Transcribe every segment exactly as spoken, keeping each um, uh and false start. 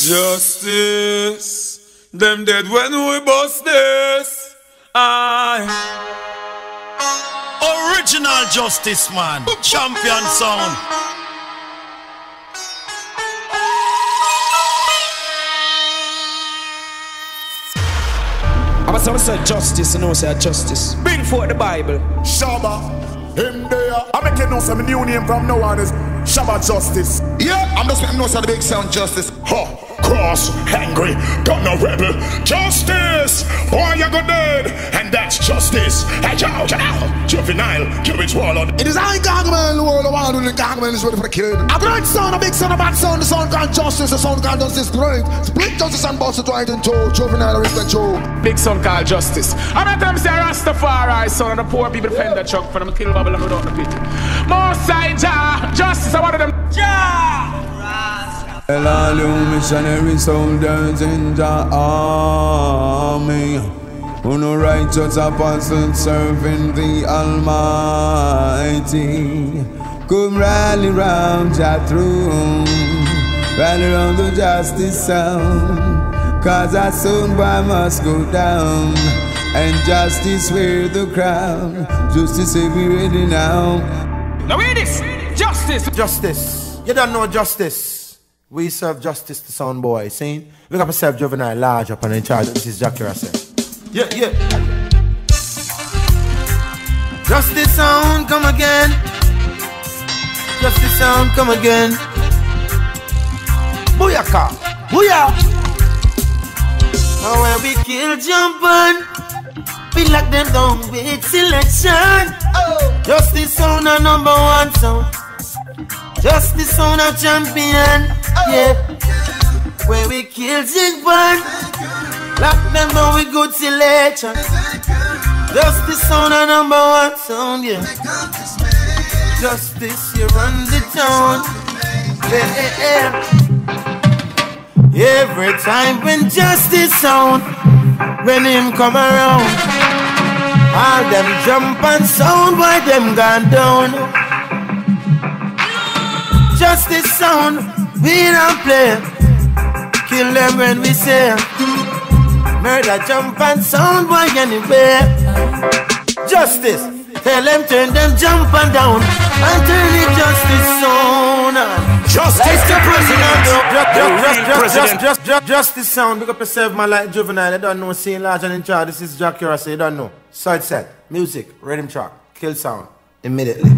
Justice. Them dead when we bust this. Aye. Original Justice, man. Champion sound. I was always say justice, and I say justice. Bring forth the Bible. Shabba, him there. I make you know some new name from now on is Shabba Justice. Yeah, I'm just making notes of the big sound Justice. Huh, cross, angry, got no rebel. Justice, boy you go dead, and that's justice. Hey, chow, chow, juvenile, Cubit's warlord. It is I, Gargamel, the world of all the Gargamel is ready for the kill. A great sound, a big sound, a bad sound, the sound called Justice, the sound called Justice, great. Split Justice and Buster right in two, juvenile, respect Joe. Big son called Justice. I'm not them say Rastafari, son, and the poor people defend the truck for them kill Babylon without the pity. Most side, Jah, Justice, I want them. Jah! Well, all you missionary soldiers in the army, who no righteous apostles serving the Almighty, come rally round your throne, rally round the justice sound, cause a soon boy must go down, and justice wear the crown. Justice say we ready now. Now hear this, justice. Justice, you don't know justice. We serve justice to sound boy, see? We got myself juvenile large up and in charge. This is Jackie Russell. Yeah, yeah. Justice sound, come again. Justice sound, come again. Booyaka, booyah. Oh, when we kill jumpin', we lock them down with selection. Oh. Justice sound a number one sound. Justice sound a champion. Yeah, where we kill Zigban, lock them down with good selection. Justice sound a number one sound, yeah. Justice, you run the town. Yeah, yeah. Every time when justice sound, when him come around, all them jump and sound, boy them gone down. Justice sound, we don't play. Kill them when we say murder, jump and sound boy anywhere. Justice, tell them turn them jump and down and turn it justice sound. Justice the president. Just, just, just, justice sound. Big up yourself, man, like juvenile. I don't know, seeing large and in charge. This is Jack Curase. You don't know. Side set, music, rhythm track, kill sound immediately.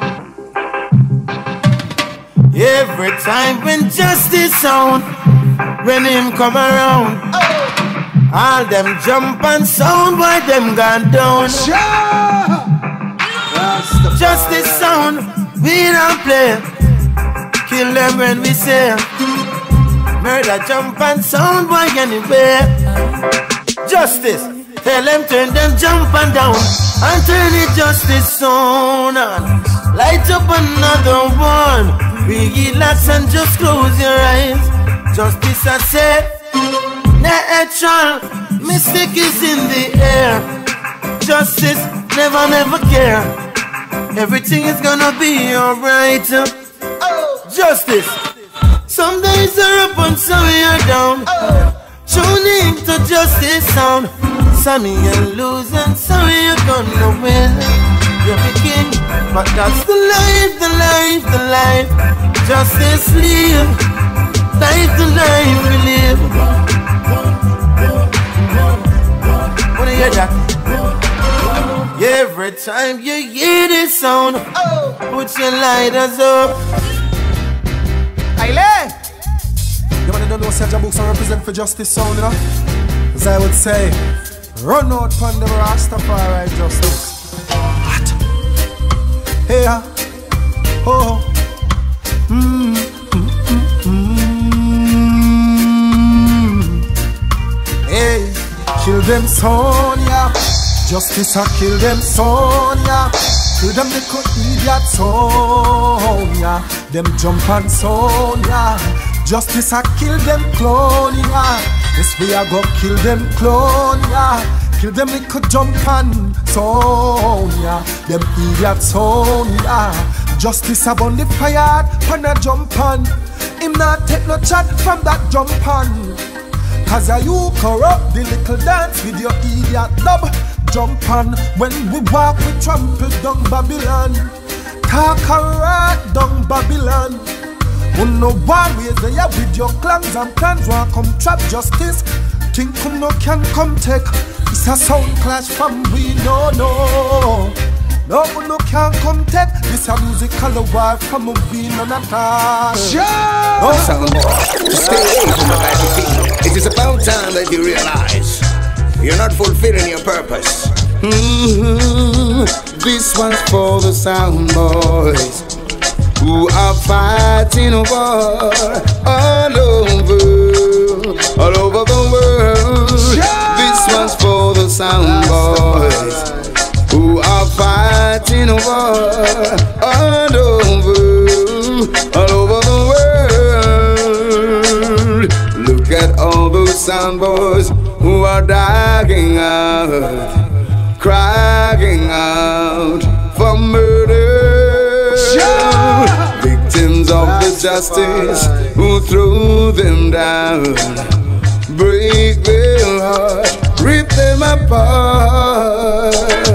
Every time when justice sound, when him come around, oh. All them jump and sound, boy them gone down. Yeah. Justice sound, we don't play. Kill them when we say murder, jump and sound, boy anywhere. Justice, tell them turn them jump and down and turn it justice sound on. Light up another one. Relax and just close your eyes. Justice I said, natural mistake is in the air. Justice never, never care. Everything is gonna be alright. Oh. Justice, some days are up and some are down. Oh. Tune in to justice sound. Some you're losing, some you're gonna win. You're the king, but that's the life, the life, the life. Justice live, life the life we live. Wanna hear that? Every time you hear this sound, oh. Put your lighters up. Aile! You wanna know what your books represent for justice sound, you know? As I would say, run out from the Rastafari justice. Hey, oh, mm, mm, mm, mm. Hey, kill them son, yeah. Justice, I kill them son, yeah. Kill them little idiot son, yeah. Them jump and son, yeah. Justice, I kill them clone, yeah. Yes, we are go kill them clone, yeah. Kill them little jump and son, yeah. Them idiot son, yeah. Justice upon the fire, pan a jump on. him not take no chat from that jump on. Cause are you corrupt the little dance with your idiot dub? Jump on when we walk we trample down Babylon. Talk a rat down Babylon. Who no always there with your clans and plans. Want come trap justice. Think who no can come take. It's a sound clash from we no no. No who no can come take. This a musical war from we no attack. Sure. No sound boy. Stay away from the battlefield. It is about time that you realize you're not fulfilling your purpose. Mm-hmm. This one's for the sound boys who are fighting a war all over, all over the world. Yeah. This one's for the sound boys who are fighting a war all over, all over the world. Look at all those sound boys who are dying out, crying out for murder. Sure. Victims of the justice who threw them down, break their heart, rip them apart.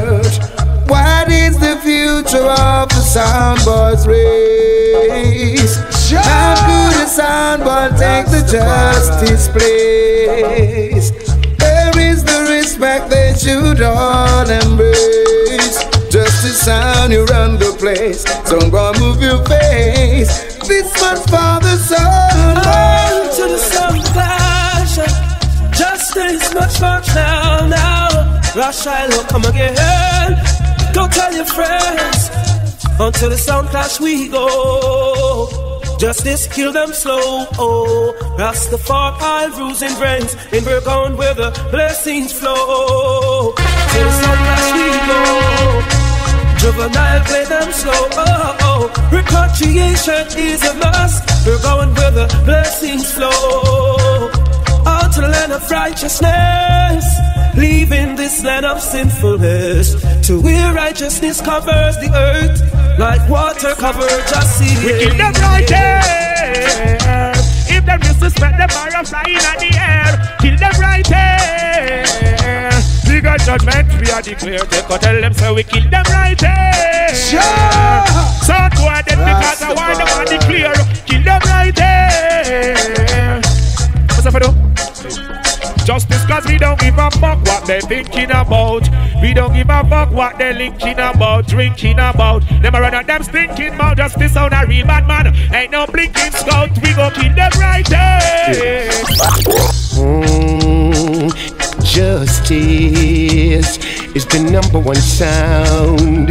What is the future of the sound boys race? Sure. How could a sound boy take the justice place? Where is the respect they should all embrace? Justice sound, you run the place. Don't go move your face. This one's for the sound. On to the sound clash. Justice much much now now. Russia will come again. Go tell your friends. Until the sound clash we go. Justice kill them slow. Oh, Rastafari rules and reigns in Burgown where the blessings flow. Till the sound clash we go. Juvenile play them slow. Oh, oh. Repatriation is a must. Burgown where the blessings flow. On to the land of righteousness, leaving this land of sinfulness, to where righteousness covers the earth like water covers the sea. We kill them right there. If them disrespect them, are flying in the air. Kill them right there. Bigger judgment we are declared. They could tell them so we kill them right there. Sure. So go ahead because I want them on the clear. Kill them right there. What's up for you? Justice cause we don't give a fuck what they thinking about. We don't give a fuck what they linking about, drinking about. Them a run at them stinking mouth. Justice on a real bad man. Ain't no blinking scout. We go kill them right there. Mm, justice is the number one sound.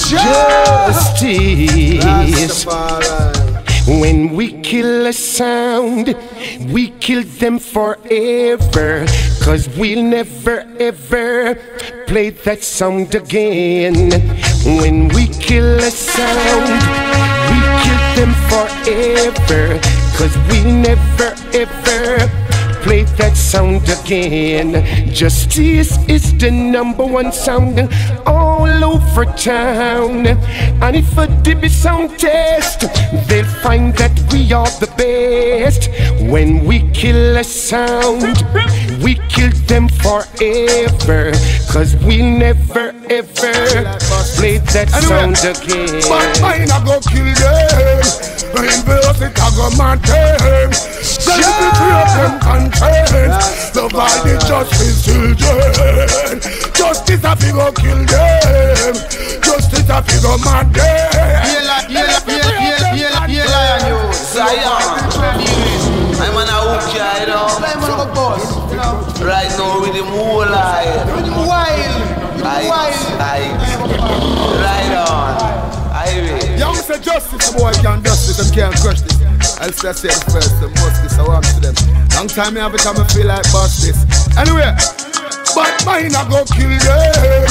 Justice. When we kill a sound, we kill them forever. Cause we'll never ever play that sound again. When we kill a sound, we kill them forever. Cause we'll never ever play that sound again. Justice is the number one sound all over town. And if a D B sound test, they'll find that we are the best. When we kill a sound, we kill them forever. Cause we never ever play that sound again. But mine I go kill them. When velocity I go mad them. Then if we free up them content, love all the justice children. Justice I fi go kill them. Justice I fi go mad them. Yela, yela, yela, yela, yela, yela, you Zion. I'm on a hook here, you know. I'm on a boss, you know. Right now with the whole eye. With the wild. Wild. Right on. Young say justice, the boy can't justice, them can't crush this. I'll say I say it first, the most this, I want to them. Long time me have it, time I feel like bust this. Anyway, but mine I go kill them.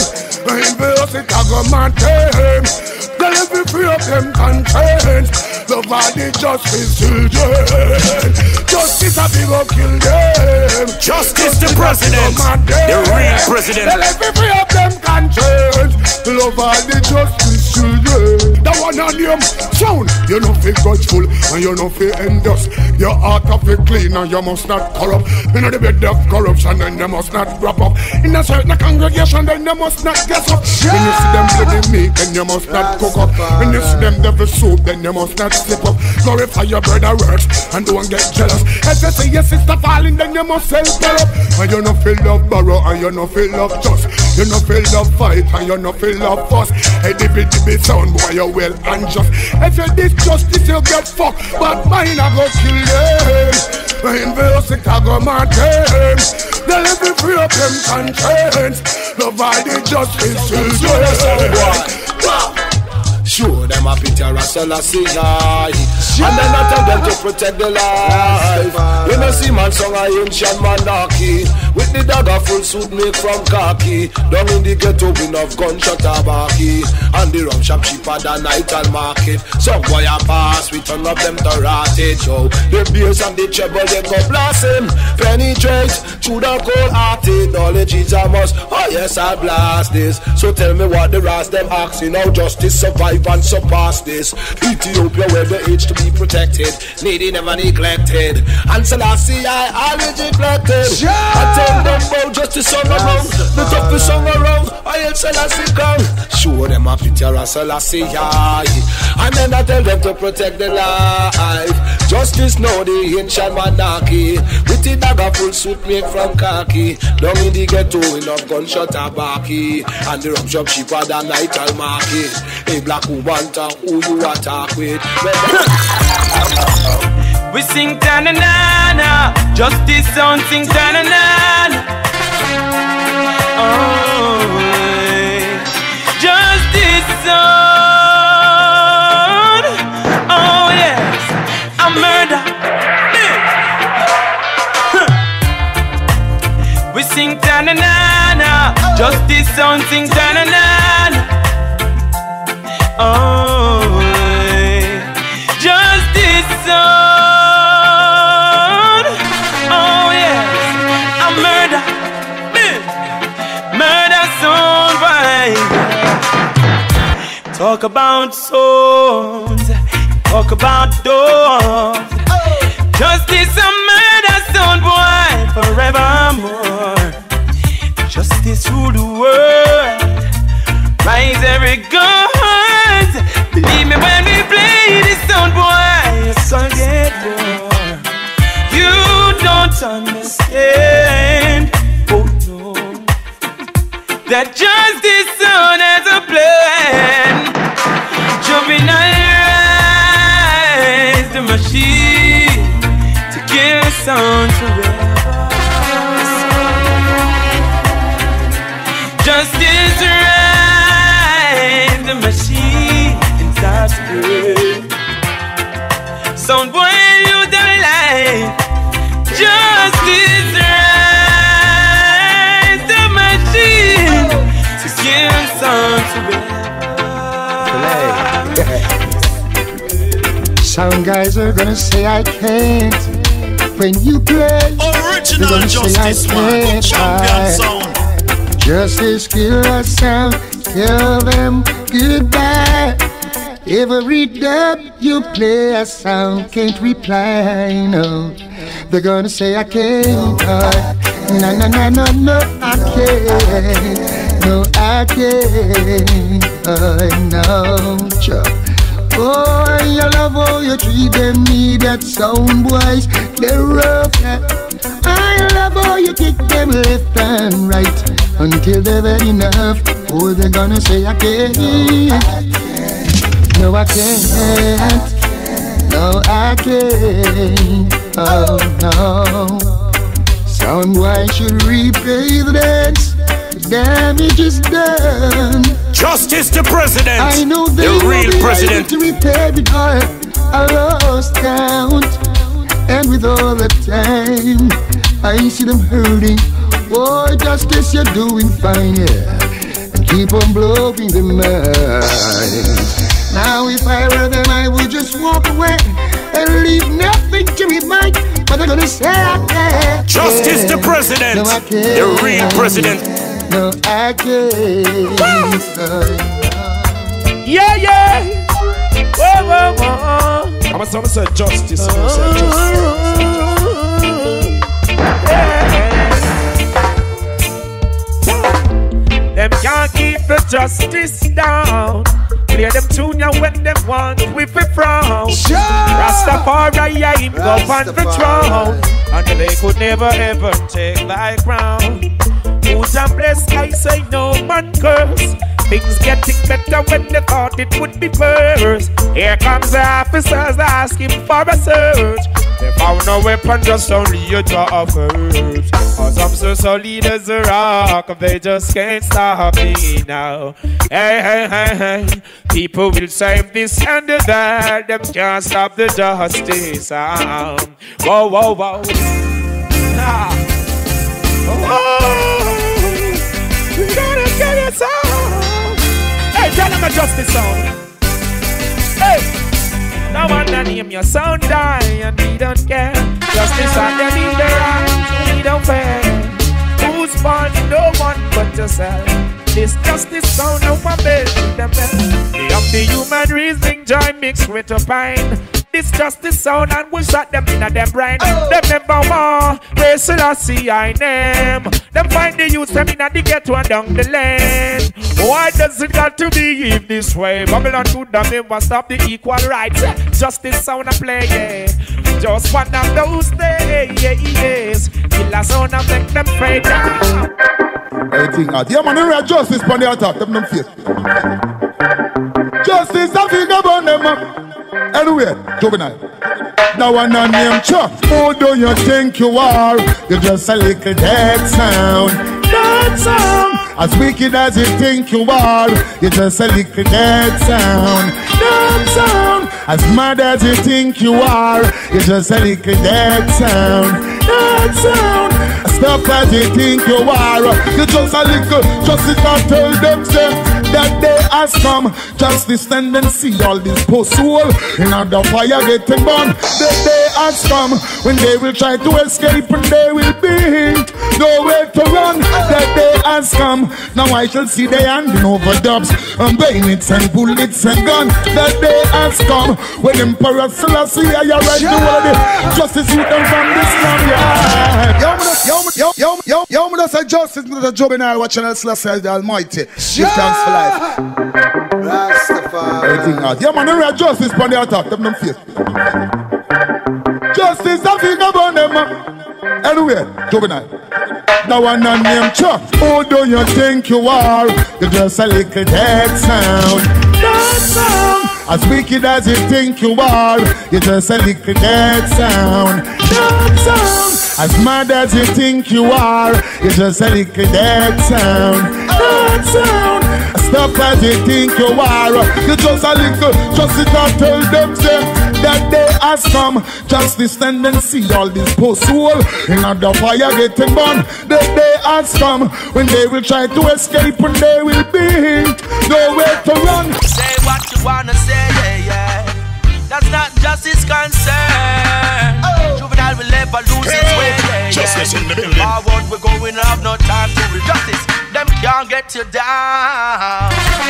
In verse it a go mad them. They let me free up them conscience. Love all the justice children. Justice a big up kill them. Justice the president, the real president. They let me free up them conscience. Love all the justice children. That one on them sound. You know feel grudgeful and you know feel envious. Your heart of it clean and you must not corrupt. You know the bed of corruption and you must not wrap up. In a certain congregation then you must not guess up. When you see them bloody meat then you must not cook up. When you see them devil soup then you must not slip up. Glorify your brother works and don't get jealous. If you see your sister falling then you must help her up. And you no feel love borrow and you no feel love just. You no feel love fight and you no feel love fuss. Hey dibby dibby sound boy you well unjust. If you this justice you get fucked. But mine I go kill them. In verse it I go mad them. They let me free up them conscience. Love all the justice children. Show them a picture of Selassie, and then I tell them to protect the life. You know see man song a ancient monarchy, with the dagger full suit made from khaki. Down in the ghetto we enough gunshot tabaki, and the rum shop cheaper than night and market. Some boy a pass, we turn up them to rat it, yo. The bass and the treble they go blast him, penetrate through the cold hearted. Knowledge is a must, oh yes I blast this. So tell me what the rest them asking, how justice survive and surpass this. Ethiopia where the age to be protected, needy never neglected, and Selassie I always neglected. I tell them about justice song around, the toughest song around, I hail Selassie come. Show them a picture of Selassie I, and then I tell them to protect the life. Justice know the ancient monarchy, with the dagger full suit made from khaki. Down in the ghetto enough gunshot tabaki, and the rum shop cheaper than night and market. Hey black woman talk who you attack with. We sing ta-na-na-na, justice sound sing ta-na-na-na. Oh, justice sound. Oh yes, a murder. We sing ta-na-na-na, justice sound sing ta-na-na-na. Oh, justice sound. Oh yes, a murder, murder sound. Right. Talk about souls, talk about doors. Justice a murder sound, boy, forevermore. Justice rule the world. Rise every gun. Believe me when we play this sound, boy, your son get more. You don't understand, oh no, that justice sound has a plan. Juvenile rise the machine to kill sound forever. Justice rise the machine. That's good. Sound boy, you don't like justice rise the machine to kill sound to Some guys are gonna say I can't when you play. Original justice man, champion sound. Justice kill a sound, tell them goodbye. Every dub you play a sound can't reply, no. They're gonna say I can't, uh, no, no, no, no, no, I can't, no, I can't, uh, no, sure. Boy, I love how you treat them, me that sound boys, they're rough, yeah. I love how you kick them left and right until they've had enough. Oh, they're gonna say I can't. No, I can't. No, I can't. Oh, no. Someone should repay the dance. The damage is done. Justice the president. I know they the real will be president. able to repair it all. I lost count. And with all the time, I see them hurting. Oh, justice, you're doing fine, yeah. keep on blowing the mind. Now if I were them, I would just walk away and leave nothing to remind. But I'm gonna say I can't. Justice the president, no, I can't. the real president. No, I can't. Yeah, yeah. Whoa, whoa, whoa. I'm gonna say justice. I'm gonna say justice. Yeah. Them can't keep the justice down. Play them tune ya when them want with a frown. Sure. Rastafari, yeah, him go on the throne. And they could never ever take thy crown. Who's a blessed, I say no man curse. Things getting better when they thought it would be worse. Here comes the officers asking for a search. They found no weapon, just only a jar of herbs. Cause I'm so solid as a rock, they just can't stop me now. Hey, hey, hey, hey. People will say this and that, them can't stop the justice sound. Whoa, whoa, whoa. Ah. Whoa. We gotta get it sound. Hey, tell them a justice sound. Hey. No one to name your sound die and we don't care. Justice and they need the right, so we don't fair. Who's born no one but yourself. This justice sound of a bell in the bell. They have the human reasoning joy mixed with a pine. This justice sound and we shot them in a them brain. Oh. Them never more, race I see I name. Them find the youth them in a the ghetto and down the lane. Why does it got to be this way? Babylon to them never stop the equal rights. Justice sound a play, yeah. Just one of those days. Killer sound and make them afraid. Everything hard. Yeah, man, there is justice on the attack. Them them face. Justice, I think about them. Anyway, Juvenile. Now one on name Chuck. Who do you think you are? You're just a little dead sound. Dead sound. As wicked as you think you are, you're just a little dead sound. Dead sound. As mad as you think you are, you're just a little dead sound. Dead sound. As tough as you think you are, you're just a little. Justice I tell them say that day has come. Justice stand and see all this post soul in the fire getting burned. The day has come when they will try to escape and they will be nowhere to run. That day has come. Now I shall see they handing over dubs and bayonets and bullets and guns. That day has come when Emperor Selassie I arrive the world. Justice with them from this land. Yeah. Yo, yo, yo, yo, yo, yo, say justice with the Juvenile watching Selassie the Almighty. Give thanks for life. Rastafari. Everything hard. Yeah, man, there is justice on the attack. Them them face. Justice, I think about them. Anyway, Juvenile. Now one on name Chuck. Who do you think you are? You're just a little dead sound. Dead sound. As wicked as you think you are, you're just a little dead sound. Dead sound. As mad as you think you are, you're just a little dead sound. Dead sound. As tough as you think you are, you're just a little. Justice I tell them say that day has come. Justice stand and see all this post soul in the fire getting burned. The day has come when they will try to escape and they will be nowhere to run. Say what you wanna say, yeah, yeah. That's not justice concern. Oh. Juvenile will never lose its way, yeah, Justice yeah. in the building. Forward we're going, have no time to read justice. Them can't get you down.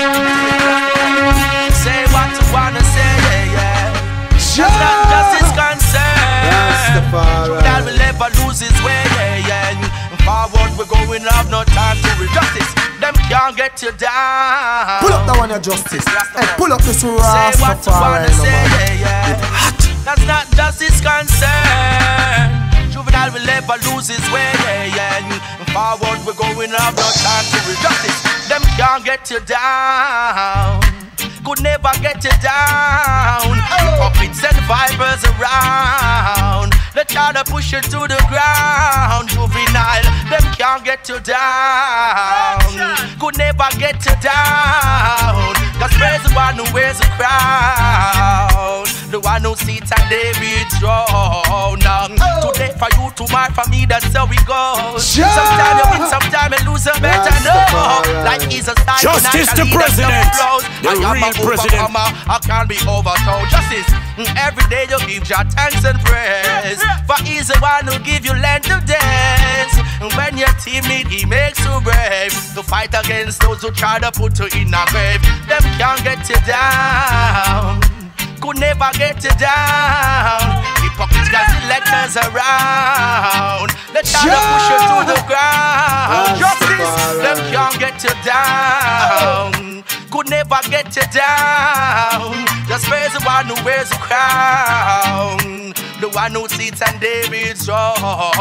Say what you wanna say, yeah, yeah. That's not justice concern. Juvenile will never lose its way, yeah, yeah. Forward we're going, have no time to read justice. Them can't get you down. Pull up the one of justice. Hey, pull up this Rastafari. Say what you wanna say, yeah, yeah. It's hot. That's not justice concern. Juvenile will never lose his way, yeah, yeah. Forward we're going, have no time to read justice. Them can't get you down. Could never get you down. Puppets and vipers around. They try to push you to the ground. Juvenile, them can't get you down. Could never get you down. Cause praise the one who wears a crown. The one who sits and they be drawn. Today for you, tomorrow for me, that's how we go. Sometimes you win, sometimes you lose, you better know. Like he's a star. Justice the president. The real president. I can't be overthrown. Justice. Every day you give your thanks and praise. For he's the one who give you land to dance. And when you're timid, he makes you brave. To fight against those who try to put you in a grave. Them can't get you down. Could never get you down. Hypocrites got the letters around. Let's try to push you to the ground. Justice, them can't get you down. Could never get you down. Just praise the one who wears a crown. The one who sits on David's throne.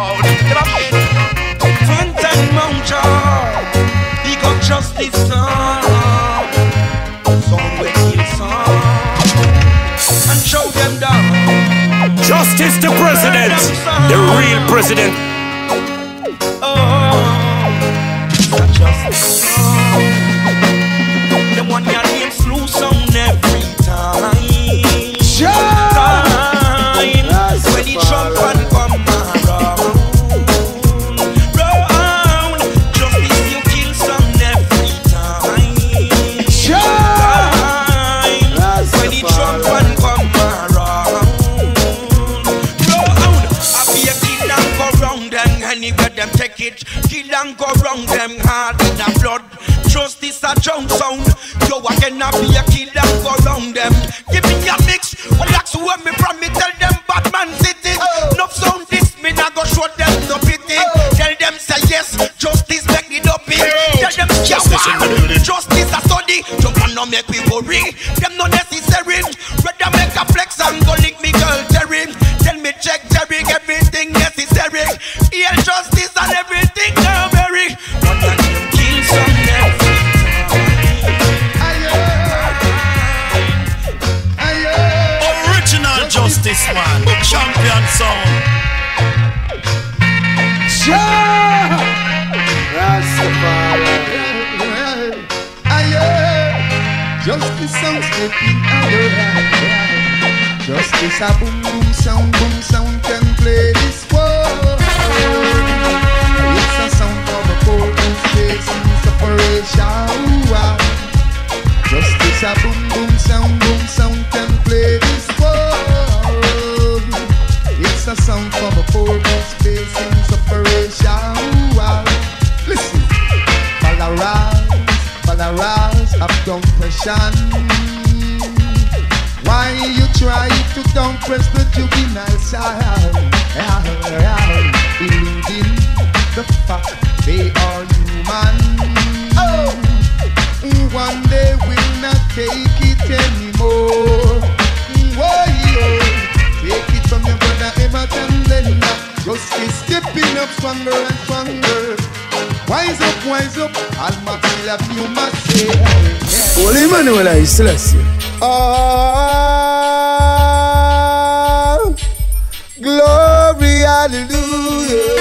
Fountain Mountain, pick up Justice song. Song with kill song. And show them down. Justice the president. The real president. Oh, Justice song. The one your name slew sound every time. Time when he jump and come around, round. Justice you kill some every time. Time when he jump and come around, round. I be a kill and go round and anywhere them take it. Kill and go round them hard in the blood. Justice a jump sound. Yo, I cannot be a killer and go round them. Give me a mix. Well, that's what me from me. Tell them Batman City. Oh. No sound this, me not go show them no pity. Oh. Tell them say yes, justice make it up in. Oh. Tell them justice, justice a study. Jump and no make me worry. Them no necessary. Rather make a flex and go link me girl Terry. Tell me check Terry, everything necessary. Heal justice and everything now very. Kill some next. Justice man, champion sound. Sure. Rastafari. Justice sound stepping out. Justice a boom boom sound, boom sound can play this war. It's a sound of a cold facing separation. Justice a boom boom sound, boom sound can play this war. It's a sound from a poor space in separation. Listen, Valaras, Valaras of compression. Why you try to compress the juvenile side? Eluding the fact they are human. Oh, one day will not take it anymore. Whoa, yeah. Take it from your brother Emmett and then justice stepping up stronger and stronger. Wise up, wise up, Almighty love you must say. Holy Emmanuel I Celestia. Oh, glory, hallelujah.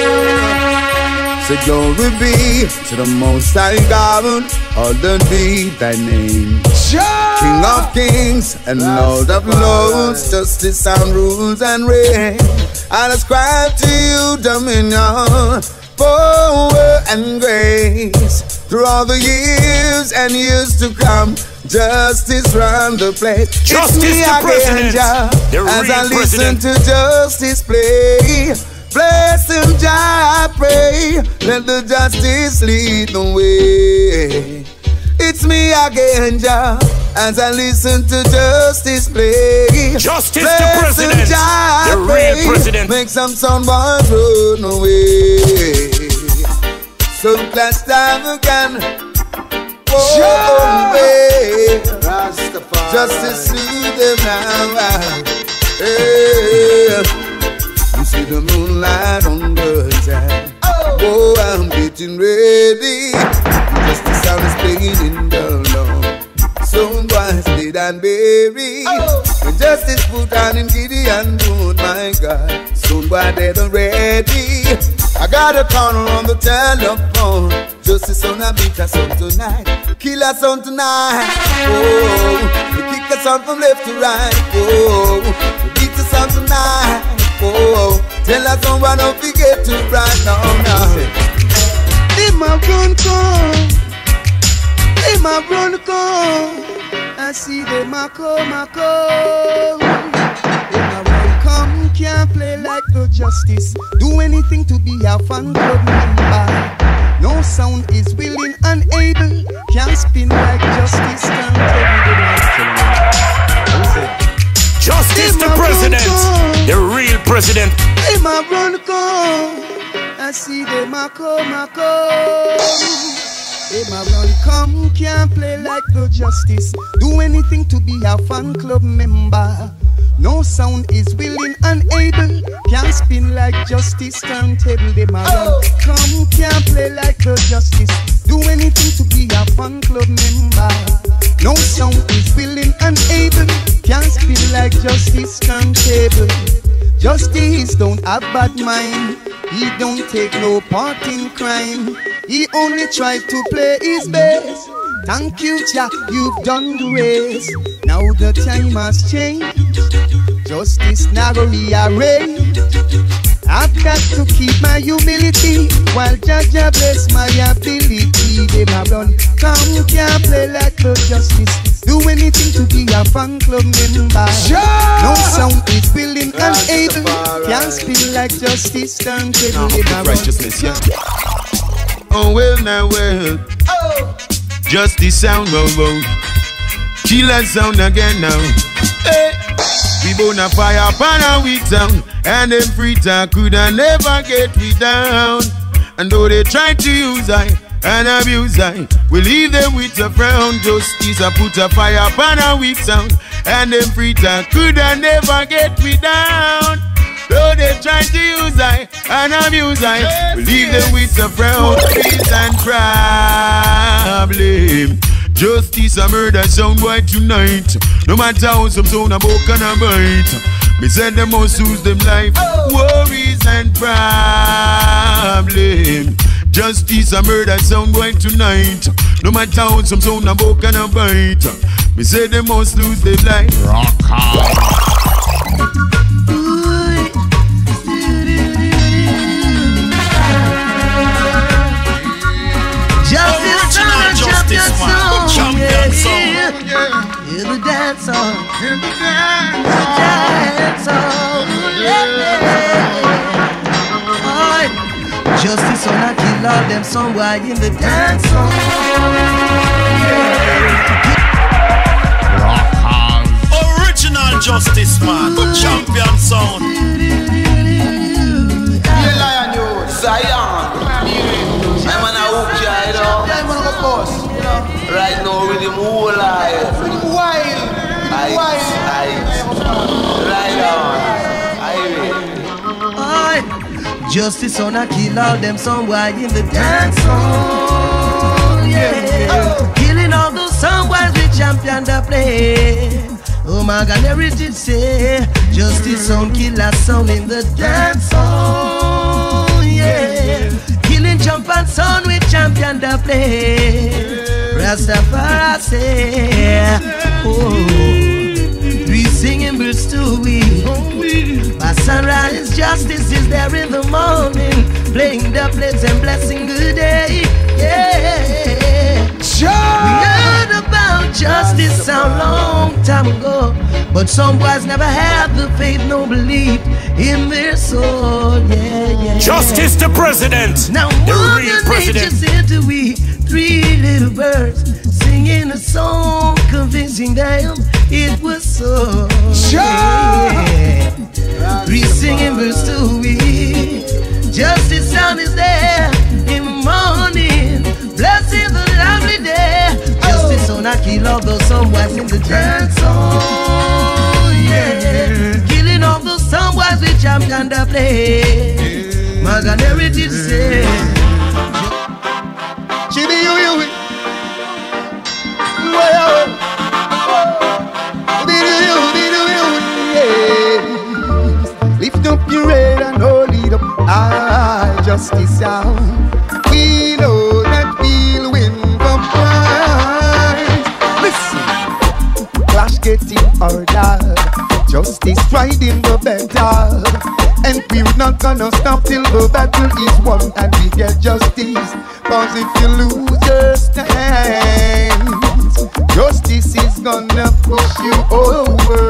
So glory be to the Most High God, hallowed be thy name. King of kings and Lord of lords, justice and rules and reign. I ascribe to you dominion, power and grace. Through all the years and years to come, justice run the place. Justice it's me the president, Jah, the as real I listen president. to justice play. Bless him, Jah, I pray. Let the justice lead the way. It's me again, Jah, as I listen to justice play. Justice Bless the president, him, Jah, the real president. Make some soundboys run away. So clash time again. Oh, hey. Justice to them now. Hey. You see the moonlight on the side. Oh, oh, I'm getting ready. Just the sound is playing in the lawn. Some boys dead and buried. Oh. When justice put on him Gideon Wood, my God. Soon boy dead already. I got a corner on the telephone. Justice on a beat us on tonight. Kill us on tonight. Oh, we kick us on from left to right. Oh, we beat us on tonight. Oh, tell us someone don't forget to right now, now. Them a run come. Them a run come. I see them a come, a come. Them a run come, can't play like no justice. Do anything to be a fan club member. No sound is willing and able. Can't spin like justice. Can't tell Justice the president, the real president. Them a run come. I see them a come, a come. Them a run come, can't play like no justice. Do anything to be a fan club member. No sound is willing and able. Can't spin like justice, turntable. Them a run come, can't play like no justice. Do anything to be a fan club member. No sound is willing and able. Can't spin like justice, turntable. Justice don't have bad mind. He don't take no part in crime. He only tried to play his best. Thank you, Jah, you've done the race. Now the time has changed. Justice now go rearrange. I've got to keep my humility while Jah Jah bless my ability. Them a run, come can't play like no justice. Do anything to be a fan club member. No sound is willing and able. Can't spin like justice. Turn table in a righteousness, yeah. Oh well, now well. Oh. Justice sound, roll, roll. Killer sound again now. Hey. We burn a fire upon a weak town, and them free talk coulda never get we down. And though they try to use I and abuse I, we leave them with a frown. Justice a put a fire upon a weak town, and them free talk coulda never get we down. Though they try to use I and abuse I, we leave them with a frown. Peace and problem. Justice a murder sound boy tonight. No matter how some sound a book and a bite. Me said them must lose them life. Worries and problem. Justice a murder sound boy tonight. No matter how some sound a book and a bite. Me said them must lose them life. Rock on. Justice man, champion song. Hear the dance song. Hear the dance song. Justice on a kill all them somewhere in the dance song. Original justice man, champion sound. Yeah, lion you, Zion. I'm on a hook, you know. I'm on a boss, you know. Right now, with him whole life. With him wild. Ice, ice. Right on. Aye. Justice on a kill all them somewhere in the dance hall. Yeah. Oh. Killing all those somewhere we champion the play. Oh my God, heritage say justice on killer sound in the dance hall. Yeah. Killing jump and sound with champion the play. Rastafari say, oh, we singing birds to we. By sunrise, justice is there in the morning, playing the plates and blessing good day. Yeah, sure. We heard about justice a long time ago, but some boys never had the faith, no belief in their soul. Yeah, yeah. Justice the president. Now the real president. Said to we three little birds singing a song, convincing them it was so. Sure. Yeah. We singing verse to we. Justice sound is there in the morning, blessing the lovely day. Justice on a kill all those somewheres in the dance song. Yeah. Killing all those somewheres we champion the play. My God, heritage say. She be you, you. Lift up your head and hold it up. Ah, justice sound. We know that we'll win the prize. Listen, clash getting harder. Justice riding the better. And we're not gonna stop till the battle is won and we get justice. Cause if you lose your stand, justice is gonna push you over,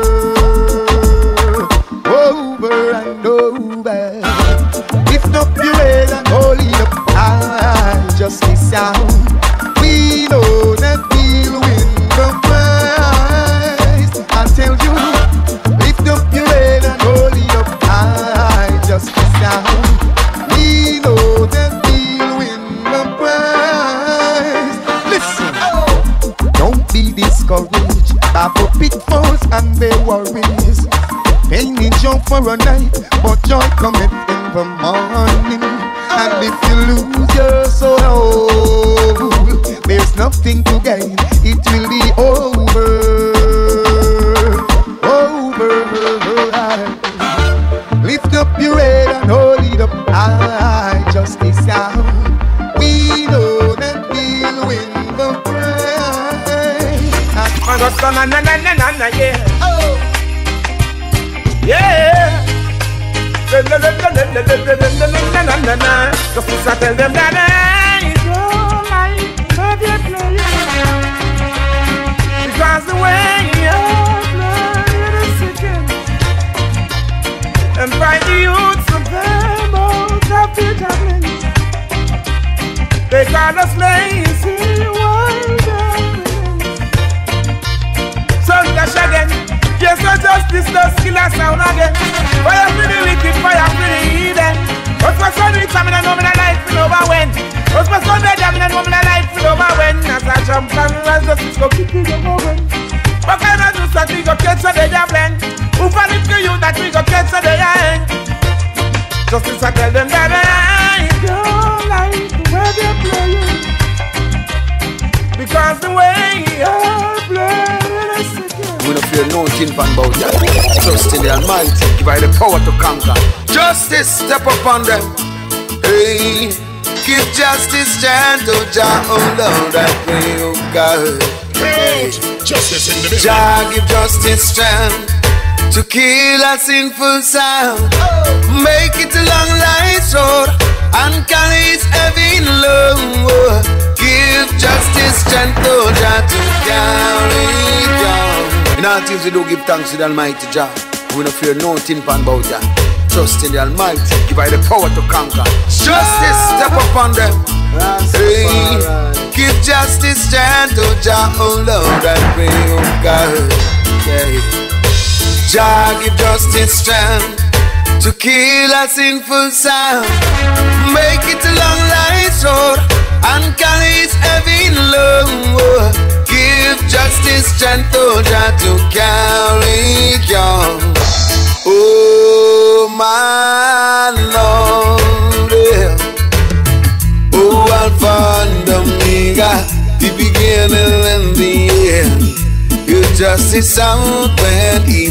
over and over. Lift up your head and hold it up high. Justice sound. We know that we'll win the prize. I tell you, lift up your head and hold it up high. Justice sound. We know that we'll win the prize. Listen, don't be discouraged by the pitfalls and their worries. Pain is joy for a night, but joy cometh in the morning. And if you lose your soul, there's nothing to gain. It will be over, over. Lift up your head and hold it up high. Justice sound. We know that we'll win the prize. I got some na na na na na yeah. Oh. Yeah. Justice, I tell them that I ain't your life, love your play. Because the way you play is sickening. And by the youths of them all that be happening. They call us lazy, wild and so dash again. Yes, so justice does kill us sound again. Fire for the wicked, fire for the heathen. What's my son with some in a moment of life will over when? What's my son with them in a moment of life will over when? As I jump and rise, justice go keep it over. What kind of justice that we go catch so they are blend? Who can it to you that we go catch so they are hang? Justice, I tell them that I don't like the way they're playing. Because the way you're playing is secure. We don't fear no tin pan about that. Trust in the Almighty, give I the power to conquer. Justice, step up on them. Hey, give justice chance to Jah, oh Lord, I pray, oh God. Hey, justice in the middle. Jah, give justice strength to kill a sinful sound. Make it a long life road and carry its heavy load. Give justice strength to Jah to carry down. In all things we do give thanks to the Almighty Jah. We don't fear no tin pan about that. Trust in the Almighty, give I the power to conquer. Justice, step upon them. Hey, give justice strength to Jah, oh Lord, I pray, oh God. Yeah. Jah, give justice strength to kill a sinful sound. Make it a long life road and carry its heavy load. Give justice strength to Jah to carry on. Oh my Lord, yeah. Oh Alpha and Omega, the beginning and the end. Your justice out when He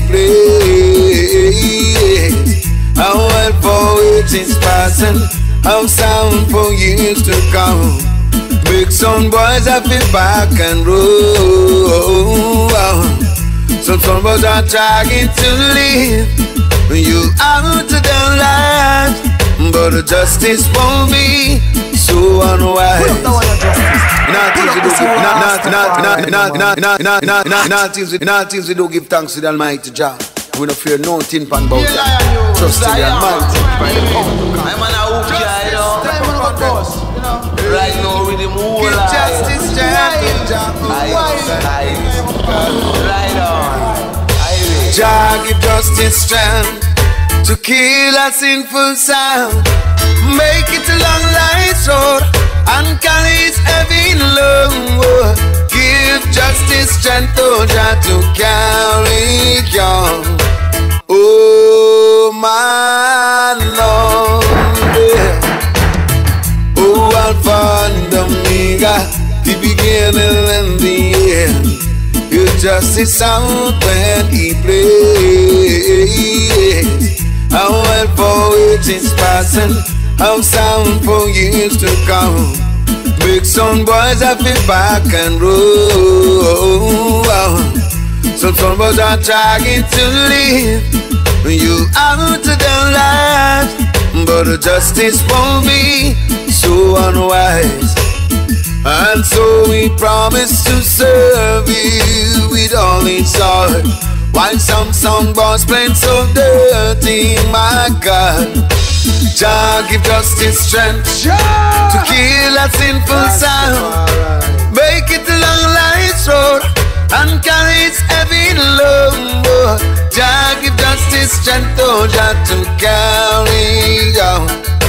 plays. How well for it is passing, how sound for years to come. Big some boys have been back and roll. Some some boys are trying to live you out of their lives, but the justice won't be so unwise. Not easy to give, not not not not not not not not not not easy, not easy to give thanks to the Almighty Jah. We don't fear no tin pan about that. Trust in the Almighty. I'm an out guy, you know. Right now with the moon light. Justice, justice, right on. Jah give justice strength to kill a sinful sound. Make it a long life road and carry its heavy load. Give justice strength to Jah to carry on. Oh my Lord, yeah. Oh Alpha and Omega, the beginning and the end. Your justice out when He plays. How well for it is passing, how sound for years to come. Big some boys have been back and roll. Some some boys are trying to live you out of their life. the justice won't be so unwise. And so we promise to serve you with all his heart. While some song boys playing so dirty, my God. Jah give justice strength to kill a sinful sound. Make it a long life's road and carry its heavy load. Jah give justice strength, oh Jah, to carry out.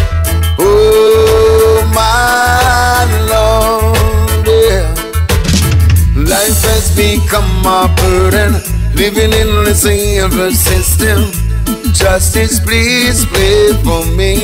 Oh my Lord, yeah. Life has become a burden, living in this evil system. Justice, please play for me.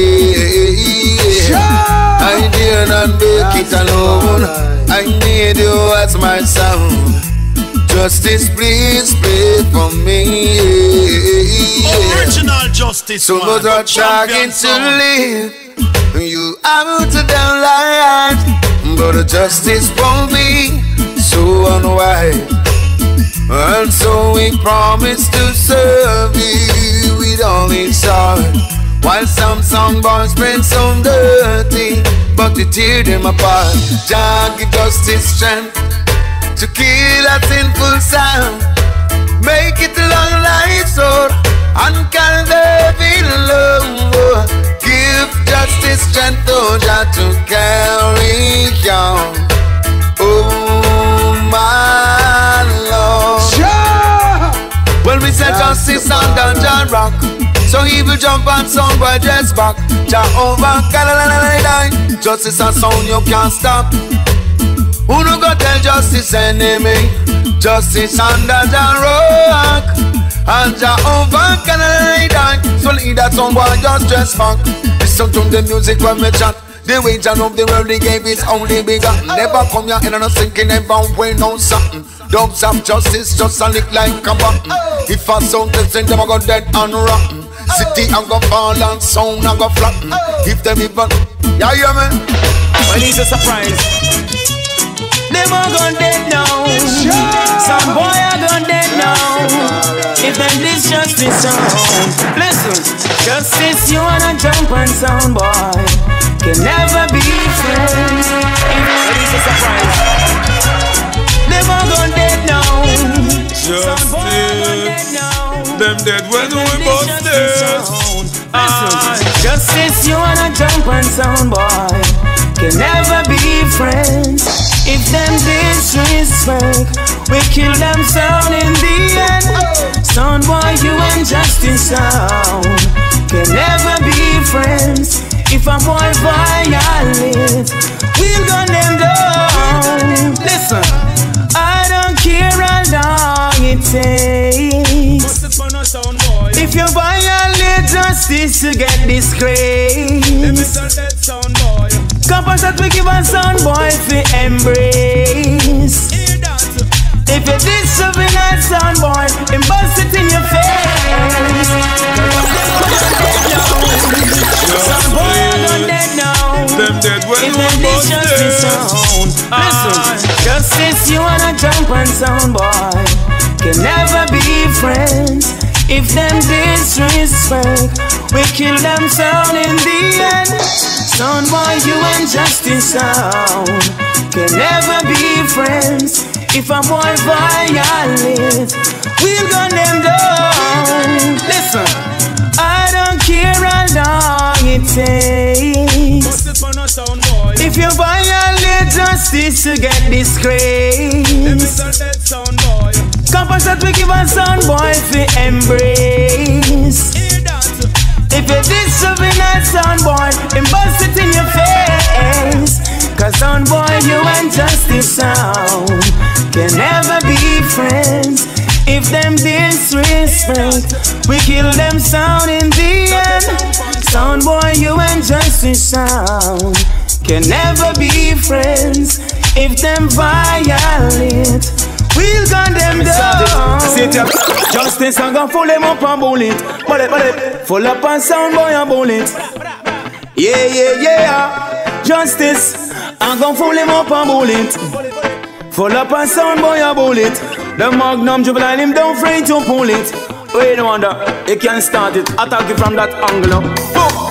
Yeah. I dare not make it alone. I need you as my sound. Justice, please play for me. Yeah. Original justice. So man, not trying to live. You out to down life, but the justice won't be so unwise. And so we promise to serve you with all his heart. While some song boys bring so dirty, but they tear them apart. Jah give justice strength to kill a sinful sound. Make it a long life's road and carry the love. Give justice strength, oh Jah, to carry on. Oh my Lord. Yeah. Well, we say justice under Jah rock, so he will jump and sound by just back. Jah over, justice and sound you can't stop. Who no go tell justice enemy? Justice under Jah rock, and Jah over, so lead that sound boy just dress back. Listen to the music when we chat. The wager of the world they gave is only bigger. Never come here in a sinking, never win on something. Dubs have justice, just a lick like a button. If I sound to sing them, I go dead and rotten. City I go fall and sound I go flatten. If them even, yeah, yeah, man. Well, it's a surprise. Them all gone dead now. Some boy are gone dead now. If them this justice sound, listen. Justice, you wanna jump and sound boy can never be friends. Well, it's a surprise. Them all gone dead now. Justice, some boy are gone dead now. Them dead when we both dead. Listen, justice, you wanna jump and sound boy can never be friends. If them disrespect, we kill them sound in the end. Sound boy, you and justice sound can never be friends. If a boy violate, we'll gun them down. Listen, I don't care how long it takes. If you violate justice, you get disgrace. Couple that we give a sound boy for embrace. If you disobey a sound boy, then bust it in your face. Sound boy are dead now. Them dead when if we both dead. Sound. Listen, justice, you wanna jump on sound boy can never be friends. If them disrespect, we kill them sound in the end. Sound boy, you and justice sound can never be friends. If a boy violate, we'll gun them down. Listen, I don't care how long it takes. If you violate justice, you get disgrace. Couple that we give a sound boy for embrace. If you disobey that sound boy, then bust it in your face. Cause sound boy, you and justice sound can never be friends. If them disrespect, we kill them sound in the end. Sound boy, you and justice sound can never be friends. If them violate, we'll gun them down. Justice, I'm gonna full them up and bullet. Bullet, bullet. Full up and sound boy and bullet. Yeah, yeah, yeah. Justice, I'm gonna full them up and bullet. Full up and sound boy and bullet. The magnum juvenile him don't afraid to pull it. Wait no wonder, you can't start it. Attack it from that angle. Boom.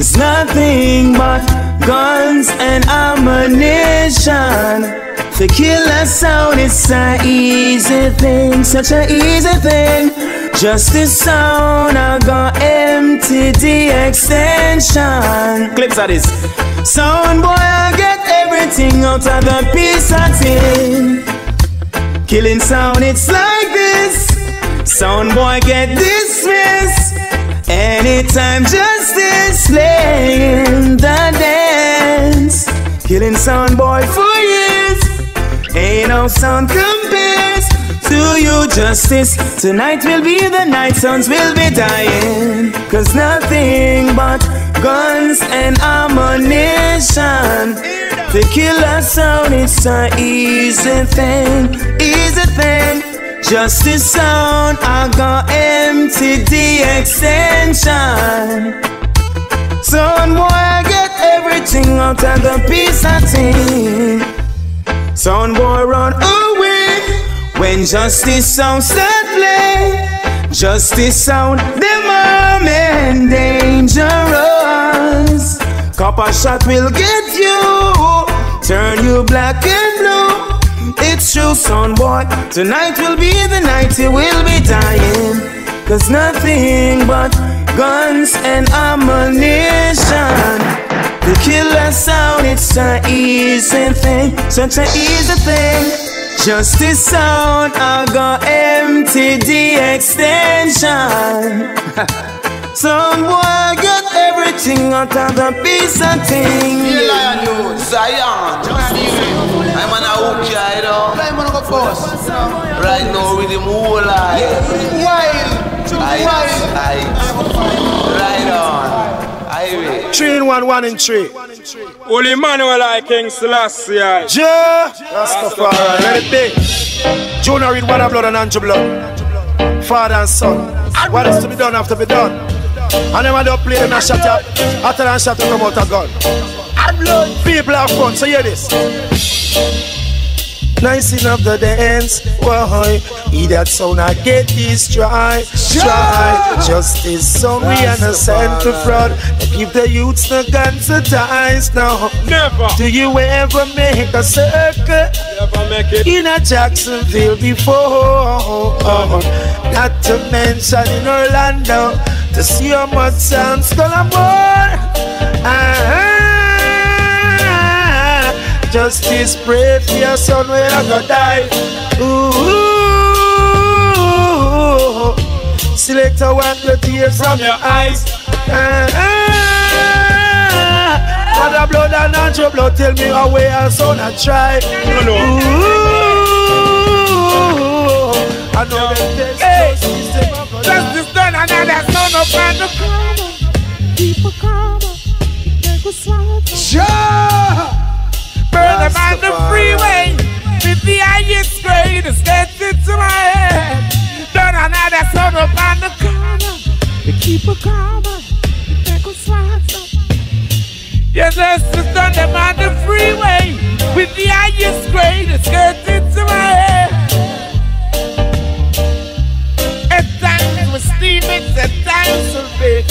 It's nothing but guns and ammunition. To kill a sound, it's an easy thing, such an easy thing. Just this sound, I got empty the extension. Clips of this. Sound boy, I get everything out of the piece of tin. Killing sound, it's like this. Sound boy get dismissed. Anytime justice playing the dance. Killing sound boy for years. Ain't no sound compares to you, justice. Tonight will be the night, sons will be dying. Cause nothing but guns and ammunition. To kill a sound, it's an easy thing, easy thing. Justice sound, I got empty the extension. Sound boy, I get everything out of the piece of tin. Sound boy run away when justice sound start play. Justice sound, them arm and dangerous. Copper shot will get you, turn you black and blue. It's true, son boy. Tonight will be the night you will be dying. Cause nothing but guns and ammunition. To kill a sound, it's an easy thing, such an easy thing. Justice sound, I got empty the extension. Some boy got everything out of the piece of thing. You lion, you Zion. I'm on a hook, you know. I'm on a boss. Right now, with the moon light. Wild. Wild. Right on. Three in one, one in three. Holy Manuel I King Selassie. Ja, Rastafari, let it be. Jonah read water blood and Andrew blood. Father and son. What is to be done have to be done. And then when they play them and shot up, after they shot them out a gun. People have fun, so hear this. Nice enough the dance, why? He that sound I get this try, try. Justice sound we innocent to fraud. Give the youths the guns to ties now. Never. Do you ever make a circle? Never make it. In a Jacksonville before. Not to mention in Orlando. To see how much sounds gonna more. Uh-huh. Justice pray for your son when I go die. Ooh, select a wipe the tears from your eyes. Uh-huh. Father blood and Andrew blood, tell me how way our son I try. Ooh, I know that there's hey, justice done another son of man. People come, take a swap. Sure. Burn them on the freeway with the highest grade. It's getting to my head. Done another son up on the corner. We keep a comma. We take a swat. Yes, it's done them on the freeway with the highest grade. It's getting to my head. At times we're steaming, at times we're big.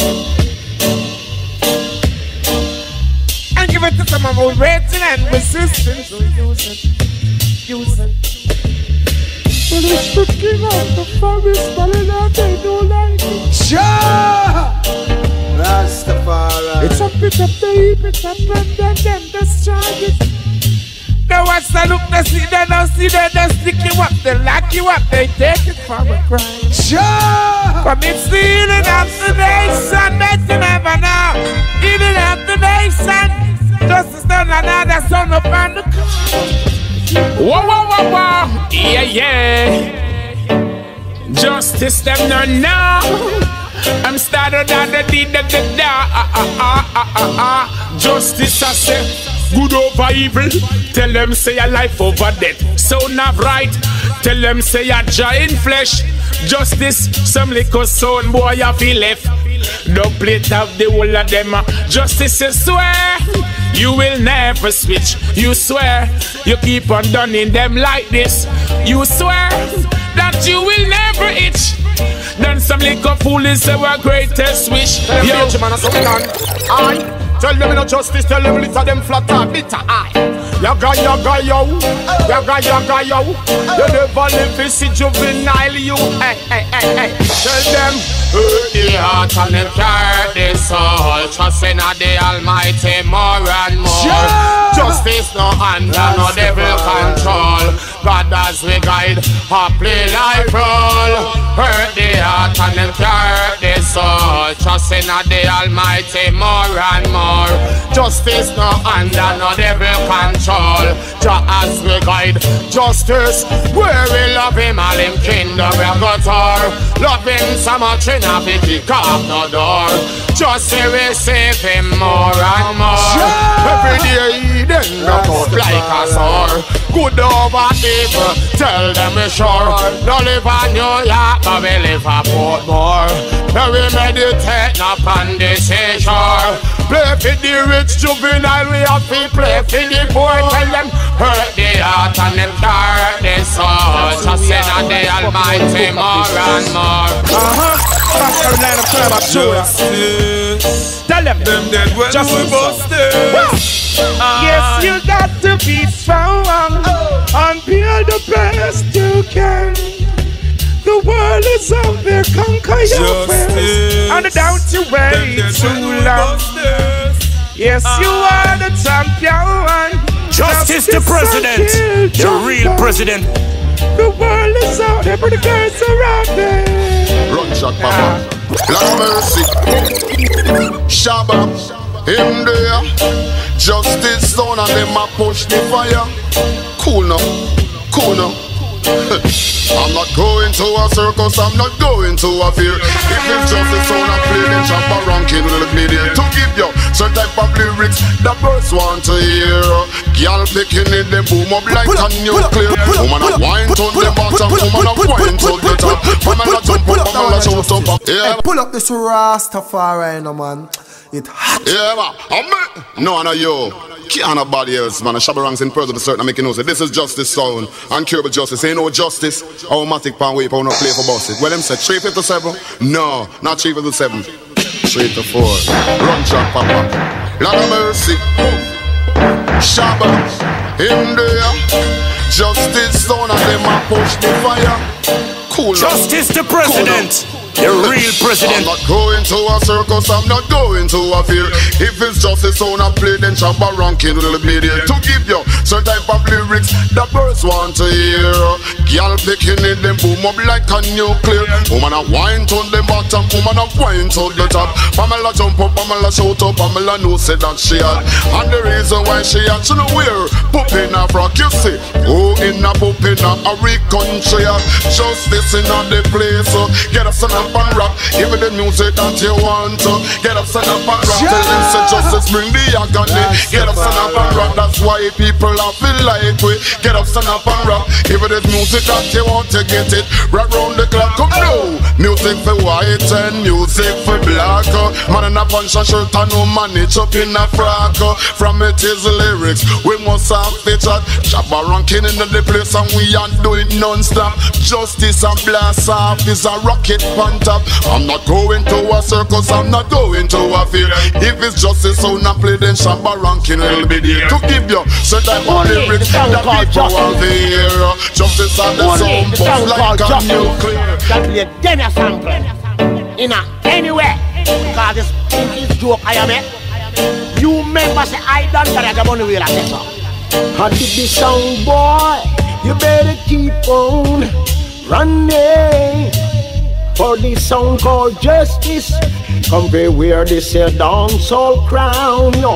Give it to some of our rating and resistance. So use it, use it. Well, it's the king of the forest, but they don't like it. Sure! Rastafari. It's a bit of the heap, it's a blend and them discharge it. Now I look, they see, they don't see, they don't stick you up, they lock you up, they take it for a crime. Sure! Come it's stealing up the nation, make them ever know. Stealing up the nation. Justice done another son up on the car. Whoa, whoa, whoa, whoa. Yeah, yeah. Justice them no know. I'm started on the deed of the da. Ah, ah, ah, ah, ah, ah. Justice I say, good over evil. Tell them say a life over death. So not right. Tell them say a giant flesh. Justice, some little son boy I feel left. No plate of the whole of them. Justice is swear. You will never switch, you swear. You keep on dunning them like this. You swear that you will never itch. Then some little foolish say we're greatest wish. Yo, man, so we can. Aye. Tell them no justice, tell them little them flat or bitter. Aye. Yaga yaga yo, yaga yaga yo. You never live to see juvenile you. Hey hey hey hey. Tell them hurt the heart and them carry the soul. Trust in the Almighty more and more. Yeah. Justice no under no devil control. God as we guide, happily life roll. Hurt the heart and them carry the soul. Trust in the Almighty more and more. Justice no under no devil control. Jah as we guide justice, where we love him all him kingdom we got her. Love him so much in a kick off the door. Just say we save him more and more. Every day he then knock out like a sword. Good over evil, tell them we sure. Don't live in New York, but we live a Portmore. Now we meditate upon this shore. Play for the rich juvenile, we have to play for the poor. Tell them hurt the heart and them dark the soul. Just say that the Almighty more and more. Uh-huh. Justice. Tell them, them dead when just we busted. Uh, yes, you got to be strong and be the best you can. The world is out there, conquer your fears, and don't you wait too long. Yes, you are the champion. Justice the president, the real president. The world is out there, but the girls are out there. Run shot, papa. Lord mercy. Shabba, him there. Justice son and them a push the fire. Cool now, cool now. I'm not going to a circus, I'm not going to a fair. If it's just the sound I play, then chop a ranking will play there. To give you certain type of lyrics that birds want to hear. Girl picking it, them boom up like a nuclear. Woman a wine to the bottom, woman a wine to the top. Woman a jump up, woman a shout up. Yeah. Pull up this Rastafari, no man. It hot. Yeah, man. I'm no, no, yo. Can't nobody else, man. A Shabba Ranks in person to certain making noise. This is Justice sound. Uncurable justice. Ain't no justice. Our matic pan wait for no play for bosses. Well, them said three fifty-seven. No, not three fifty-seven. three to four. Run shot, papa. Lord of mercy. Shabba. Him there. Justice sound and them a push the fire. Cool. Justice the president. Cool. The real president. I'm not going to a circus, I'm not going to a fair. If it's just a sound I play, then Shabba Ranking will be there to give you certain type of lyrics that birds want to hear. Girl picking it, them boom up like a nuclear. Woman a wine to the bottom, woman a wine to the top. Pamela jump up, Pamela shout up, Pamela know say that she had. And the reason why she had, she know wear poop in a frock, you see. Oh, in a poop in a Harry country. Justice in a the place, so get up son up and rap. Give me the music that you want to. Get up, stand up and rap. Tell them say justice bring the agony. Get up, stand up and rap. That's why people are feel like we. Get up, stand up and rap. Give me the music that you want to get it. Right round the clock, come now. Music for white and music for black. Man in a punch and shirt and no manage up in a frock. From it is lyrics, we must have featured. Shabba Ranking in the place and we are doing non-stop. Justice and blast off is a rocket on top. I'm not going to a circus, I'm not going to a fair. If it's justice sound I play, then Shabba Ranking will be there to give you certain type of lyrics that people want to hear. Justice and the sound both like a nuclear. That play then a sample in a anywhere. Cause this is joke I am it. You remember say I done that I got on the wheel at this. I did this song, boy. You better keep on running. For this song called Justice. Come be wear this here dancehall crown, yo.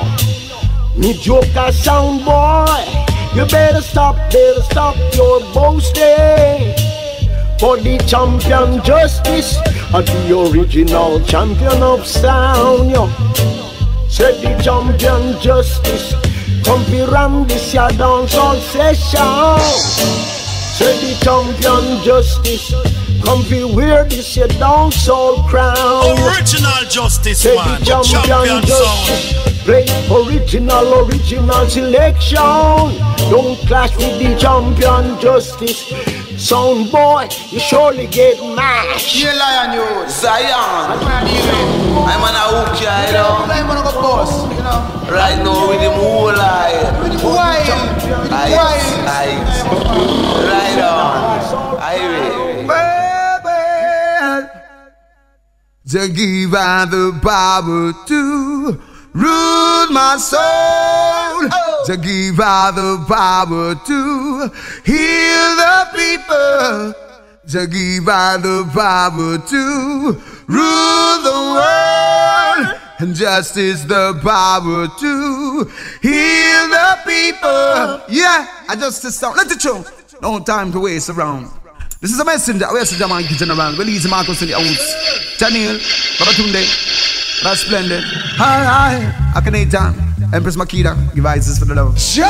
Me joke a sound, boy. You better stop, better stop your boasting. For the champion Justice, and the original champion of sound, yo. Said the champion Justice, come be ram this here dancehall session. Said the champion Justice, come be wear this your dancehall crown. Original Justice, said man. The champion, champion Justice sound. Play original, original selection. Don't clash with the champion Justice. Sound boy, you surely get mashed. Yeah, lion you, Zion. I'm on a hook, you know. I'm on a boss, you know. Right now with the moonlight. With the wild, with the wild. Right on. I Baby, to give her the power to rule my soul, oh. To give her the power to heal the people, to give her the power to rule the world, and justice the power to heal the people. Yeah, I just sound. Let it show. No time to waste around. This is a messenger. Where's the Jaman General? Release Marcus in the ounce. Chanel, Babatunde, that's splendid. Alright, Akhenaten, Empress Makeda, give ices for the love. Sure!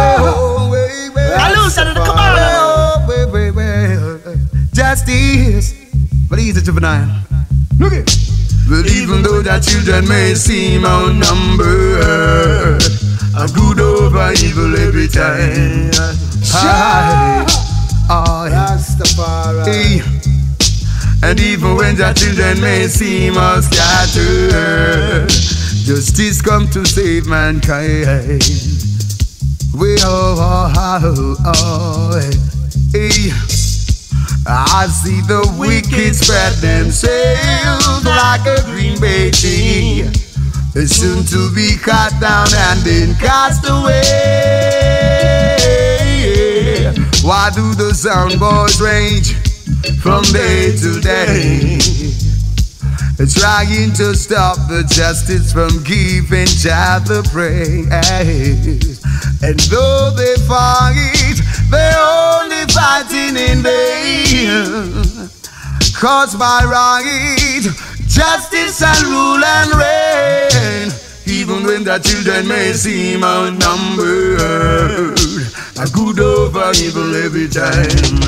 I lose that in the command. Wait, wait, wait. Justice. Release the juvenile. Look it. But even though the children may seem outnumbered, I'm good over evil every time. Sure! Oh, Rastafari. And even when the children may seem all scattered, justice come to save mankind. We oh, oh, oh, oh, hey. I see the wicked spread themselves like a green bay tree, soon to be cut down and then cast away. Why do the sound boys range from day to day, trying to stop the justice from giving child the praise? And though they fight, they're only fighting in vain, caused by right, justice and rule and reign. Even when the children may seem outnumbered, a good over evil every time.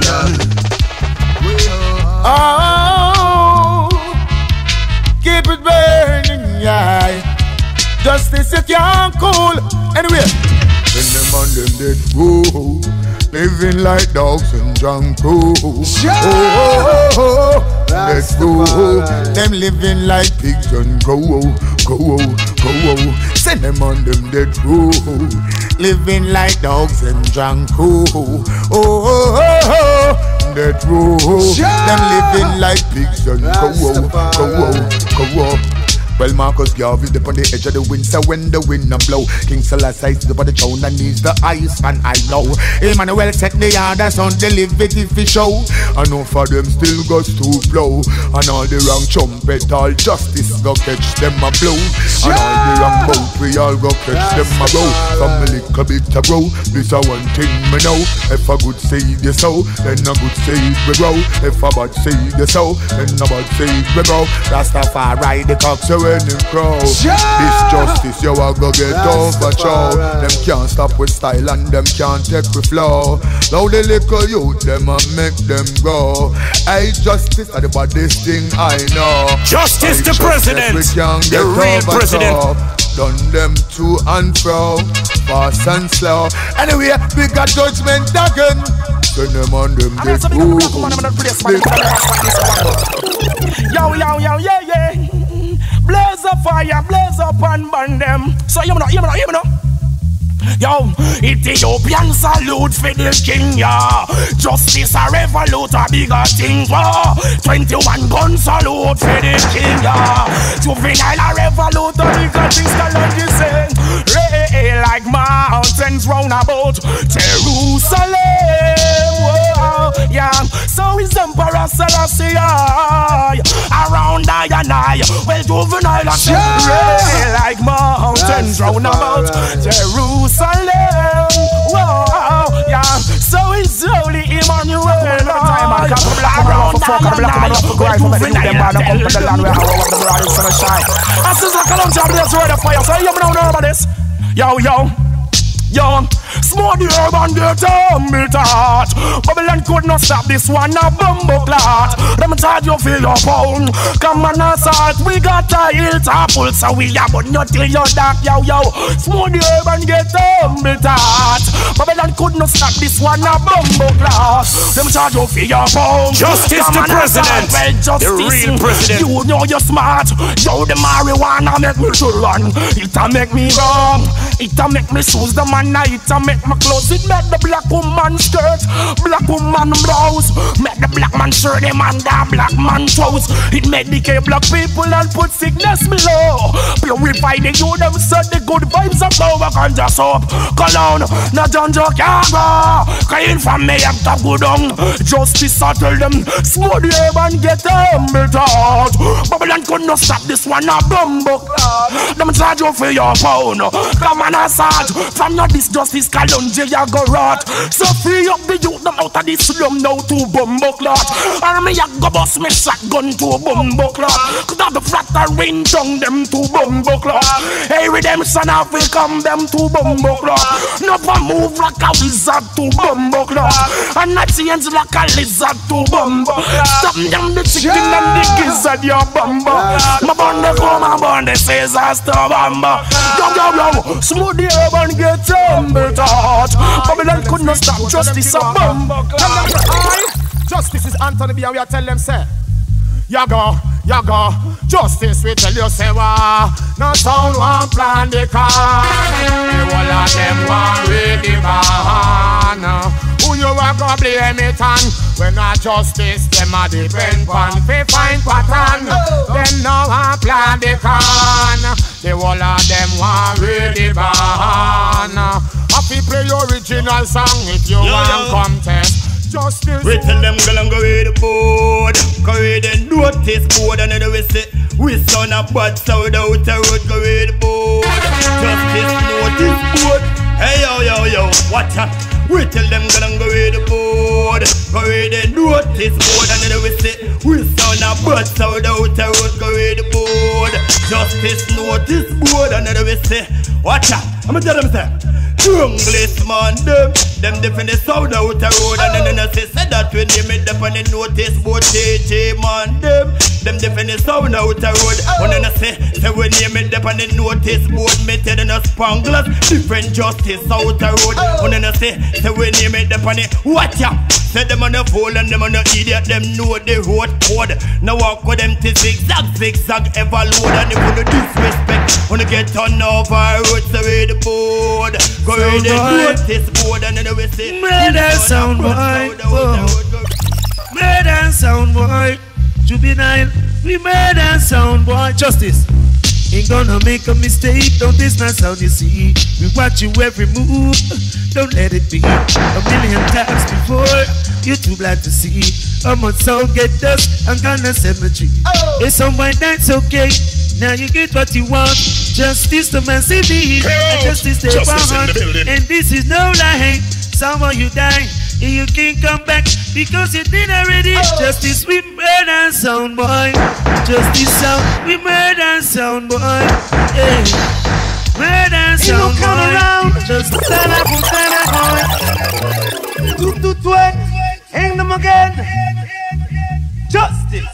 Oh, keep it burning, yeah. Justice you can't cool. Anyway, when them on them dead, whoa, living like dogs and drunk, oh, oh, oh, let's go. Them living like pigs and go, go, go. Send them on them dead, whoa, living like dogs and drunk, oh, oh, oh, dead, whoa. Them living like pigs and go, go, go. Well, Marcus Garvey is up on the edge of the wind, so when the wind a blow, King Selassie is up on the throne and needs the ice, and I know Emmanuel set the orders on the liberty for show. I know for them still goes to blow, and all the wrong trumpet, all justice go catch them a blow, and all the wrong boat we all go catch them a blow. From a little bit to grow, this a one thing me know. If a good seed you sow, then a good seed we grow. If a bad seed you sow, then a bad seed we grow. Rastafari the cock so when him crow. This justice you a go get overthrow. Them can't stop with style and them can't take with flow. Now the little youth them a make them go. Hey, justice are the baddest thing I know. Justice the president, the real president. Done them to and fro, fast and slow. Anyway, we got judgment again. Send them on them dead. Yo, yo, yo, yeah, yeah. Blaze up fire, blaze up and burn them. So you know, you know, you know. Yo, Ethiopian salute for the king, yeah. Justice a revolute, a bigger thing, wow. twenty-one gun salute for the king, yeah. Juvenile a revolute, a bigger thing, Scotland is saying. Ray like mountains round about Jerusalem, wow, yeah. So is Emperor Selassie, around I and I. Well, Juvenile a say, ray like mountains round about Jerusalem. Jerusalem, wow, yeah. So it's only Emmanuel. Around I Yo, yo, yo, Smooth the urban get humble touch. Babylon could not stop this one a bumbo clot. Them charge you for your pound. Come on assault, we got a hilltop pull, so we a but not till you dark, yo yo. Smooth the urban get humble touch. Babylon could not stop this one a bumbo clot. Them charge you for your pound. Justice the president, assault, the real president. You know you're smart. Yo, the marijuana make me to run. It'll make me wrong. It'll make me choose the man. It'll make my clothes. It make the black woman skirt, black woman blouse. Make the black man shirt, the man the black man toes. It make decay black people and put sickness below. Purify the youth, them set the good vibes up over ganja soap. Cologne, no Jonjo Kaga. Clean from me up to good on. Justice I tell them, smooth the urban get them built out. Babylon could not stop this one a bumbo. Them charge you for your phone. Come on assault. From your this justice Kalonji ya go rot. So free up the youth them out of this slum now to bumbo clot. And me ya go bust me shotgun to bumbo clot. Cause that the flat a ring tongue them to bumbo clot. Hey redemption have we come them to bumbo clot. Never move like a wizard to bumbo clot. And not change like a lizard to bumbo. Stop them the chicken and the gizzard your bumbo. My bond the come and bond the scissors to bumbo. Yo yo yo, smooth the urban get humble touch. Babylon could not stop justice a bumbo. Justice is Anthony B and we are tell them say Yago, Yago, justice we tell you say wah. No sound one plan the car. The whole of them want read the ban. Who you are gonna blame it on? When a justice them a depend on fi find pattern. Them no one plan the can. The whole of them want read the ban. Happy play your original song if you want contest. Justice. We tell them go and go with the board. Go with the notice board. And then we say we son a bad sound out the road. Go with the board. Justice notice board. Hey yo yo yo, watch out. We tell them go and go with the board. Go with the notice board. And then we say we son a bad sound out the road. Go with the board. Justice notice board. And then we say watch out. I'ma tell them say Junglist man them, them defend the sound out the road. And then I say, say that when they made up on the notice board. J J man them, them defend the sound out the road. And then I say, say when they made up on the notice board, me tell them a spanglers, different justice out the road. And then I say, say when they made up on the watch out. Say them on the fool and them on the idiot, them know the road code. Now walk with them to zigzag, zigzag, ever load. And they put the disrespect when they get on over road, so with the board. Go with the notice board and then we say murder sound boy, murder sound boy, juvenile, we murder sound boy. Justice ain't gonna make a mistake, don't this not sound you see. We watch you every move, don't let it be a million times before. You're too blind to see. I'm on sound get dust, I'm gonna cemetery. Oh. It's some white that's okay. Now you get what you want. Justice to man city, and justice they want. And this is no lie. Someone you die, and you can't come back because you did already. Oh. Justice we murder sound boy. Justice sound we murder sound boy. Hey. Murder sound boy. Come around. Just stand up and stand up boy. Two two twenty, hang them again. Justice.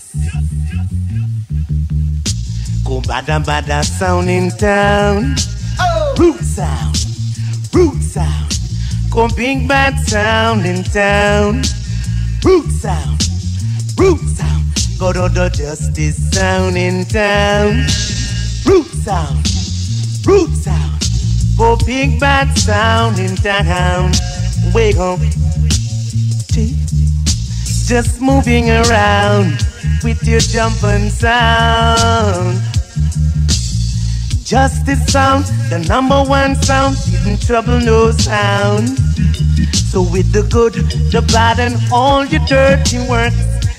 Go bada bada sound in town. Oh. Root sound, root sound. Go big bad sound in town. Root sound, root sound. Go to the justice sound in town. Root sound, root sound. Go big bad sound in town. Wake up, just moving around with your jumping sound. Justice sound, the number one sound, even trouble no sound. So with the good, the bad, and all your dirty work,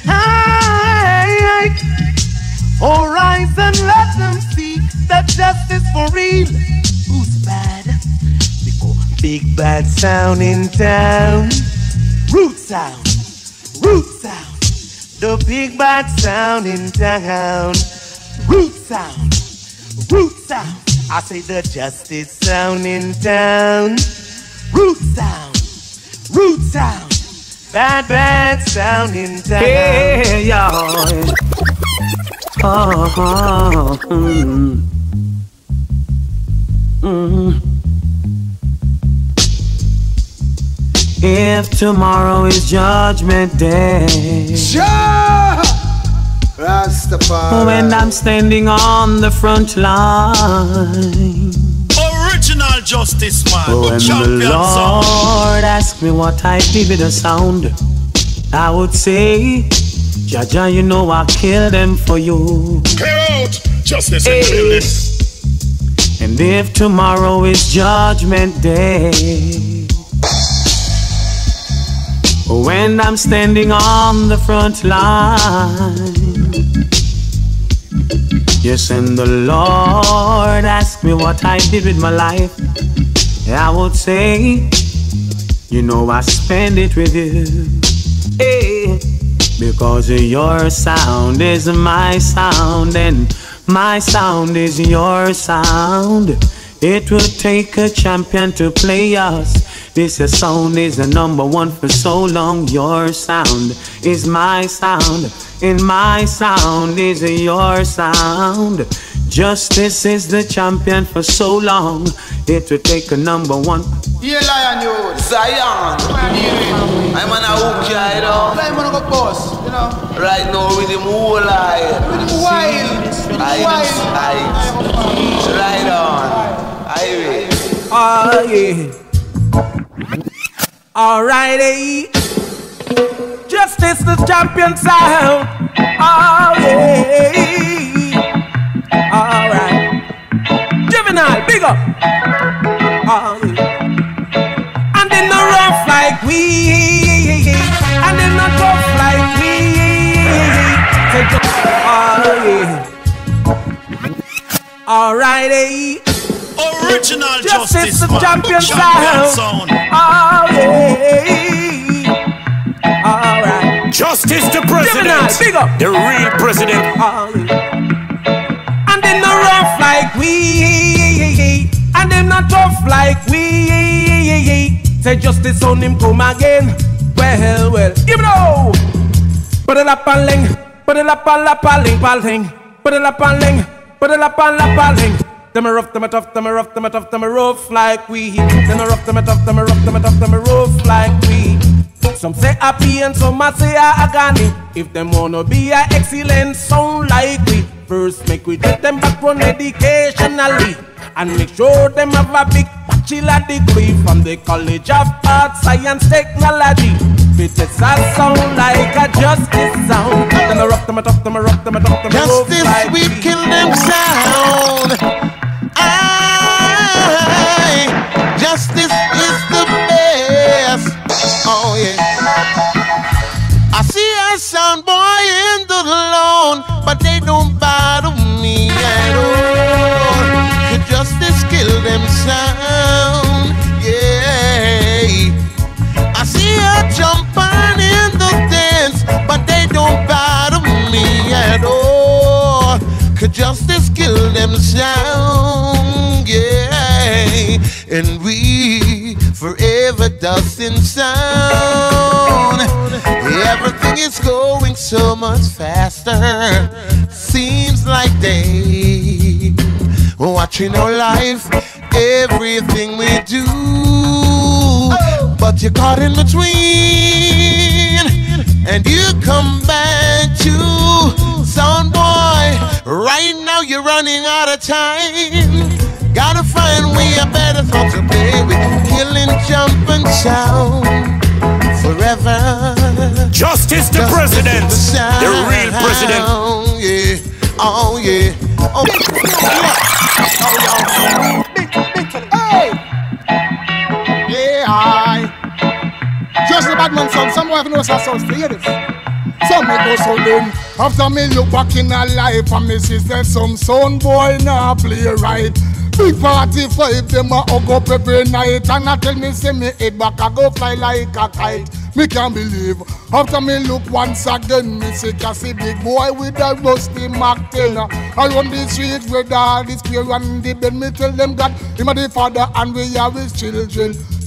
hey, oh rise and let them see that justice for real. Who's bad? Because big bad sound in town. Root sound, root sound. The big bad sound in town. Root sound. Root sound, I say the justice sound in town. Root sound, root sound, bad, bad sound in town. Hey, y'all. Oh, oh, mm. Mm. If tomorrow is Judgment Day, sure. Rastafari. When I'm standing on the front line, original Justice Man, when champion the Lord asks me what I did with the sound, I would say, Jaja, you know I killed them for you. Clear out, Justice Hey. and kill this. And if tomorrow is Judgment Day, when I'm standing on the front line, yes, and the Lord asked me what I did with my life, I would say, you know I spend it with you. Hey. Because your sound is my sound and my sound is your sound. It would take a champion to play us. This your sound is the number one for so long. Your sound is my sound and my sound is your sound. Justice is the champion for so long. It would take a number one. Yeah, Lion, you Zion. I'm on a hook, you know. I'm on a go boss, you know. Right now, with the moon light. With the wild. Ice, ice. Right on. Highway. Oh, yeah. Alrighty. Justice the champion sound. Oh, yeah. Alright. Juvenile, big up. Oh, yeah. And they not rough like we, and they not tough like we. Oh, yeah. Alrighty. Original Justice, Justice the Man, champion, champion sound. sound. Oh, yeah. Alright. Justice the president. Juvenile, big up. The real president. Oh, yeah. And they not rough like we, and they not tough like we. Say Justice on him come again. Well, well, give it all. Put it up and ling, put it up and la paling, paling. Put it up and ling, put it up and la paling. Them a rough, them a tough, them a rough, them a tough, them a rough like we. Them a rough, them a tough, them a rough, them a tough, them a rough like we. Some say happy and some a say a agony. If them wanna be a excellent sound like we, first make we get them back on educationally and make sure them have a big bachelor degree from the College of Arts, Science, Technology. Bitches a sound like a Justice sound. Them a rough, them a tough, them a rough, them a tough, them a rough Justice, like we kill them sound. I, Justice is the best. Oh yeah. I see a sound boy in the lawn, but they don't bother me at all. Could Justice kill them sound? Yeah. I see a jumping in the dance, but they don't bother me at all. Could Justice kill them sound? Yeah. And we forever dusting sound. Everything is going so much faster. Seems like they watching our life, everything we do. But you're caught in between, and you come back to sound boy. Right now you're running out of time. Gotta find way a better song to play with. Killing, jumping sound forever. Justice the Justice president, the, sound. the real president. Yeah, oh yeah, oh yeah. Hey, yeah, I just the bad man son. Some boy have no sound to hear this. Some me go so dumb. After me look back in a life and me see that some sound boy nah play right. Big forty-five, them a hug up every night. And I tell me, say me head back, I go fly like a kite. Me can't believe. After me look once again, me see Cassie big boy with a rusty Mac ten. I run the street with all this spear and the bend. Me tell them that him a the father and we are his children.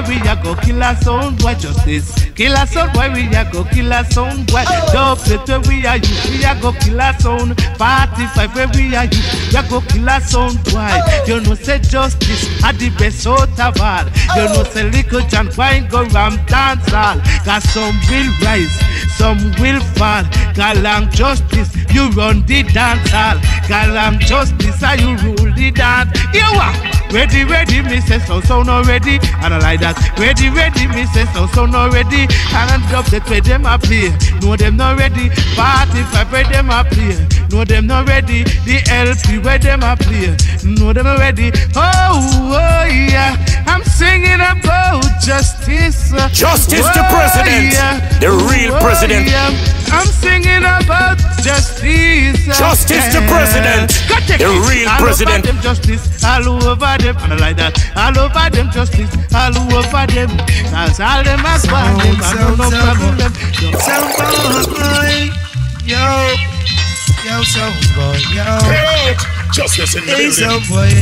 boy, we a go kill a sound boy. Justice, kill a sound boy, we a go kill a sound boy. Double where we are you, we a go kill a sound. Forty-five where we are you, we a go kill a sound boy. You know say justice at the best out of all. You know say little John wine go ram dance all. Cause some will rise, some will fall. Galang justice, you run the dance hall. Galang justice, and you rule the dance. You are ready, ready, me say so, so no ready. I don't like that. Ready, ready, me say so, so no ready. And drop the way them a play. No them not ready. Forty-five where them a play. No them not ready. The L P where them a play. No them not ready. Oh, oh yeah. I'm singing about justice. Justice oh, the president. Yeah. The real oh, president. Yeah. I'm singing about justice. Justice the president. The real all president. Over them justice. All over them. I don't like that. All over them justice. All over them. Cause all them as one. Them I don't no problem. Sound boy. Yo. Yo, sound boy. Yo. Hey, justice in the hey, building. sound boy.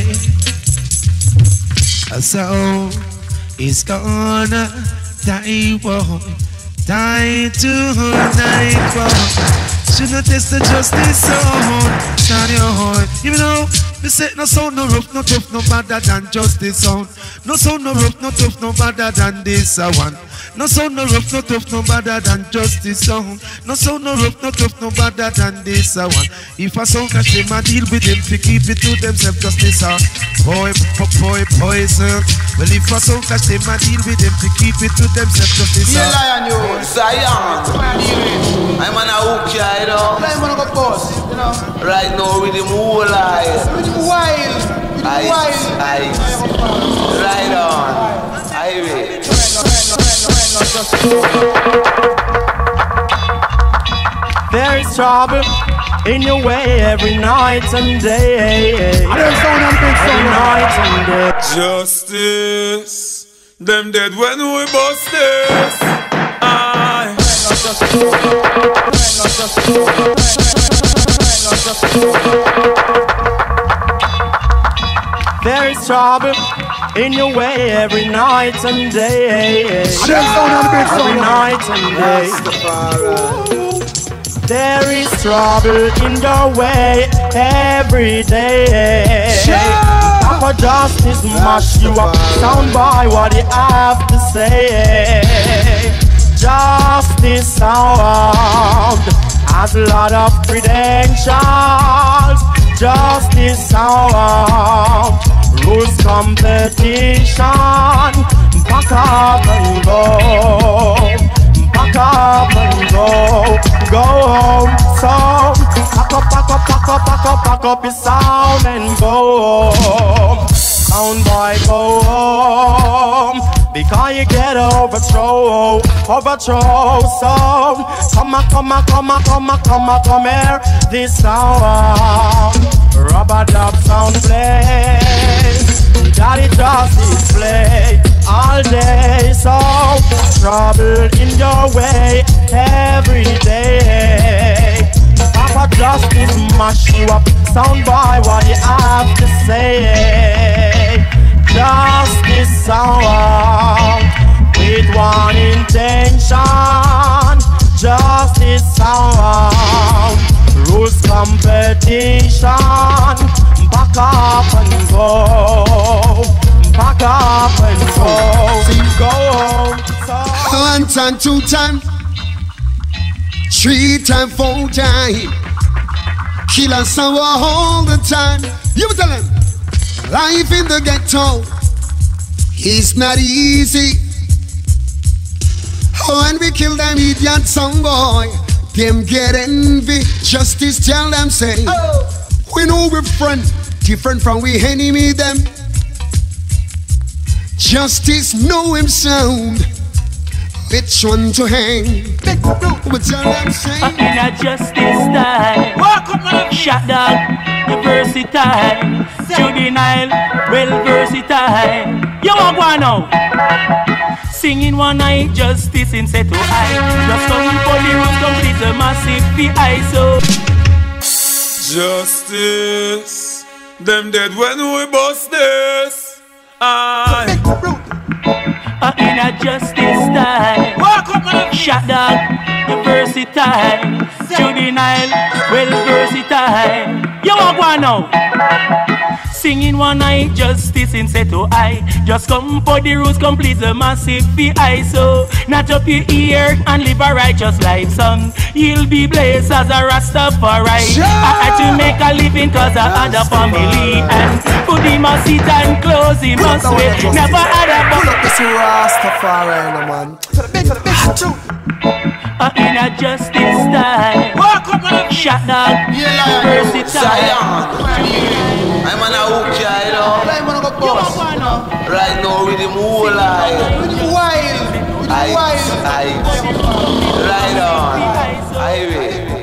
A sound is gonna die, boy. Die tonight, boy. Should not test the justice sound. Shine your heart. Even though me say no sound, no rough, no tough, no better than justice sound. No sound, no rough, no tough, no better than this a one. No sound, no rough, no tough, no better than justice sound. No sound, no rough, no tough, no better than this a one. If a sound catch them and deal with them, to keep it to themselves, justice a boy, boy, poison. Well, if a sound catch them and deal with them, to keep it to themselves, justice a. You lion, you Zion. I'm on a hook, you know. I'm on a boss, you know. Right now, with the whole life. With the wild. With the wild. Ice. Right on. Highway. There is trouble in your way every night and day. Every night and day. Justice, them dead when we bust this. Aye. There is trouble in your way every night and day. Every night and day. There is trouble in your way every day. Papa Justice mash you up. Sound by what you have to say. Justice sound has a lot of credentials. Justice sound rules competition. Pack up and go. Pack up and go. Go home, sound. Pack up, pack up, pack up, pack up, pack up your sound and go home. Sound boy, go home. Because you get overthrow, overthrow sound. Come on, come on, come on, come on, come on, come here. This sound, rubber dub sound play. Daddy Justice play all day. So trouble in your way every day. Papa Justice mash you up. Sound boy, what you have to say? Justice sound with one intention. Justice sound rules competition. Back up and go. Back up and go. Go home. One time, two time, three time, four time. Killer sour all the time. You tell them, life in the ghetto is not easy. When we kill them idiot song boy, them get envy. Justice tell them say, oh. We know we're friend, different from we enemy them. Justice know him sound. Which one to hang? But tell them say, in a justice time. Shut down, versatile. Juvenile, well versatile. You want one now? Singing one night, justice in set to high. Just come for the roots, complete the massive P I. So Uh, in a justice style. Walk up, man. Shot dog, the versatile. Juvenile, well versatile. You walk one now. Singing one night, justice in set to I. Just come for the rules, complete the massive V I. So, not up your ear and live a righteous life, son. You'll be blessed as a Rastafari. Sure. I had to make a living cause I had a family. And put him a seat and close him a sweat. Never had a pull up this Rastafari, no man. To the big, to the big, uh, in a justice style. Walk up, man. Shot dog, yeah, versatile. I'm on a hook, you know. I'm on a boss. Right now, with the moon light. With the wild. With the wild. Right on. Highway.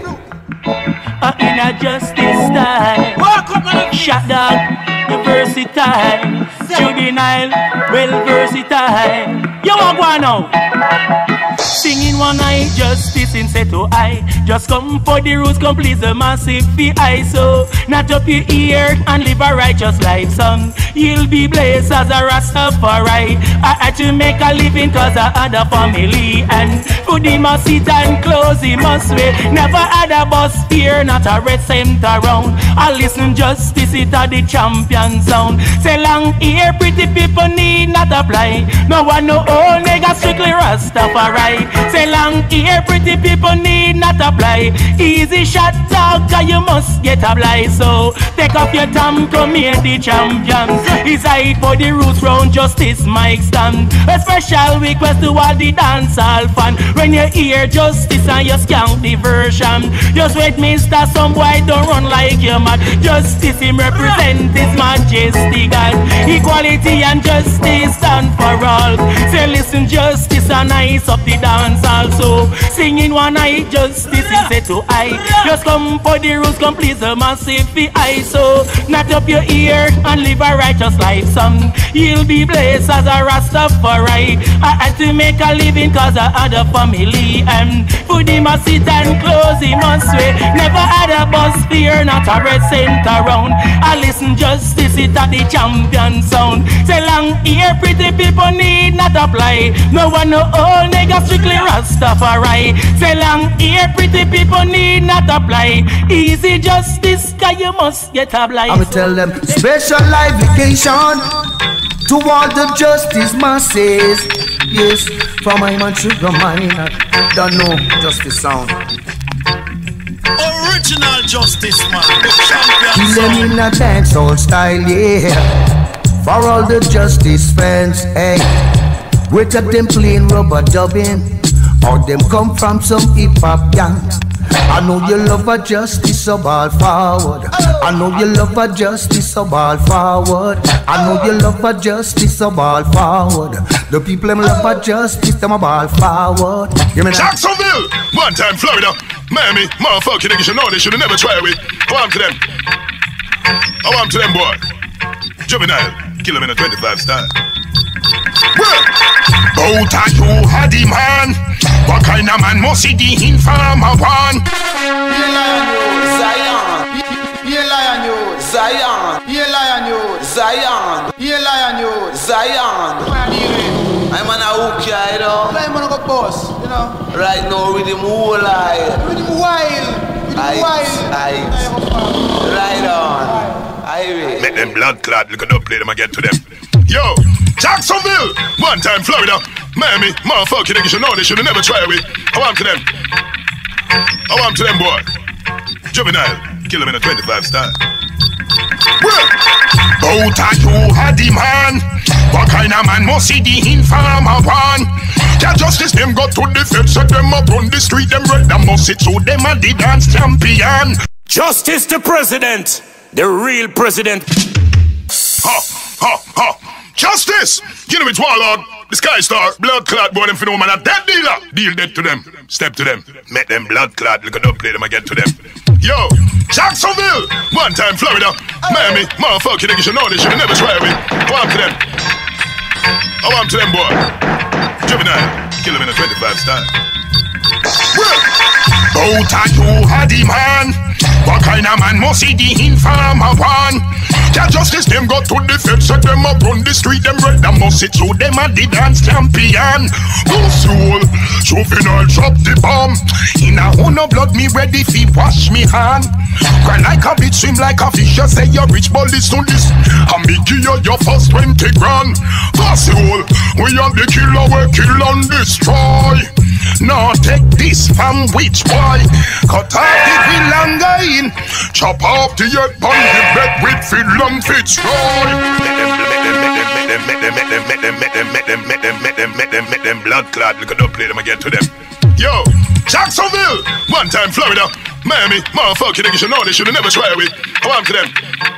Uh, in a justice style. Walk up, man. Shot dog, the versatile. Juvenile, well versatile. You walk one now. Singing one night, justice in set to I. Just come for the rules, complete the massive V I. So, not up your ear and live a righteous life, son. You'll be blessed as a Rastafari. I had to make a living cause I had a family. And put him a seat and close him a sweat. Never had a bus fear, not a red center round. I listen justice, it a the champion sound. Say long ear, pretty people need not apply. No one no old nigga, strictly Rastafari. Say long ear, pretty people need not apply. Easy shot talk, cause you must get a blind. So take off your tam, come here the champions. It's hide for the roots round justice mic stand. A special request to all the dancehall fan. When you hear justice and you skank the version, just wait mister, some boy don't run like you mad. Justice him represent his majesty God. Equality and justice stand for all. Say listen justice and ice up the dance also. Singing one night, justice is set to I. Just come for the rules, complete the massive V I. So, not up your ear and live a righteous life, son. You'll be blessed as a Rastafari. I had to make a living cause I had a family. And put him a seat and close him on sway. Never had a bus fear, not a red center round. I listen justice, it at the champion sound. Say long ear, pretty people need not apply. No one no old nigga, strictly Rastafari. Say long ear, pretty people need not apply. Easy justice, cause you must get a blind. I'ma tell them special obligation to all the justice masses. Yes, from my man sugar mine, don't know justice sound. Original justice man, Kill them in a dancehall style, yeah. For all the justice fans, hey. Wait at them playing rubber dubbing, or them come from some hip hop gang. I know you love a justice, so ball forward. I know you love a justice, so ball forward. I know you love a justice, so ball forward. The people them love a justice, them a ball forward. Jacksonville, one time Florida, Miami, motherfucking niggas, you know they shoulda never tried with. Go on to them. I want to them, boy. Juvenile, kill him in a twenty-five style. Well, both of you had the man. What kind of man must see the informer one? Yeah, lion you, Zion. Yeah, lion you, Zion. Yeah, lion you, Zion. Yeah, lion you, Zion. I'm on a hook, you know. I'm on a boss, you know. Right now, with the moon light. With the wild. With the wild. Right on. Highway. Make them blood clot, look at up, play them again to them. Yo, Jacksonville, one time Florida, Miami, motherfucking niggas, you know they shoulda never tried with. I want to them. I want to them, boy. Juvenile, kill him in a twenty-five style. Well, both of you had the man. What kind of man must see the informer one? Yeah, justice them got to the feds, set them up on the street, them red, them must sit so them are the dance champion. Justice the president, the real president. Ha, ha, ha. Justice! You know it's Warlord, the Sky Star, blood clot boy, them phenomenon, a dead dealer. Deal dead to them, step to them, make them blood clot, look at them, play them again to them. Yo, Jacksonville, one time Florida, Miami, motherfucking niggas, you know they shoulda never tried with. Go on to them. I want to them, boy. Juvenile, kill him in a twenty-five style. Well, both of you had the man. What kind of man must see the informer one? Can't justice them go to the feds, so them up run the street, them red, them must sit through them at the dance champion. Go soul, juvenile drop the bomb. In a honor blood, me ready fi wash me hand. Cry like a bitch, swim like a fish, you say you're rich, but listen this. And me give you your first twenty grand. Go soul, we are the killer, we kill and destroy. Now take this from which boy? Cut off the will and gain. Chop off the head on the bed with Phil and Fitzroy. Make them, make them, make them, make them, make them, make them, make them, make them, make them, make them blood clot. Look at them, play them again to them. Yo, Jacksonville, one time Florida, Miami, motherfucking niggas, you know they should have never try with. How am to them?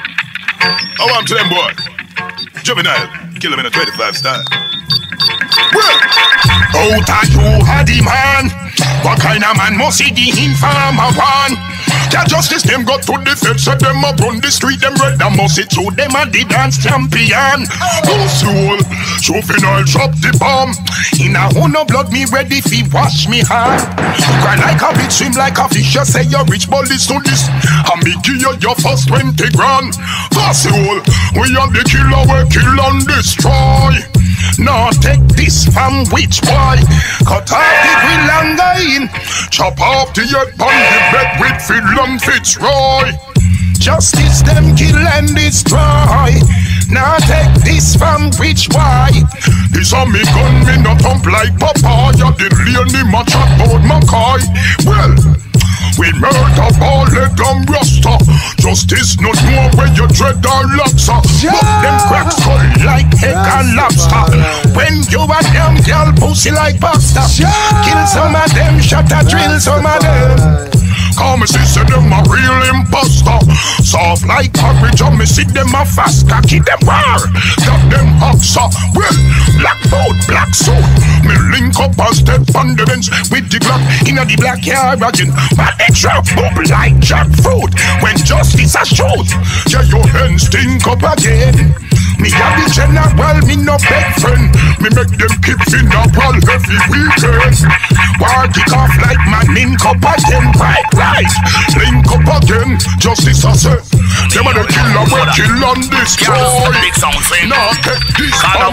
How am to them, boy? Juvenile, kill them in a twenty-five style. Well, out of you had the man. What kind of man must see the informer one? Can't justice them go to the feds, so them up run the street, them red, them must sit through them at the dance champion. Go soul, juvenile drop the bomb. In a honor blood, me ready fi wash me hand. Cry like a bitch, swim like a fish, you say you're rich, but listen to this. And me give you your first twenty grand. Go soul, we are the killer, we kill and destroy. Now take this from which boy? Cut off the will and gain. Chop off the head on the bed with Phil and Fitzroy. Justice them kill and destroy. Now take this from which boy? This a me gun, me not thump like papaya. The lady ma chat bout my car. Well, we murder all let them rasta. Justice not know where you dread or lobster. But them crack skull like egg and lobster. When you and them girl pussy like pasta. Kill some of them, shot a drill some of them. Come see say them a real imposter. Soft like courage and me see them a fast cocky them war. Got them oxa. Well, black boat, black suit. Me link up and step on the bench with the Glock inna the black yard again. But they drop up like jackfruit when justice a shoot. Yeah, your hands stink up again. Me a the general, me no big friend. Me make them keep funeral every weekend. War kick off like man link up again. Right, right, link up again. Justice a say. Them a the killer, we kill and destroy. Now take this man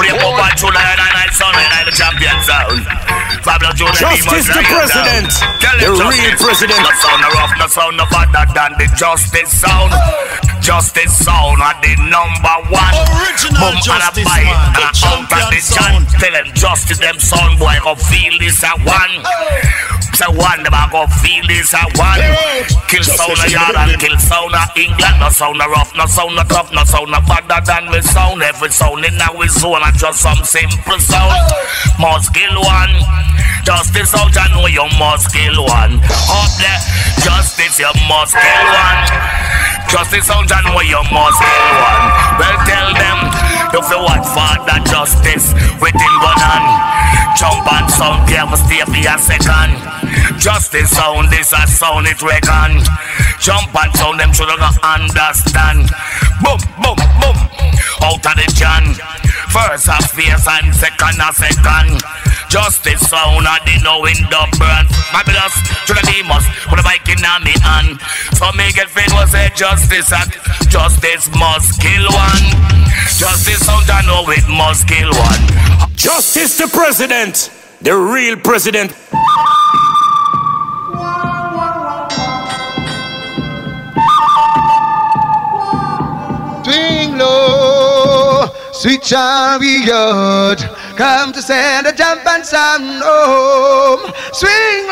Justice the president, the real president. The sound of rough, the sound of other than the justice sound. Justice sound are the number one. Original justice man, the champion sound. Tell them justice, them sound boy go feel this a one. Say one, them a go feel this a one. Kill sound of yard and kill sound of England. No sound of rough, no sound of tough, no sound of other than we sound. Every sound in our zone and just some simple sound. Must kill one. Justice out, I know you must kill one. Up there, justice, you must kill one. Justice out, I know you must kill one. Well, tell them, if you want father justice, within gun on. Jump and sound, care for stay for a second. Justice sound, this a sound, it reckon. Jump and sound, them should not understand. Boom, boom, boom, out of the jam. First a face and second a second. Justice sound and they know in the burn. My brothers to the demons with a bike in me hand. So me get fit was say justice act. Justice must kill one. Justice sound I know it must kill one. Justice the president, the real president. Swing low, sweet chariot, come to send a jump and sound home. Swing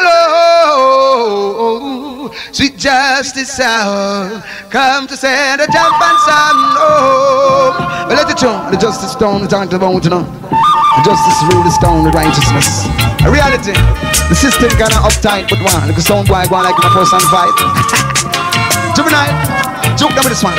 low, sweet justice sound, come to send a jump and sound home. Well, let it show, the justice stone we talked about, you know. The justice rule the stone with righteousness. A reality, the system kinda uptight, but one, like a sound boy going like in a first and fight. Juvenile, joke them with this one.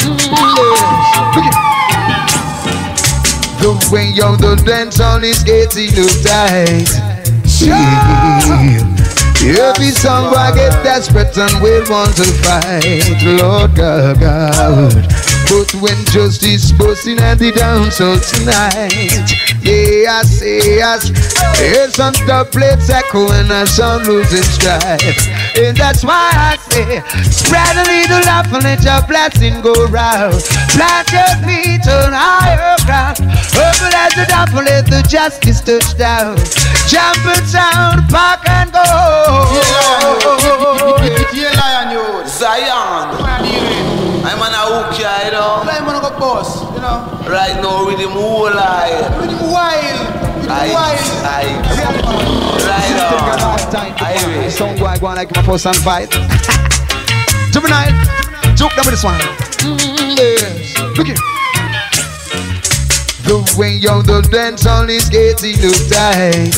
The way of the dance on is getting tight. Yeah. Every song I get desperate and will want to fight, Lord God, God. But when justice busting at the dance tonight, yeah. Yes, yes. It's on the plates echoing and sun losing strife. And that's why I say, spread a little love and let your blessing go round. Plant your feet on higher ground. Open as the apple, let the justice touch down. Jump and sound, park and go. Yeah, lion, you. Zion. I'm on a hook, you know. I'm on a boss, you know. Right now, with the moonlight. With the wild. I, I, right on. Song go, I go like my post and fight. Juvenile, joke down with this one. Mm, yes. Look here. The way you're the dance on this gate, it look tight.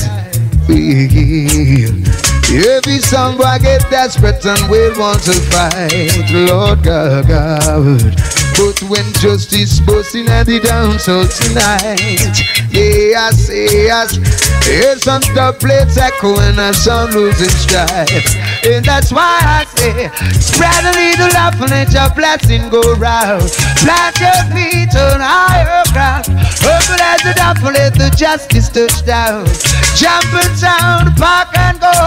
Every song I get desperate and will want to fight. Lord God, God. But when justice busting at the down so tonight, yes, yes, it's on the plates echoing and sun losing strife. And that's why I say, spread a little love and let your blessing go round. Plant your feet on higher ground. Open as the door and let the justice touch down. Jump and sound, park and go.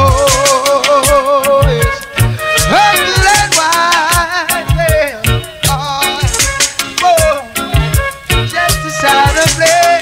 Yes. Humble and wise, yeah. Oh, oh. Justice out of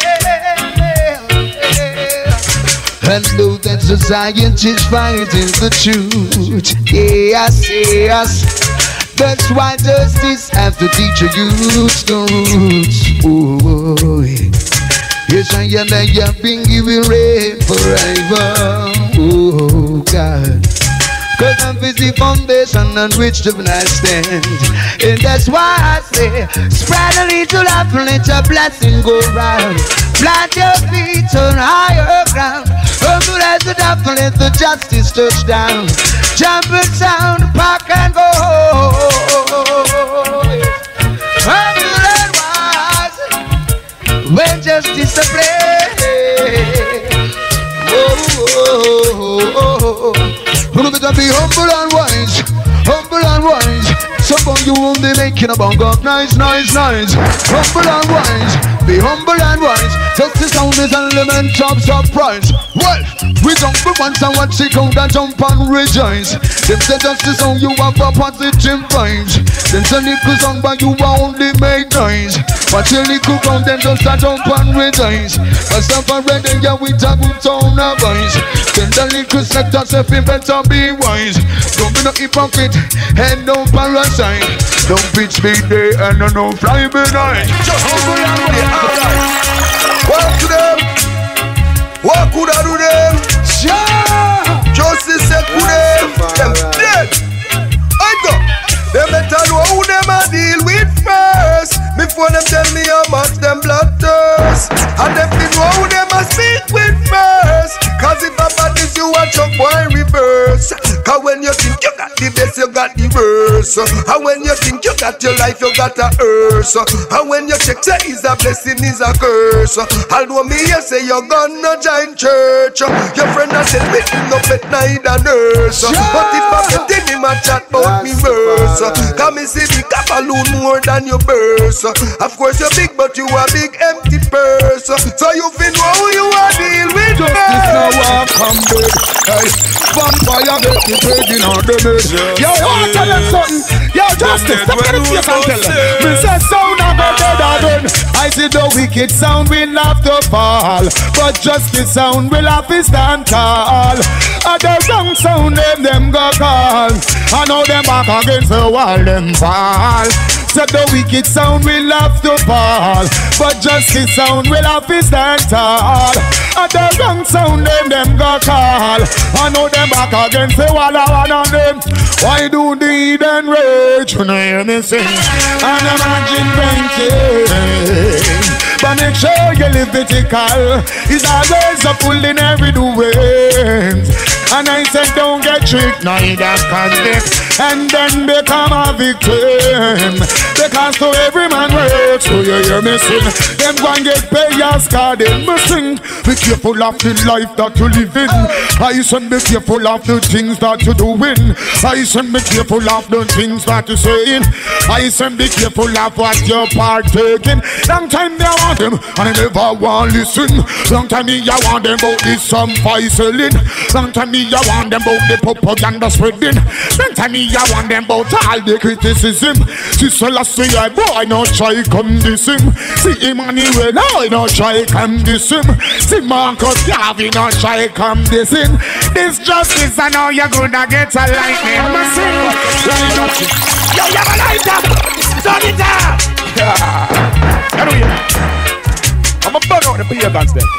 place. And know that society is fighting the truth. Yes, yes. That's why justice has to teach you the roots. Oh, yeah. Yes, I am, I have been given rain forever. Oh, God. Cause I'm busy foundation on which to I stand. And that's why I say, spread a little love and let your blessing go round. Plant your feet on higher ground. Humble as the dove and let the justice touch down. Jump and sound, park and go. Humble and wise, when justice a play. Oh, oh, oh, oh, oh. You better be humble and wise, humble and wise. Someone you won't be making a bong up, nice, nice, nice. Humble and wise, be humble and wise. Just the sound is an element of surprise. Well, we jump for once and watch it count and jump and rejoice. Them say just the sound you have a positive vibes. Them say little song but you only make noise. Watch your little count then just a jump and rejoice. But some are ready, yeah, we talk with tone of voice. Then the little sector say you better be wise. Don't be no hypocrite and no parasite. Don't pitch me day and no, no fly by night. Just humble and wise. Walk to them. What could I do them? Yeah. Justice said to them. Them dead. I go. They better know who them a deal with first before them tell me how much them blood thirst. And them be know who them a speak with first. Cause if a bad is you watch up boy reverse. Cause when you think you got the best you got the worst. And when you think you got your life you got a hearse. And when you check say is a blessing is a curse. Although me you say you're gonna join church. Your friend a said me no bet neither nurse. But if I get in him a chat about me verse. Cause me see the cap alone more than your purse. Of course you're big but you a big empty purse. So you feel know who you are deal with. Justice now walk come big. Hey, vampire get you paid in on the bed. Yo, I want to tell them something. Yo, Justice, step in the face and tell them. Me say sound a go dead again. I see the wicked sound will have to fall, but Justice sound will have to stand tall. And the wrong sound them them go call. I know them back against the wall them fall. So the wicked sound will have to fall, but Justice sound will have to stand tall. And the wrong sound them them go call. I know them back against the wall of one of them. Why do the heathen rage when I hear me sing? And imagine painting. But make sure you live vertical. It's always a pull in every doing. And I said don't get tricked, neither can this. And then become a victim. Because to every man works, so you hear me sing. Them go and get payers, cause they missing. Be careful of the life that you live in. I said be careful of the things that you doing. I said be careful of the things that you saying. I said be careful of what you're partaking. Long time they want them, and I never want listen. Long time me I want them about this some fight selling. Long time me I want them about the propaganda spreading. Long time me I want them about all the criticism. See Selassie I boy no try come this him. See Emmanuel I no try come this him. See Marcus Garvey no try come this in. This justice I know you're gonna get a lightning. Yo, you have a lighter! Turn it down! Anyway, I'm a burn out the pagans then.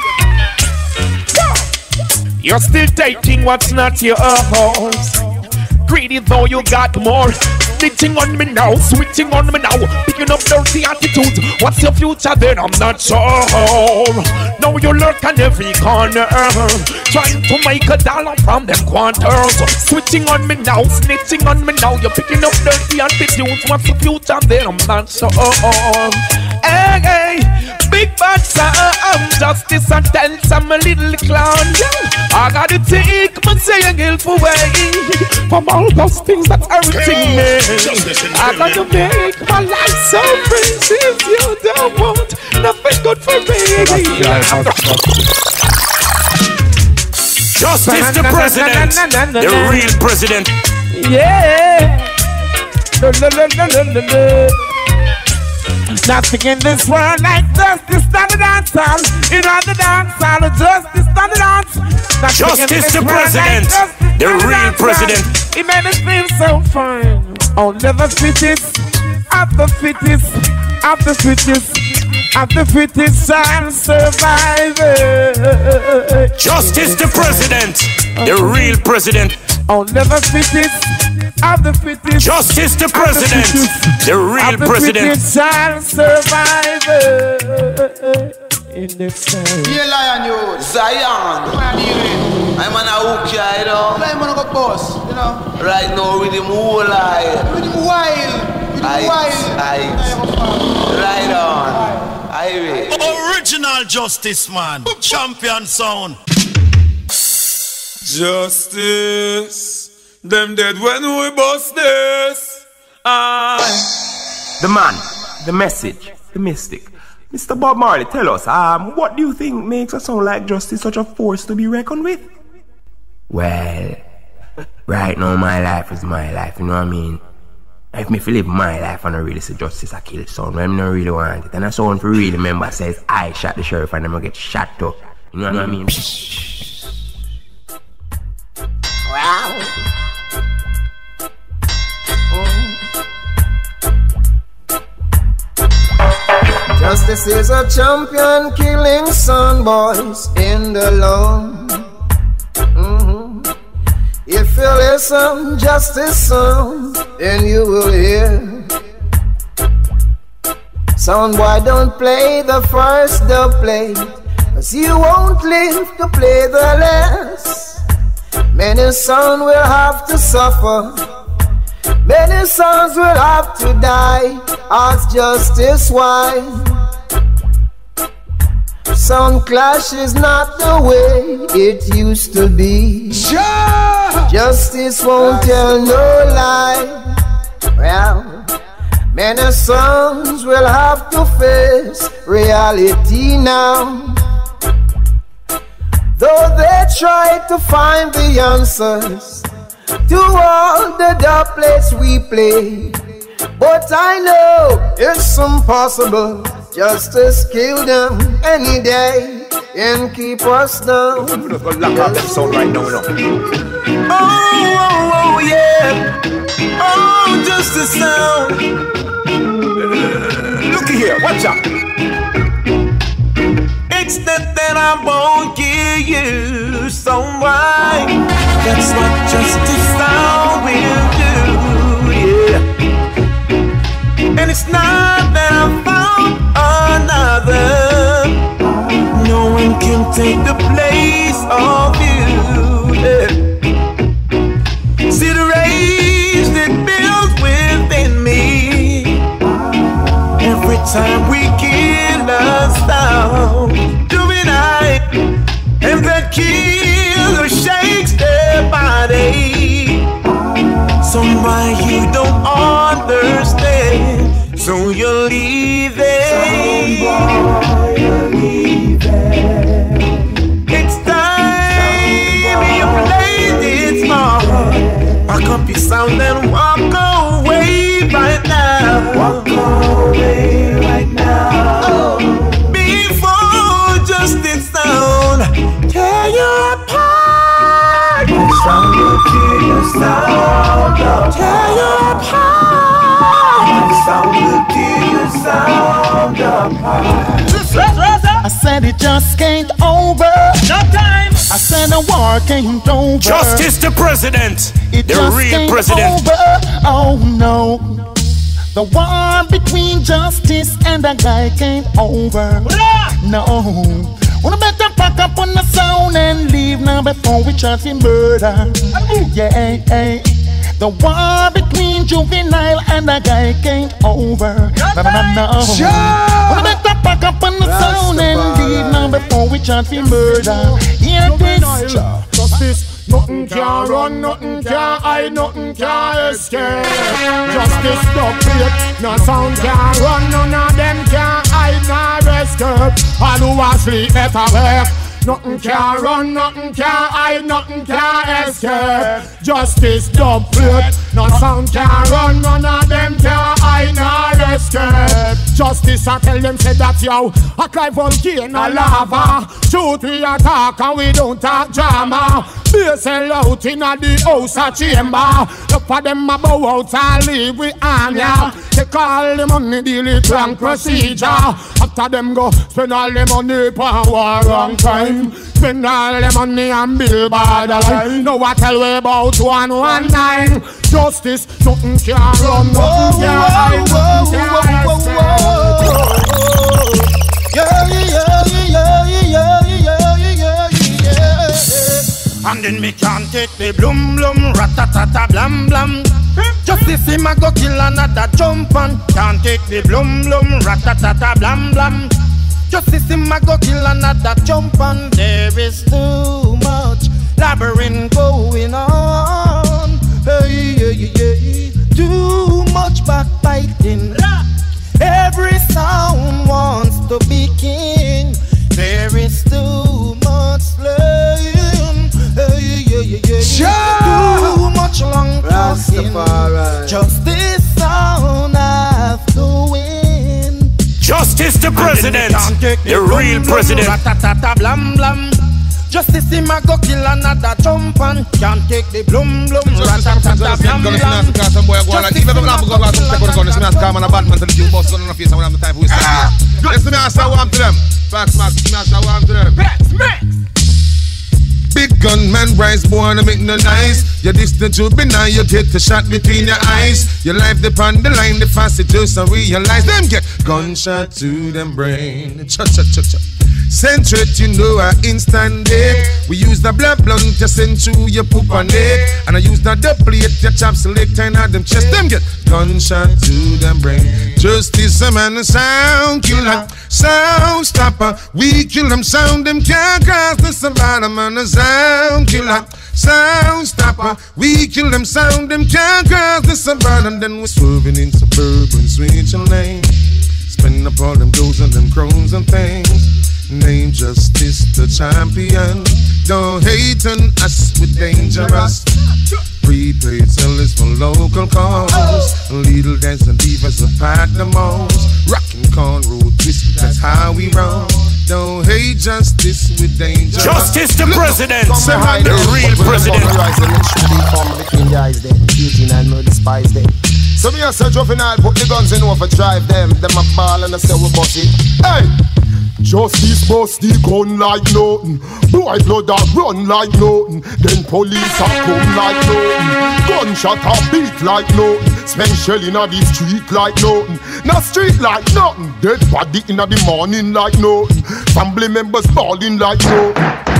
You're still taking what's not yours. Greedy though you got more. Snitching on me now, switching on me now, picking up dirty attitudes. What's your future then? I'm not sure. Now you lurk on every corner, trying to make a dollar from them quarters. Switching on me now, snitching on me now, you're picking up dirty attitudes. What's the future then? I'm not sure. Hey, hey, big bad Sam, justice and tell some little clown. Yeah, I gotta take my saying guilt away from all those things that are hurting me. I gotta make my life so free. If you don't want nothing good for me. Justice the president, the real president. Yeah. No, no, no, no, no, no, no. Nothing in this world like justice, not the dance hall. You know the dance hall, justice, not the dance. Justice the president, like the real president. It made me feel so fine. Only the fittest, of the fittest, of the fittest, of the fittest shall survive. Justice the president, the real president. Only the fittest, of the fittest. Justice the president, the real president. Shall survive in this time. Yeah, lion, you Zion. I'm on a hook, you know. I'm on a boss, you know. Right now, with him whole life. With him wild. With him wild. Right on. I Original justice, man. Champion sound. Justice. Them dead when we bust this. Aye. The man, the message, the mystic. Mister Bob Marley, tell us, um, what do you think makes a song like Justice such a force to be reckoned with? Well, right now my life is my life, you know what I mean? If me feel live my life and I really say Justice a kill sound, when I don't really want it. And a sound for really remember says I shot the sheriff and I'm gonna get shot too. You know what I mean? Wow. Justice is a champion, killing son boys in the law. Mm-hmm. If you listen, justice sound, then you will hear. Sound boy, don't play the first dub play, cause you won't live to play the last. Many sons will have to suffer, many sons will have to die. Ask justice why. Sound clash is not the way it used to be. Sure. Justice won't tell no lie. Well, many sons will have to face reality now. Though they try to find the answers to all the dark plays we play, but I know it's impossible. Justice kill them any day and keep us down. We're just gonna lock off that sound right now, oh, oh, oh, yeah. Oh, justice sound. Looky here, watch out. It's that that I won't give you so why. That's what justice sound will do, yeah. And it's not that I found another. No one can take the place of you, yeah. you're leaving. Sound boy, you're leaving. It's time you played it smart. Pack up your sound and walk away right now. Walk away right now. Before Justice Sound tear you apart. Sound will tear your sound apart. Tear you apart. Sound will tear your sound apart. I said it just ain't over. No time. I said the war ain't over. Justice the president. It the just real ain't president. over. Oh no. The war between Justice and the guy ain't over. No. Wanna better pack up on the sound and leave now before we charge him murder. Yeah, yeah. The war between Juvenile and the guy ain't over. No, no, no, no. Wanna better pack up on the sound and leave now before we charge him murder. Hear this. Justice. Nothing can run, nothing can hide, nothing can escape. Justice stop it. No sound can run, none of them can hide nor escape. All who are asleep better wake. Nothing can run, nothing can hide, nothing can escape. Justice stop it. No sound can run, none of them can hide nor escape. Justice I tell them say that yo, I cry volcano lava. Shoot we attack and we don't talk drama. They sell out in the house a chamber. Look for them a bow out and leave we on ya. They call the money the wrong procedure. After them go spend all the money for war wrong time. Spend all the money and build borderline. Now I tell we about one one nine. Justice, nothing can run, nothing can hide, nothing can escape. Yeah, yeah, yeah, yeah, yeah, yeah, yeah, yeah. And then me can't take the blum blum, ratatata blam blam. Justice him a go kill another jump and can't take the blum blum, ratatata blam blam. Justice him a go kill another jump and there is too much labyrinth going on. Hey, hey, hey, hey. Too much backbiting. Every sound wants to be king. There is too much slaying. Hey, hey, hey, hey. Too much long talking. Justice sound have to win. Justice the president. The real president. Ratatata blam blam. Justice him a go kill another jump and can't take the blum blum. Ratatata blam blam. Justice him a go kill another jump and can't take the blum blum. Let's me ask what I'm to them. Facts, Max, me ask what I'm to them. Big gunman rise, born to make no nice. You're distant to be now, you get the shot between your eyes. Your life depend the line, the faster just to realize them get gunshot to them brain. Cha cha cha cha. Send threat, you know I instant dead. We use the blood blunt to send through your poop on it. And I use the double plate, your chop select and out them chest. Them get gunshot to them brain. Justice a man a sound killer, sound stopper. We kill them sound, them can't cross the savannah man a sound killer, sound stopper. We kill them sound, them can't cross the savannah. And then we're swerving in suburban switching lanes. Spend up all them goals and them crones and things. Name Justice the champion. Don't hate on us, we're dangerous. Prepaid sellers for local cause. Little dance and divas are pack the most. Rockin' cornrow twist, that's how we roll. Don't hate Justice, we're dangerous. Justice the president, the real president. Between the eyes them, cheating and no despise them. So me a say juvenile, put the guns in overdrive them. Them a ball and I say we bust it. Hey! Justice bust the gun like nothing. Boy blood a run like nothing. Then police a come like nothing. Gunshot a beat like nothing. Spend shell inna the street like nothing. Na street like nothing. Dead body inna the morning like nothing. Family members balling like nothing.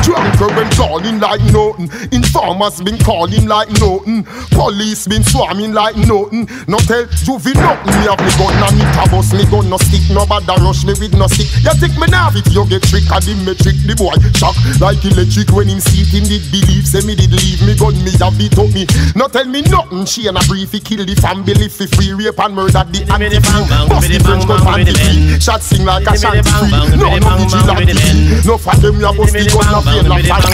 Drunker when calling like nothing. Informers been calling like nothing. Police been swarming like nothing. No tell Juvie nothing. Me have me gun and me tabos. Me gun no stick. Nobody rush me with no stick. You think me nav if you get trick. I did me trick. The boy shock like electric when him see it. Him did believe. Say me did leave me gun. Me have beat up me. No tell me nothing. She and a brief. He kill the family. Fi free rape and murder the anti-free. Bust the French gun anti-free. Shot sing like a shanty free. No no vigilante. No for them you bust the gun. No fear no fight.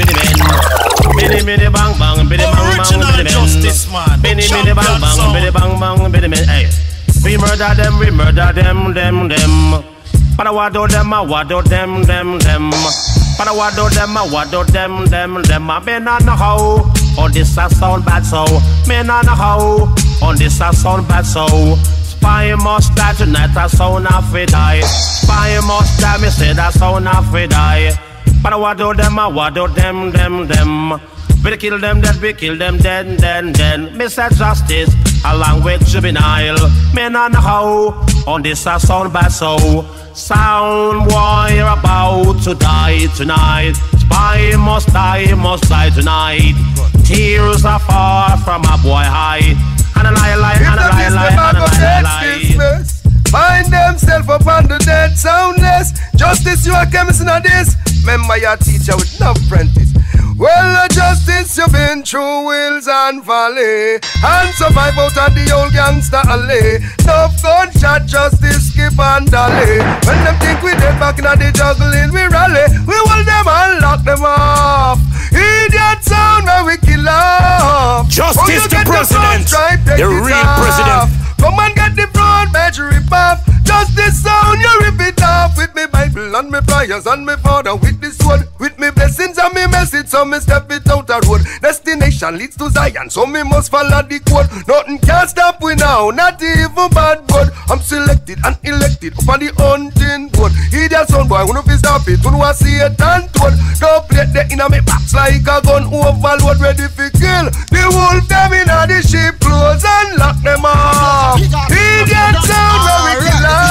Biddy biddy bang bang, biddy bang bang, Original Justice man, biddy biddy bang bang, biddy bang bang, biddy biddy. Hey, we murder them, we murder them, them them. But I want do them, I want do them, them them. But I want do them, I want do them, them them. I been on the hoe, on this a sound bad so. Men on the hoe, on this a sound bad so. Spy must die tonight, a sound off we die. Spy must die, me say that sound off we die. But I want do them, I want do them, them, them. We kill them dead, we kill them dead, then, then. Mister Justice, along with Juvenile. Men on the hoe, on this a sound bad so. Sound boy, you're about to die tonight. Spy must die, must die tonight. Tears are far from a boy high. And a lie, lie, and a lie, lie, and a lie, lie. Find themselves upon the dead soundless. Justice, you are chemist in this. Remember your teacher with no apprentice. Well, uh, justice, you've been through hills and valley and survive out of the old gangster alley. Tough gunshot, justice, skip and dally. When them think we dead back in the juggling, we rally. We hold them and lock them off. Idiot sound where we kill off. Justice the president, the real president. Come and get the front, measure it off. Justice sound, you rip it off. With me Bible and me prayers and me father with the sword. With me blessings and me message, so me step it out the road. Destination leads to Zion, so me must follow the code. Nothing can stop we now, not even bad blood. I'm selected and elected up on the hunting board. Idiot sound boy, wanna fi stop it, wanna see it and toad. Don't play the inna me box like a gun overload. Ready fi kill the wolf, them inna the sheep clothes and lock them up. Idiot sound where we kill up.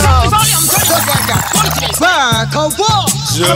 Back a walk.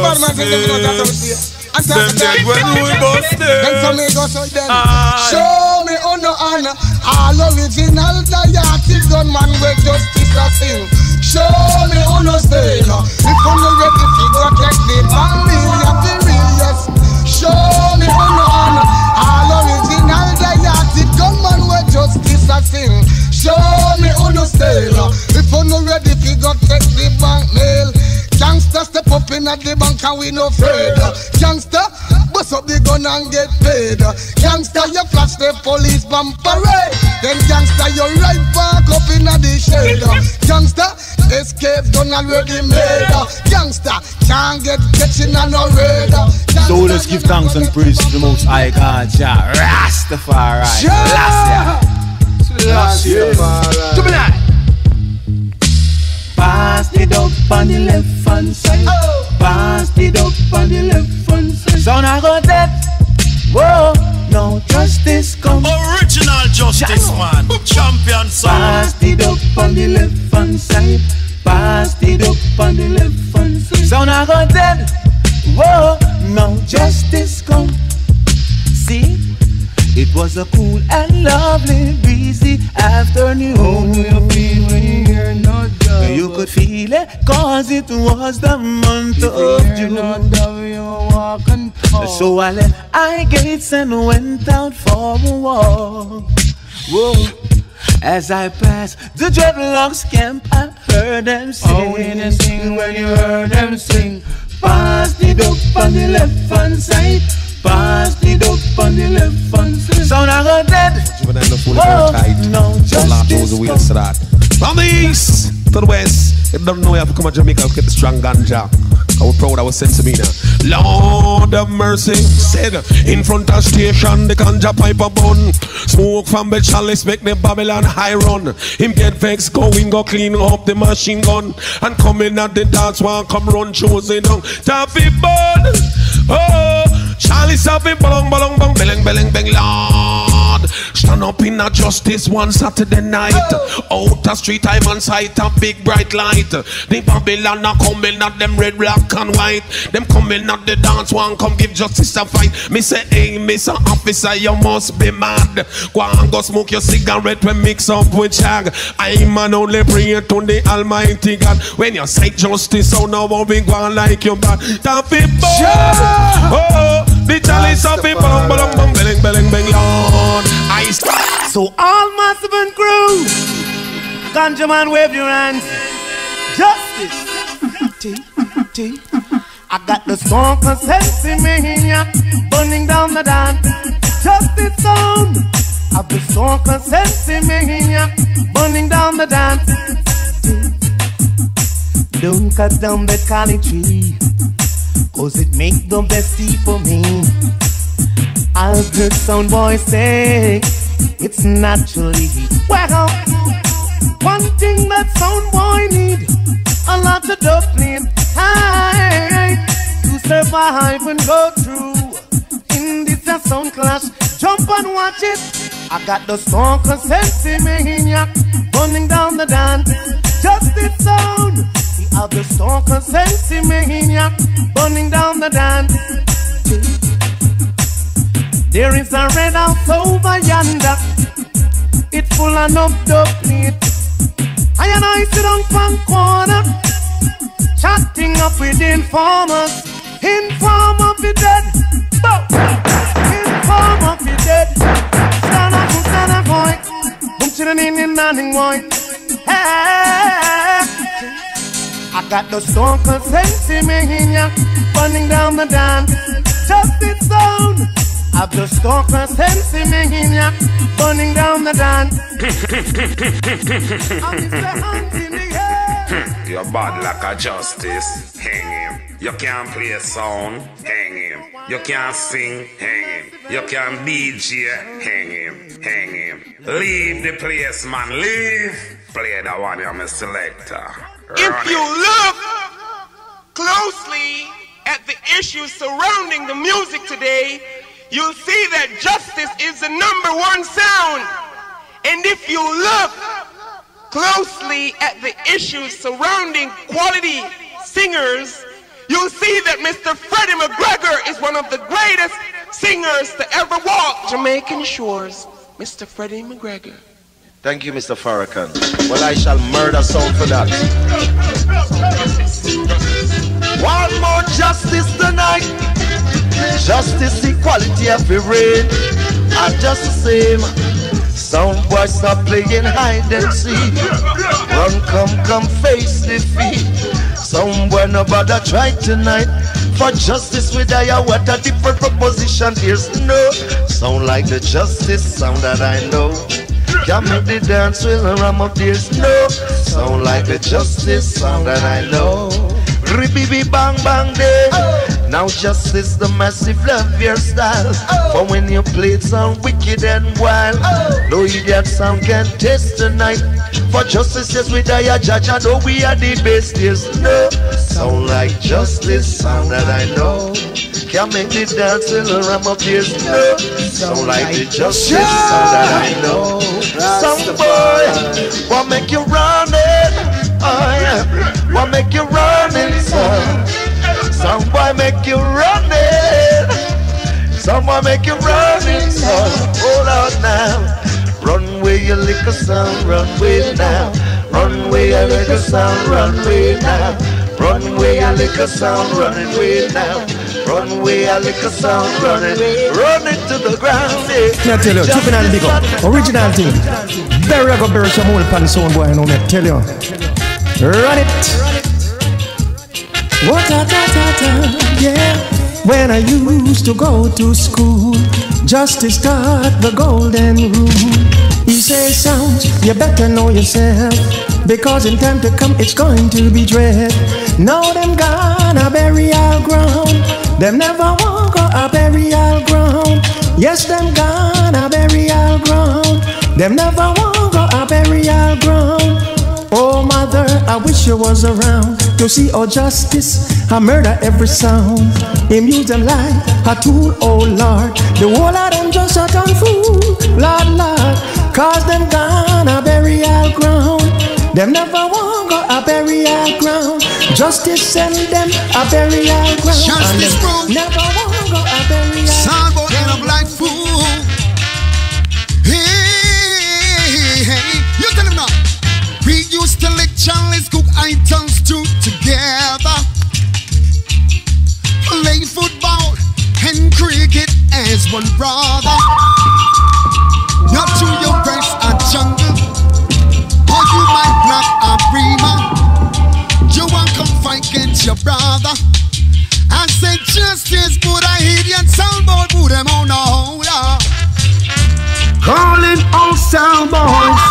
Them dead when we bust them. Then some me go so then. Show me honor honor. All original Diatic gunman with justice a sing. Show me honor stay. If you no ready to go take the family of the real yes. Show me honor honor. All original Diatic gunman with justice a sing. Show me honor stay. If you no ready to go take the bank mail. Gangsta step up in at the bank and we no afraid. Gangsta, bust up the gun and get paid. Gangsta, you flash the police bomb parade. Then gangsta, you right back up in at the shade. Gangsta, escape done already made. Gangsta, can't get catching on no radar. So let's give thanks and praise to the most high God, Jah Rastafari. Rastafari. Jubilee. Pass it up on the left hand side. Oh. Pass it up on the left hand side. Son I got that. Whoa, no justice come. Original Justice man, champion sound. Pass it up on the left hand side. Pass it up on the left hand side. Son I got that. Whoa, no justice come. See, it was a cool and lovely breezy afternoon. Oh, do you feel when you hear no dove? You could feel it, cause it was the month of June. No dove, you walk and talk. So I left I gates and went out for a walk. Whoa. As I passed the dreadlocks camp, I heard them sing. Oh, when you sing, when you heard them sing. Pass it up on the left hand side. Pass it up on the left hand side. Sound I got dead. Oh, no justice. From the east to the west, you don't know you have to come to Jamaica and get the strong ganja. I was proud I was sent to me now. Lord of mercy, said in front of station the ganja pipe a bun. Smoke from the chalice make the Babylon high run. Him get vexed, go in, go clean up the machine gun. And come in at the dance one, come run choosing down. Taffy bud, oh, chalice have it, ballong, ballong, bang, beleng, beleng, bang, Lord. turn up in a Justice one Saturday night. Out a street time on sight a big bright light. The Babylon a coming at them red, black and white. Them coming at the dance one come give Justice a fight. Me say hey Mister Officer you must be mad. Go and go smoke your cigarette when mix up with shag. I man only pray to the Almighty God. When you say justice so now we go like you bad. Tap it oh, the chalice of it bang bang bang bang bang bang Lord. I So all massive and crew, ganja man wave your hands. Justice. T, T. I got the song consensus mania burning down the dance. Justice sound. I've the song consensus mania burning down the dance. Don't cut down that cali tree, cause it make the best tea for me. I've heard sound boys say it's naturally. Well, one thing that sound boy need, a lot of dumpling high to survive and go through. In this a sound clash, jump and watch it. I got the song consensus maniac burning down the dance. Justice sound. We have the song consensus maniac burning down the dance. There is a red house over yonder. It's full enough dope plate. I and I sit on one corner, chatting up with informers. Informer be dead. Informer be dead. Stand up, stand up, boy. Boom, chillin' in the nothing, boy. Hey, I got the stone consensus maniac burning down the dance. Justice sound. I've the stone consensus maniac burning down the dance. You're bad like a Justice, hang him. You can't play a song, hang him. You can't sing, hang him. You can't D J, hang him, hang him. Leave the place, man, leave. Play that one, you're my selector. If you look closely at the issues surrounding the music today, you'll see that justice is the number one sound. And if you look closely at the issues surrounding quality singers, you'll see that Mister Freddie McGregor is one of the greatest singers to ever walk Jamaican shores. Mister Freddie McGregor. Thank you, Mister Farrakhan. Well, I shall murder sound for that. One more justice tonight. Justice, equality, every reign are just the same. Sound boys stop playing hide and seek. Run, come, come, face defeat. Some boy no bother try tonight. For justice with I what a different proposition. There's no sound like the justice sound that I know. Can't make the dance with a ram up. There's no sound like the justice sound that I know. Ribby bang bang day. Now justice the massive love your style. For when you play it sound wicked and wild. No idiot sound can taste tonight. For justice yes we die a judge. I know we are the best. There's no sound like justice sound that I know. Can't make the dance till the ram up. There's no sound like the justice sound that I know. Some boy what make you run it. Oh yeah. What make you run it, son? Some boy make you run it. Someone make you run it, son. Hold on now. Run where your liquor sound, run way now. Run where your liquor sound, run way now. Run where your liquor sound, run it way now. Run where your liquor sound, run it, run it to the ground. Can I tell you, juvenile big up, original thing. Very go bury some old pan sound boy, I know me tell you. Run it. What ta ta ta ta, yeah. When I used to go to school, Justice taught the golden rule. He says, sounds, you better know yourself, because in time to come it's going to be dread. Now them gone a burial ground. Them never walk a burial ground. Yes, them gone a burial ground. Them never walk a burial ground. Oh mother, I wish you was around to see our justice, I murder every sound. Him use them like a tool, oh Lord. The whole of them just a turn fool, Lord, Lord. cause them gone a burial ground. Them never want go a burial ground. Justice send them a burial ground. Justice bro. Never want go a burial ground. Soundboy in a black fool. Hey, hey, you tell him now. We used to let Charlie's cook items two together. Play football and cricket as one brother. Not to your grace a jungle, or you might block a prima. You want come fight against your brother. I said justice, but I hate your soundboy, put them on the holder. Calling all sound boys,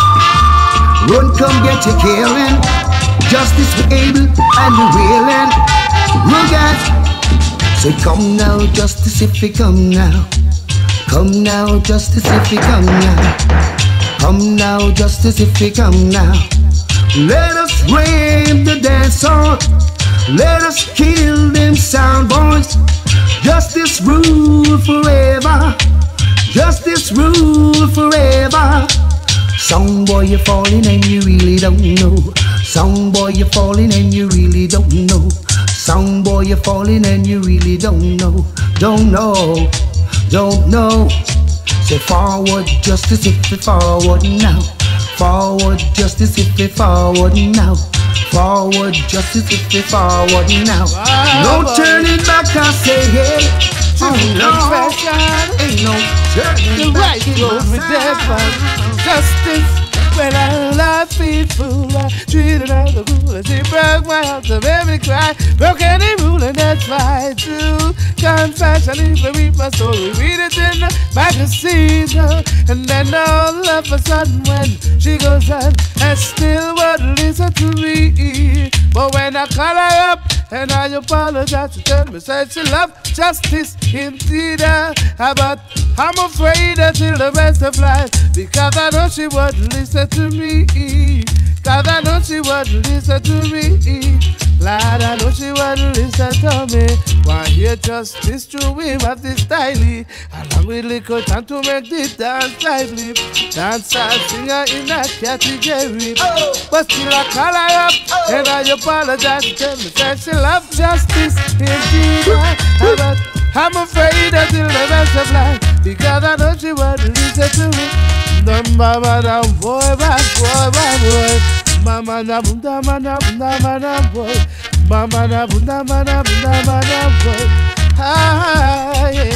run come get your killing. Justice we able and we willing. Look at, say come now, justice if you come now. Come now, justice if you come now. Come now, justice if you come now. Let us rape the dance hall. Let us kill them sound boys. Justice rule forever. Justice rule forever. Sound boy, you're falling and you really don't know. Sound boy, you're falling and you really don't know. Sound boy, you're falling and you really don't know. Don't know, don't know. Say forward justice if we forward now. Forward justice if we forward now. Forward justice if we forward now. No turning back, I say hey. Ain't no ain't no turning the back. right road with that justice. When I love people, I treat another fool as he broke my heart to make me cry. Broke any rule and that's why true confession. If I read my story, read it in the magazine, and then all of a sudden when she goes on, and still won't listen to me. But when I call her up and I apologize, she tell me said she love justice indeed. Uh, but I'm afraid until the rest of life, because I know she wouldn't listen to me. Cause I know she wouldn't listen to me. Lord, I know she wouldn't listen to me. Why hear justice through him of this daily, along with little time to make this dance lively. Dancer, singer in that category. Oh. But still I call her up oh. and I apologize. Tell me that she love justice indeed. But I'm afraid until the rest of life, because I know she wouldn't listen to me. Mama na boy, bad boy, bad boy. Mama na bunda, mana bunda, mana boy. Mama na bunda, mana bunda, mana boy. Ah, yeah.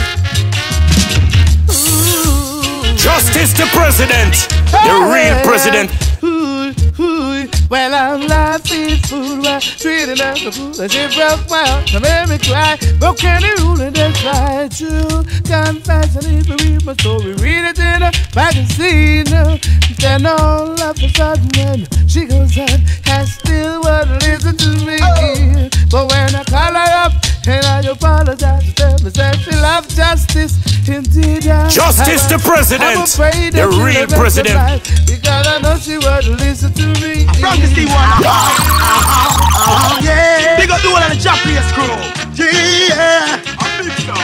Justice the president, the real president. Ooh, ooh, well, I'm laughing fool, well, treating her the fool, and she broke my heart, and made me cry. Broke any rule, and that's right, true. Confess, and if you read my story, read it in a magazine. Then all of a sudden, when she goes on, I still won't listen to me. Oh. But when I call her up, and I apologize, tell me that she loves justice, indeed. Justice the president, the real president. Life, because I know she wouldn't listen to me. I'm from the C one. Oh, yeah. Big up the one on the Japanese crew. Yeah. I'm big star.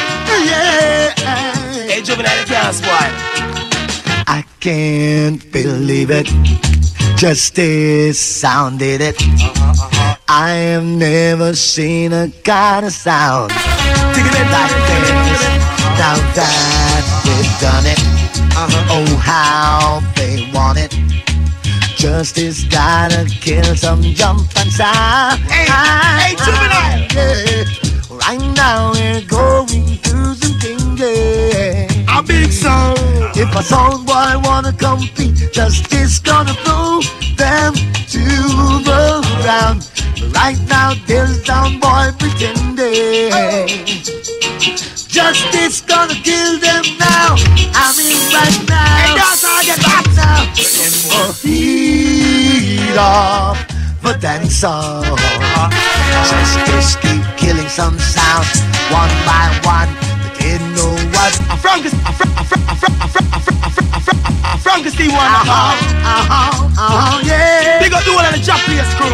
Yeah. Hey, Juvenile, can't spoil. I can't believe it. Justice sounded it. Uh-huh, uh-huh. I have never seen a kind of sound like this. Now that they've done it, uh-huh. Oh how they want it. Justice gotta kill some jump and sound. Hey, hey, Juvenile! Yeah. Right now we're going through some things. Yeah. A big sound. If a sound boy wanna compete, Justice gonna throw them to the ground. Right now there's sound boy pretending. Oh. Justice gonna kill them now. I mean right now. Hey, that's how I get back now. For heat of the dancer. Justice keep killing some sound one by one. They didn't know what. I'm from this. I'm from. I'm from. I'm from. I'm from. I'm from. I'm from. I'm from. I'm from the C one. Uh-huh. Uh-huh. Uh-huh. Yeah. Big up the one on the Japanese crew.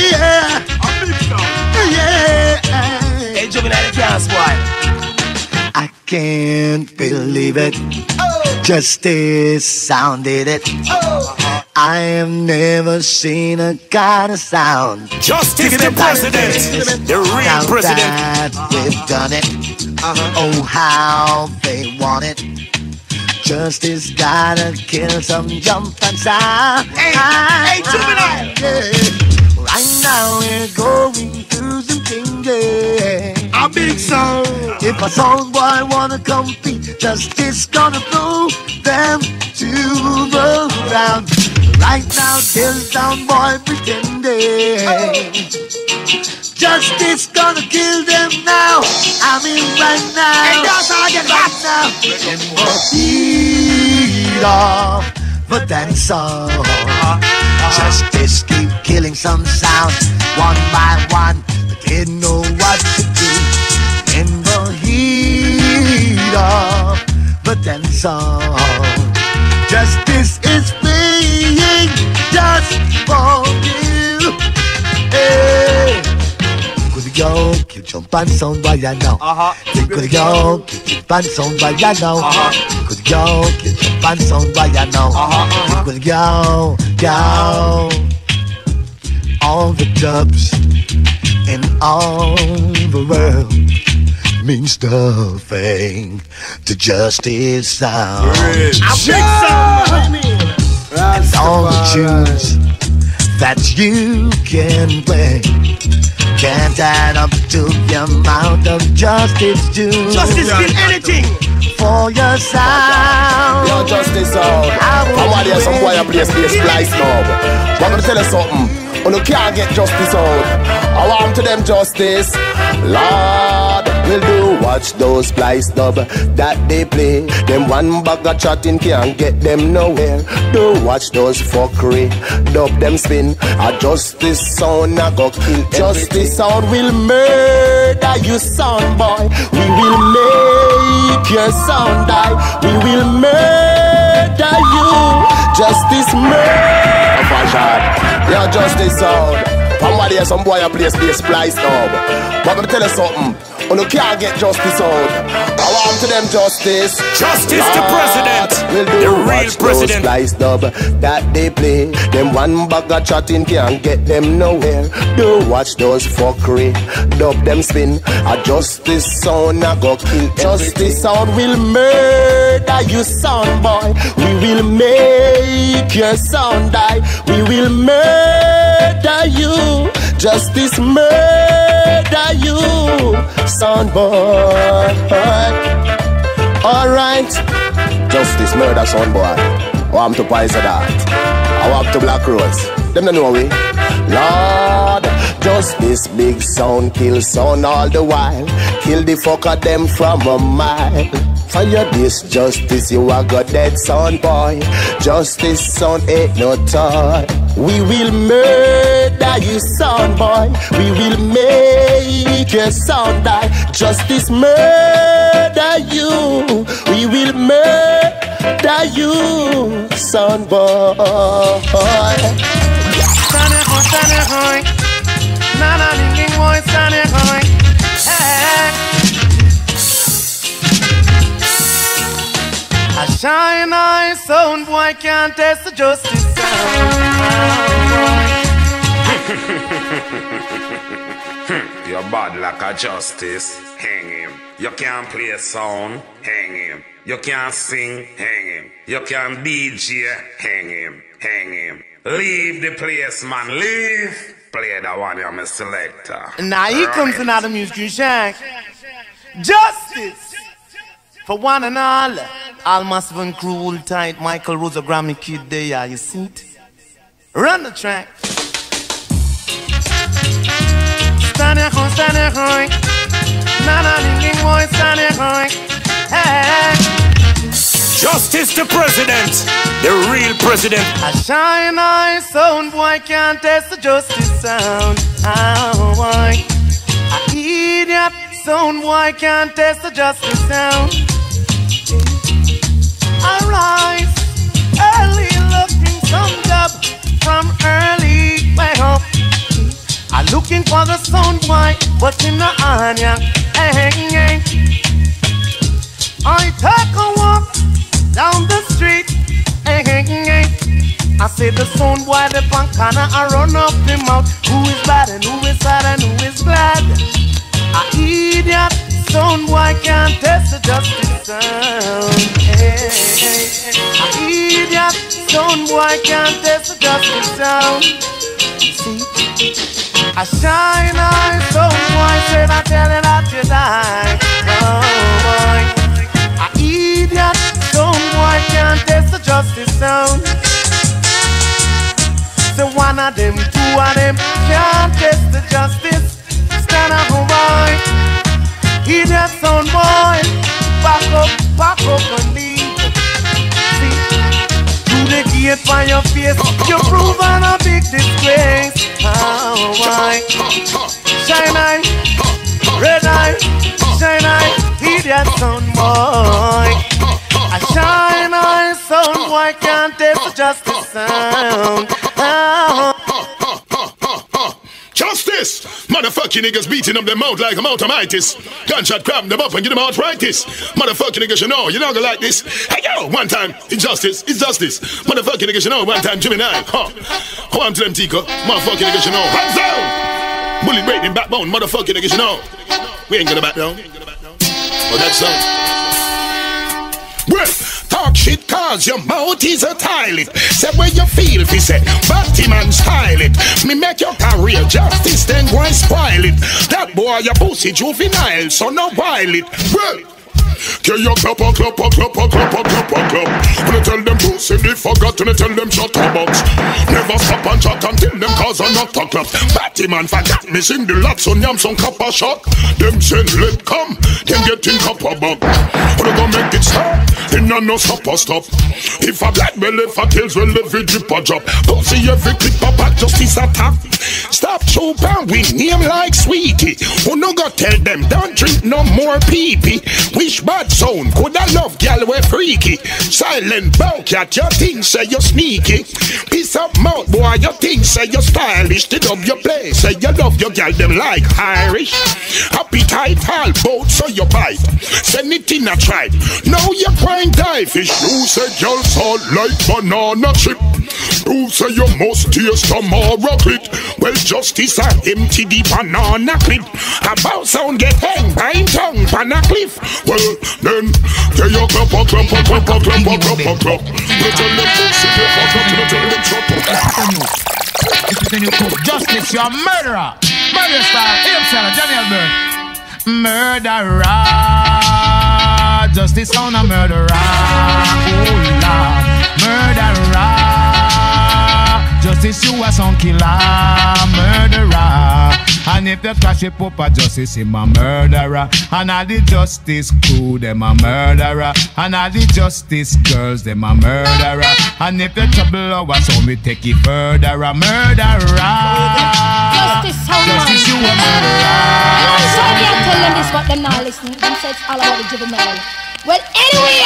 Yeah. I'm big star. Yeah. Hey, Juvenile, can't spoil. I can't believe it. Oh. Justice sounded it. Oh. I have never seen a kind of sound. Justice the president, the real now president. That we've done it. Uh-huh. Oh, how they want it. Justice gotta kill some jump and sound. Hey, hey, juvenile. Yeah. Right now we're going through some changes. A big sound. If a sound boy wanna compete, Justice gonna blow them to the ground. Right now, there's sound boy pretending. Oh. Justice gonna kill them now. I mean right now. Hey, that's how I get right now. In the heat of the dance song. Justice keep killing some sound one by one. But they know what to do. In the heat of the dance song. Justice is playing just for you. Hey. Could go, you jump and sound by ya now. Uh-huh. Could go, you jump and sound by ya now. Uh-huh. Could go, you jump and sound by ya now. Uh-huh. Could go, go. All the dubs in all the world means nothing to Justice sound. And all the tunes that you can play can't add up to the amount of Justice tunes. Justice did anything for your sound. Yo, Justice sound. Come on here, some boy a play space splice now. But I'm gonna tell you something. You can't get Justice out. I want to them Justice. Lord, will do watch those splice dub that they play. Them one bag of chatting can't get them nowhere. Do watch those fuckery, dub them spin. A Justice sound a go kill. Justice sound will murder you, sound boy. We will make your sound die. We will murder you. Justice murder. Yeah, Justice sound. Somebody here, some boy a play space splice now. But I'm gonna tell you something. You can't get Justice out. I want to them Justice. Justice Lord, the president. Will do the real president. Splice dub that they play. Them one bag of chatting can't get them nowhere. Do watch those fuckery, dub them spin. A Justice sound a go kill. Justice sound will murder you, sound boy. We will make your sound die. We will murder you. Justice murder you, sound boy. Alright, Justice murder, sound boy. I want to poison that. I want to Black Rose. Them don't know we. Lord, Justice big sound kill sound all the while. Kill the fuck of them from a mile. For your this Justice, you are got dead, sound boy. Justice sound ain't no toy. We will murder you, sound boy. We will make your sound die. Justice murder you. We will murder you, sound boy. A shine eye sound boy can't test the Justice sound. You're bad like a Justice, hang him. You can't play a song, hang him. You can't sing, hang him. You can't D J, hang him, hang him. Leave the place, man, leave. Play that one, I'm a selector. Now here right. comes another music shack. Justice for one and all. All massive and cruel tight. Michael Rosa Grammy Kid there, you see it? Run the track. Stand here, stand here, na na ding boy, stand here, hey. Justice the president, the real president. A shine eye sound boy can't test the Justice sound. Oh boy, a idiot sound boy can't test the Justice sound. I rise early looking some job from early way up. I'm looking for the sound boy, but in the onion, hey, hey. boy the punk corner I run up him out. Who is bad and who is sad and who is glad? A idiot sound boy can't test the justice sound. Hey, hey, hey. A idiot sound boy can't test the justice sound. You see, a shine eye sound boy said I tell you that you die. Oh boy, a idiot sound boy can't test the justice sound. So one of them, two of them can't test the justice. Stand up, boy. Idiot sound boy. Back up, back up and leave. See, through the gate by your face, you prove on a big disgrace. Oh, why? Shine eye, red eye, shine eye. Idiot sound boy. A shine eye sound boy can't test the justice sound. Oh. Justice! Motherfucking niggas beating up their mouth like a mountainitis. Gunshot grabbing them up and get them arthritis. Motherfucking niggas, you know, you're not gonna like this. Hey yo, one time, it's justice, it's justice. Motherfucking niggas, you know, one time, Jimmy Nine. Huh. Hold on to them, Tika. Motherfucking niggas, you know. Hands down! Bullet breaking backbone, motherfucking niggas, you know. We ain't gonna back down. Oh, that's so. Well, talk shit cause your mouth is a toilet. Say where you feel if you say Batman style it. Me make your career justice then go and spoil it. That boy your pussy juvenile so no while it. Well, Kill your clap a clap a clap a clap a clap a clap. When I tell them to say they forgot, when I tell them shut up box. Never stop and chat until them cause a not a clap. Batman forgot me sing the lots on yam some cup a shot. Them send let come, them get in cup a bug. When I go make it stop, then no no stop a stop. If a black belly for kills well every drip a drop. Don't see every clip a back justice attack. Stop choke and we name like Sweetie. Who no go tell them don't drink no more pee-pee. Wish bad sound, could I love gal we freaky. Silent bowcat, your thing say you sneaky. Piece up mouth boy, your thing say you stylish. Did up your place, say you love your gal them like Irish. Appetite all boat so you bite. Send it in a tribe, now you grind die fish. You say y'all salt like banana chip. You say you must taste a more clit. Well justice I empty the banana clip. About sound get hang by him tongue pan a cliff. Well then, get your clap a clap a clap a clap a clap a clap. You tell them pussy clap a clap, you tell them chop a clap. If you think you cook justice, you're a murderer. Murder star, himself, Daniel Byrne. Murderer, justice on a murderer. Oh Lord, murderer, justice you a son killer, murderer. And if you crash it up a justice, him a murderer. And all the justice crew, them a murderer. And all the justice girls, them a murderer. And if you trouble our son, we take it further, a murderer. Justice, how justice you a murderer. And I'm sorry I tell them this, but they're not listening. Them say it's all about the juvenile. Well, anyway,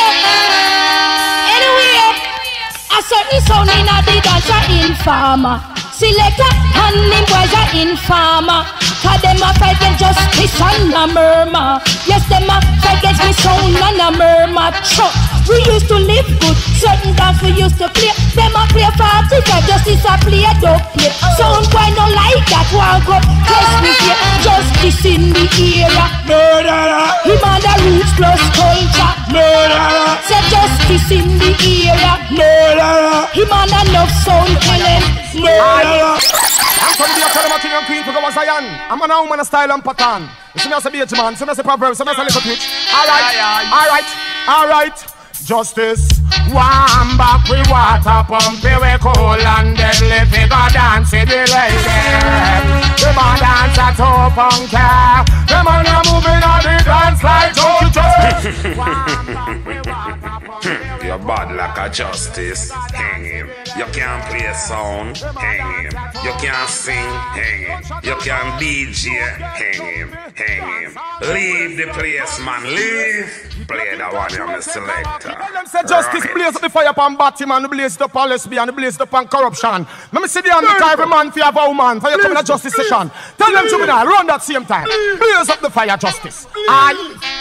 anyway, a certain sound in a the dance a informer. Selector and them boys are informer. Cause them a fight against justice and a murmur. Yes, them a fight against me sound and a murmur. Truck. We used to live good, certain dance we used to play. Them a play forty-five, justice a play a dog play. Sound boy no like that, walk up, test me here. Justice in the era, murderer. Him and the roots plus culture, murderer. Say justice in the era, murderer. Him and enough sound killing, murderer. I'm from the Academy King and Queen to go to Zion. I'm a now man a style and pattern. You see me as a beat man, see me as a proverb, see me as a little twitch. Alright, alright, alright. Justice, one back with water pump, we cool and deadly figure dance with the lady. The man dance at two punk car. The man a moving on the dance like Joe Justice. One back with water pump. You're bad like a justice, hang him. You can't play a song, hang him. You can't sing, hang him. You can't D J, hang him, hang him. Leave the place, man, leave. Play that one, you're my selector. Them say justice blaze up the fire upon Batman, blaze up on lesbian, blaze up on corruption. Let me see the hand the every man for your vow man, for you come in a justice session. Tell them to me now, run that same time. Blaze up the fire, justice. Aye.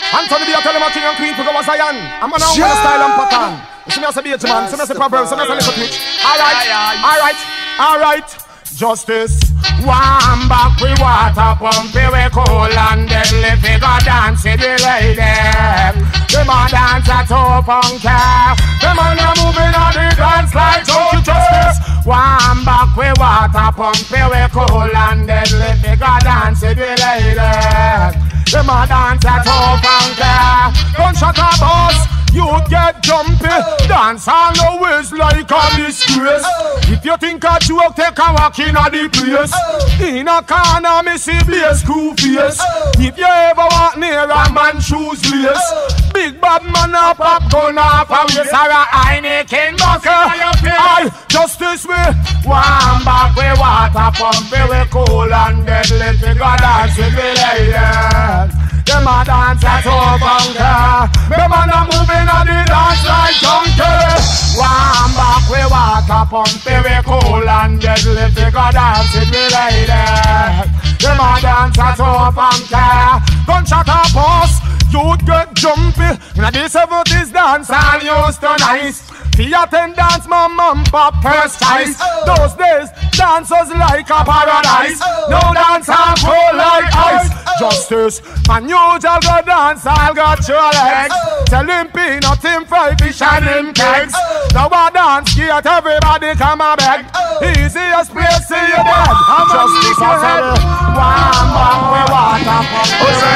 Anthony B, I tell him a king and queen to go a Zion. I'm gonna yeah. style and pattern. You see me as a beach man, see me as a proverb, see me as a little twitch. Alright, alright, alright. Justice. One back we water pump we cool and deadly figure dance with the lady. Them a dance at two funky. Them a moving on the dance like junkie. Justice. One back we water pump we cool and deadly figure dance with the lady. Them a dance at two funky. Gunshot a boss. You get jumpy, dance all always like a disgrace. If you think a joke, take a walk in a the place. In a corner, me see blaze screw face. If you ever walk near a man shoes lace, big bad man a pop gun off a waist or a Heineken bucker. I just this way, one back we water pump, we cool and deadly figure dance with the ladies. Them a dance at over. Them a no moving on the dance like junkie. One back we water pump, we cool and deadly figure dance with the lady. Them a dance at over. Gunshot a post, you'd get jumpy. In the seventies dance all used to nice. The attendance, my mom, pop first choice. Those days, dance was like a paradise. No dance, I'm cold like ice. Justice, and usual go dance, I'll got your legs. Tell him peanut, him fry fish and him cakes. Now I dance, get everybody come a beg. Easiest place, see you dead. Justice, I said, one bang, we want a pump.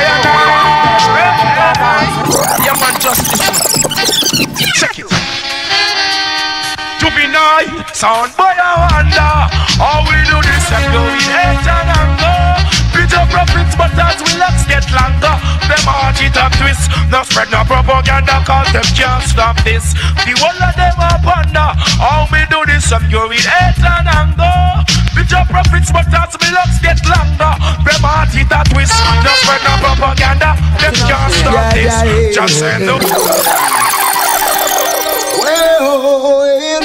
Yeah, man, justice. Check it. Juvenile, sound boy, I wonder how we do this and go in hate and anger. Beat up profits, but as we let's get longer. Them heart it up twist, no spread no propaganda, cause them can't stop this. The whole of them up under how we do this and go in hate and anger. Beat up profits, but as we let's get longer. Them heart it up twist, no spread no propaganda, them can't stop this. Just say no. Well,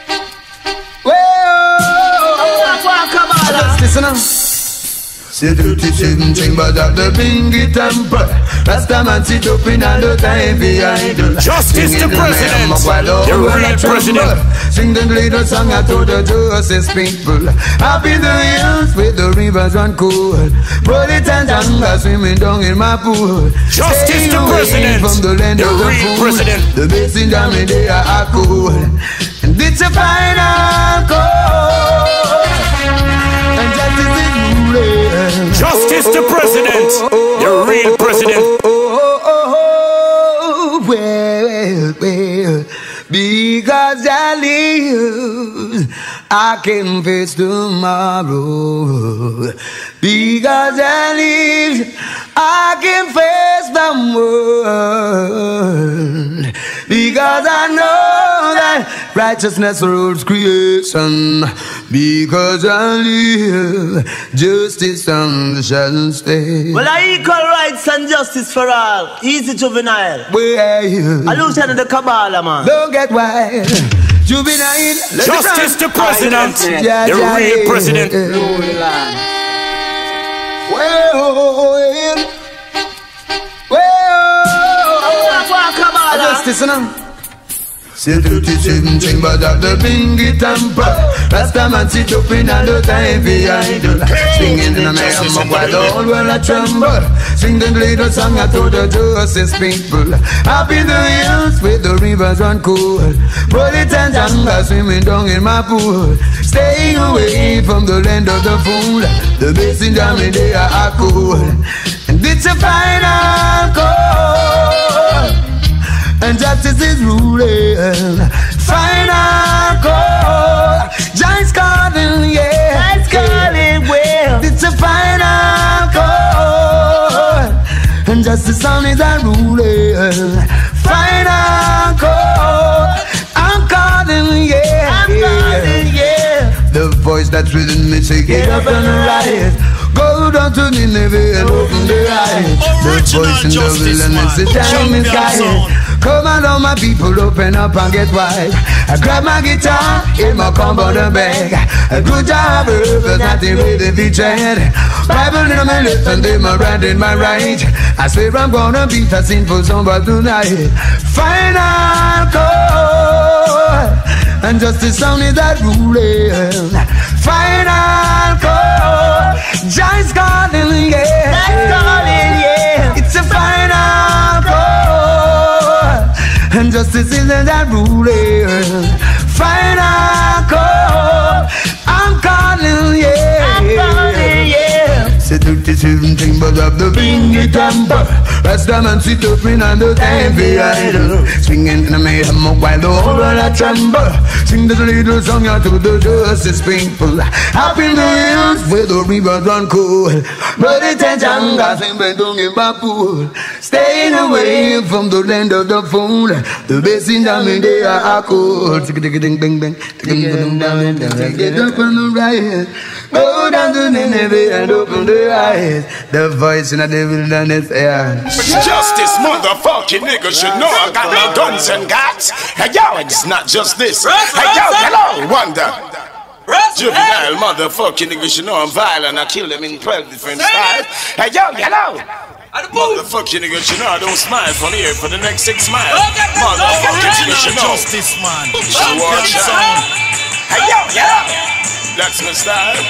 well, listen up. C'est thirty-seven chambers of the Bingy Temple. Rasta man sit up in all the time behind. Justice the President, the real President. Sing the little song I told the justice people. Up in the hills with the rivers run cold. Bullets and jungle swimming down in my pool. Justice the President, from the land the of the real food. President. The basin down in there are cool. And it's a final call. And justice is ruling. Justice the President, the real President. Well, well, because I live, I can face tomorrow. Because I live, I can face the world. Because I know that righteousness rules creation. Because I live, justice and shall stay. Well, I equal rights and justice for all. Easy Juvenile. Well, I lose to the Kabbalah, man. Don't get wild. Juvenile. Justice the President, the yeah, yeah, real yeah. President. Well, well, justice now. Say thirty-seven chambers of the Bingy Temple. Rasta man sit up in all the time behind. Singing in the night, I'm while the whole world a tremble. Sing the little song I told the justice people. Up in the hills with the rivers run cold. Bullets and jungle swimming down in my pool. Staying away from the land of the fool. The basin down in there are cool. And it's a final call. And justice is ruling. Final call. Giants calling, yeah. Giants calling, well. It's a final call. And justice on is a ruling. Final call. I'm calling, yeah. I'm calling, yeah. The voice that's within me say get up and rise. Go down to Nineveh and open the eyes. The voice in the wilderness, the time is guided. Come on, all my people, open up and get wide. I grab my guitar in my comforter bag. A good job, but nothing really featured. Bible in my left and then my right in my right. I swear I'm gonna beat a sinful somebody tonight. Final call, and justice sound is that ruling. Final call, just calling, yeah. Just calling, yeah. It's a final call, and justice is that ruling. Final call, I'm calling, yeah. I'm calling, yeah. Say thirty-seven timbers of the bingy temper. Rasta man sit up in on the time for idol. Swinging in the mayhem while the whole world a tremble. Sing this little song out to the justice people. Up in the hills where the rivers run cool. But it's a jungle, sing bendong in Bapool. Staying away from the land of the fool. The best in them in they are cool. Tick tick ding ding ding. Get up on the right. Go down to Nineveh and open the eyes. The voice in the devil done its air. Justice, motherfucking nigga should know I got no guns and guts. Hey yo, it's not just this. Hey yo, hello, wonder. Juvenile motherfucking nigga should know I'm violent. I kill them in twelve different styles. Hey yo, hello. Motherfucking nigga should know I don't smile from here for the next six miles. Motherfucking nigga should know. Justice, man. Hey yo, hello. That's my style.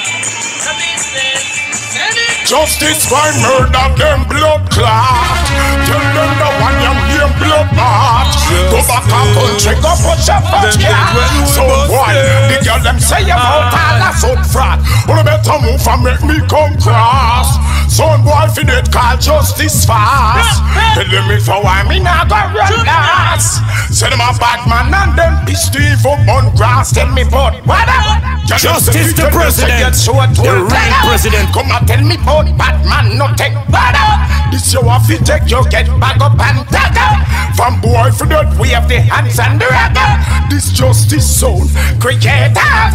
Justice for murder, them blood clot. Tell them the one you hear blood march. Go back and country, go put your foot here. So boy, the girl them say about all a foot frat. Well, better move and make me come cross. Son boy fi dead call justice fast. Tell them if I want me not go run last. Say them a bad man and them pissed evil bun grass. Tell me but what up? Justice the president, the real president. Come and tell me about bad man no take bad up. This you have to take, you get back up and tag up. From boy for that we have the hands and the ragger. This justice zone creator.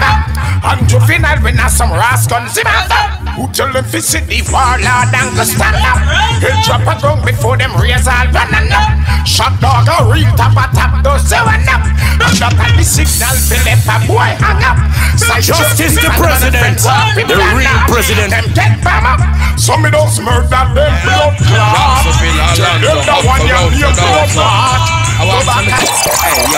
And juvenile when I some rascals in who tell them to sit the warlord and go stand up. He'll drop a gun before them raise all running up. Shot dog a real top a top those seven up. And up at the signal to let a boy hang up. So Justice the president, the real president. Them get bam up. Some of those murder them blood clot. Tell them the one you hear blood clot. Go back and hey yo,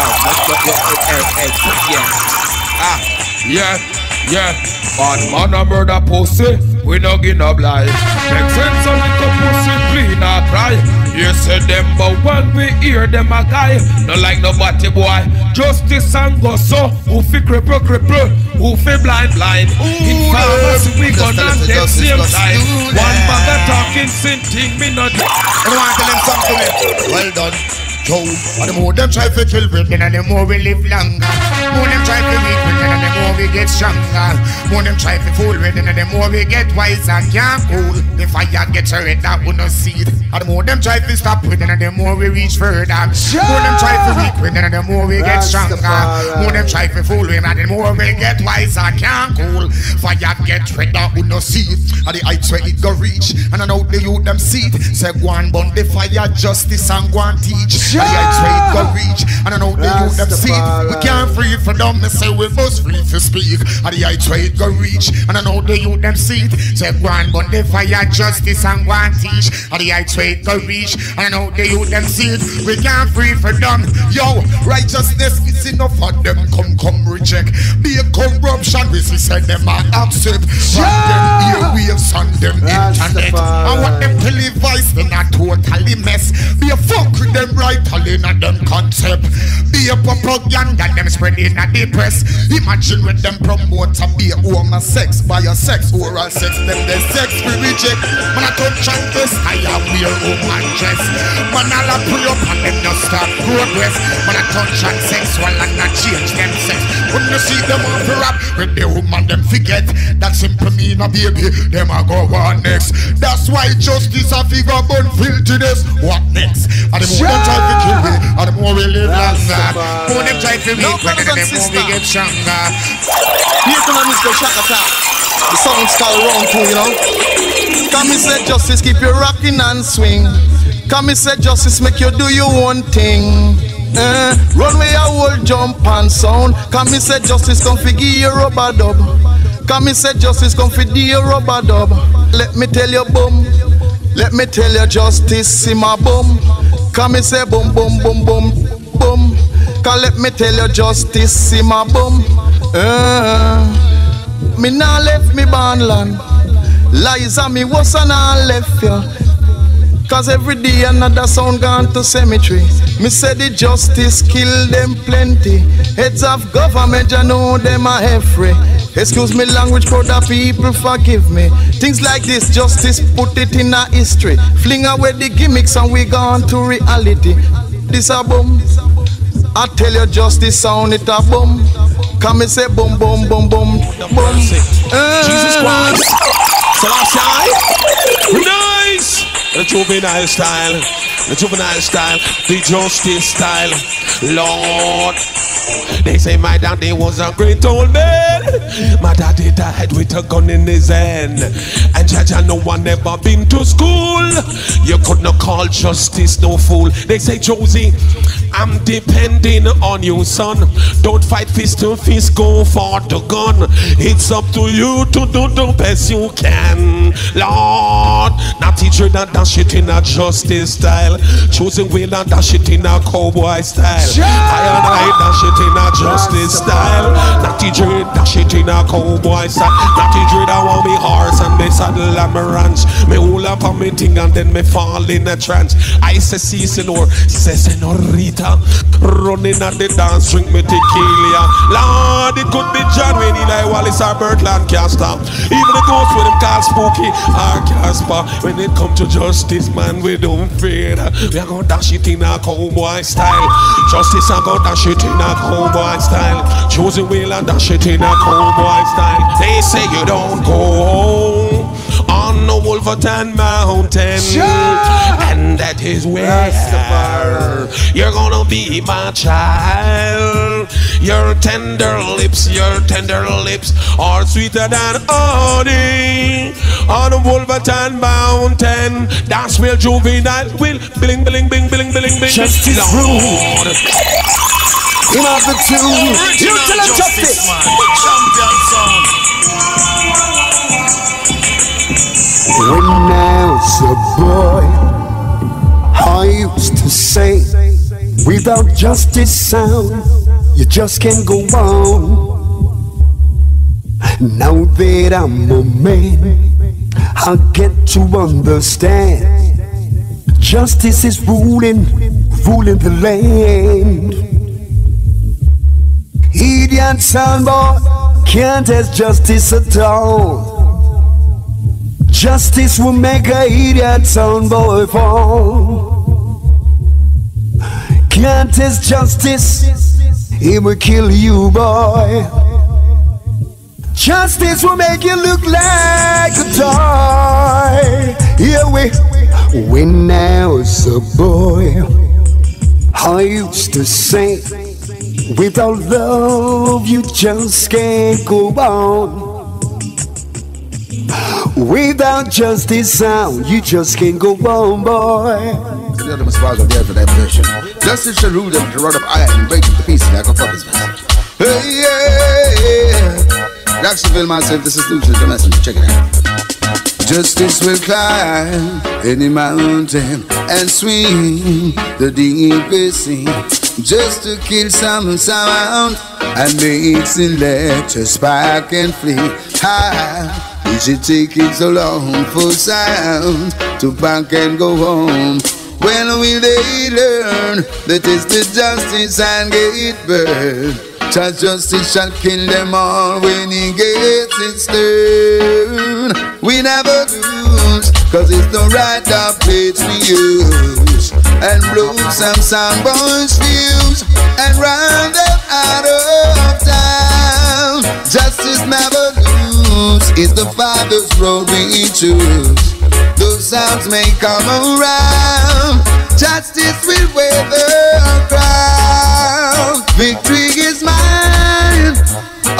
hey hey yeah. Ah, yeah, yeah. Bad man a murder pussy, we no give no blind. Make sense of the pussy, please not cry. You say them, but when we hear them a guy, no like nobody boy. Justice and go so, who fi cripple cripple, who fi blind blind. In pharmacy we gonna get same time. One bag of talking, sin thing me not. I want to tell them something. Well done. Joe, and the more them try to kill with, and the more we live longer. More them try to weak with, and the more we get stronger. More them try to fool with, and the more we get wiser. Can't cool. The fire gets red, that will not see it. And the more them try to stop with, and the more we reach further. More them try to weak with, and the more we get stronger. More them try to fool with, and the more we get wiser. Can't cool. Fire get red, that will not see it. And the heights where it go reach, and I know the youth them see it. Say go and burn the fire, justice and go and teach. And the heights where it go reach, and I know the youth them see it. We can't free for them, they say we must free to speak. And the heights where it go reach, and I know the youth them see it. Say go and burn the fire, justice and go and teach. And the heights where it go reach, and I know the youth them see it. We can't free for them. Yo, righteousness is enough for them. Come, come reject. Be a corruption, we see say them are accept. From them earwaves on them internet. And what them televise, they not totally mess. Be a fuck with them right all in a them concept. Be a propaganda them spreading at the press. Imagine when them promote to be a woman sex, by a sex, oral sex, them the sex we reject. Man I touch and test, I am wear woman dress. Man all a pray up and them just start progress. Man I touch and sexual and not change them sex. When you see them on the rap, when the woman them forget, that simple mean a baby, them a go on next. That's why justice a figure bun filthiness. What next? And the more them try to kill me, and the more we live longer. More them try to weak, and the more we get stronger. Here come Mister Shaka Top. The song's called Round Two, you know. Come and say justice, keep you rocking and swing. Come me say justice make you do your own thing. Uh, run where your whole jump and sound. Come me say justice come fi give you rubber dub. Come me say justice come fi give you rubber dub. Let me tell you boom. Let me tell you justice see my boom. Come me say boom boom boom boom boom. Cause let me tell you justice see my boom. Uh, me nah left me bandland. Lies on me was and I left you. Cause every day another sound gone to cemetery. Me say the justice kill them plenty. Heads of government you know them a free. Excuse me language crowd of people forgive me. Things like this justice put it in a history. Fling away the gimmicks and we gone to reality. This a boom. I tell you justice sound it a boom. Come me say boom boom boom boom boom. Jesus Christ. Selassie. Nice. The juvenile style, the juvenile style, the justice style, Lord. They say my daddy was a great old man. My daddy died with a gun in his hand. And Jaja, no one ever been to school. You could not call justice no fool. They say, Josie, I'm depending on you, son. Don't fight fist to fist, go for the gun. It's up to you to do the best you can, Lord. Now teach you that dash it in a justice style. Choosing will and dash it in a cowboy style. I and I dash it in a justice style. Now teach you dash it in a cowboy style. Now teach you that want me horse and me saddle and me ranch. Me hold up on me thing and then me fall in a trance. I say see senor, say senorita. Running at the dance, drink me tequila. Lord, it could be John Wayne, Eli Wallace or Burt Lancaster. Even the ghost with him called Spooky or Casper. When it come to justice, man, we don't fear. We are gonna dash it in a cowboy style. Justice, I'm gonna dash it in a cowboy style. Choosing will and dash it in a cowboy style. They say you don't go on the Wolverton Mountain, sure. And that is where you're gonna be my child. Your tender lips, your tender lips are sweeter than honey. On the Wolverton Mountain, that's where juvenile will bling, bling, bling, bling, bling, bling. Justice rule. In of the two, you tell us justice. Champion sound. When I was a boy, I used to say, without justice sound, you just can't go on. Now that I'm a man, I get to understand. Justice is ruling, ruling the land. Idiot soundboy can't have justice at all. Justice will make a idiot soundboy fall. Can't test justice, it will kill you, boy. Justice will make you look like a toy. Here we, when I was a boy, I used to say, without love you just can't go on. Without justice sound, you just can't go on, boy. The must follow there for that version. Justice shall rule them to run up iron and break it to pieces like a fucker's mess. Hey, yeah, yeah. Jacksonville myself, this is Lucius the Messenger. Check it out. Justice will climb any mountain and swing the deepest sea, just to kill some sound and make the letter spark and flee. High. Is it taking so long for sound to back and go home? When will they learn that it's the justice and get burned? Child justice shall kill them all when he gets its turn. We never lose, cause it's the right of place we use, and blow some sound boys' views and run them out of town. Justice never lose, it's the Father's road we choose. Those sounds may come around, justice will wear the crown. Victory is mine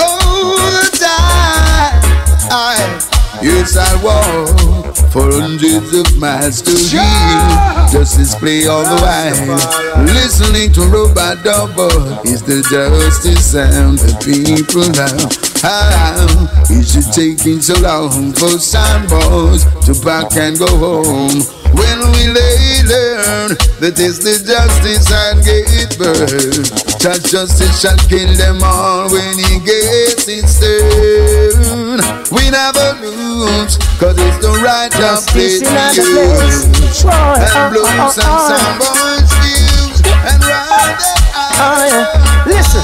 all the time. I, yes, I walk for hundred words of Master Heal. Justice play all the while. Listening to Robot Double is the justice sound the people now. How is it taking so long for some boys to back and go home? When we lay learn that it's the justice and get burned, that justice shall kill them all when he gets its turn. We never lose, cause it's the right of place to use. And blow some some boys' views and ride them out. Listen.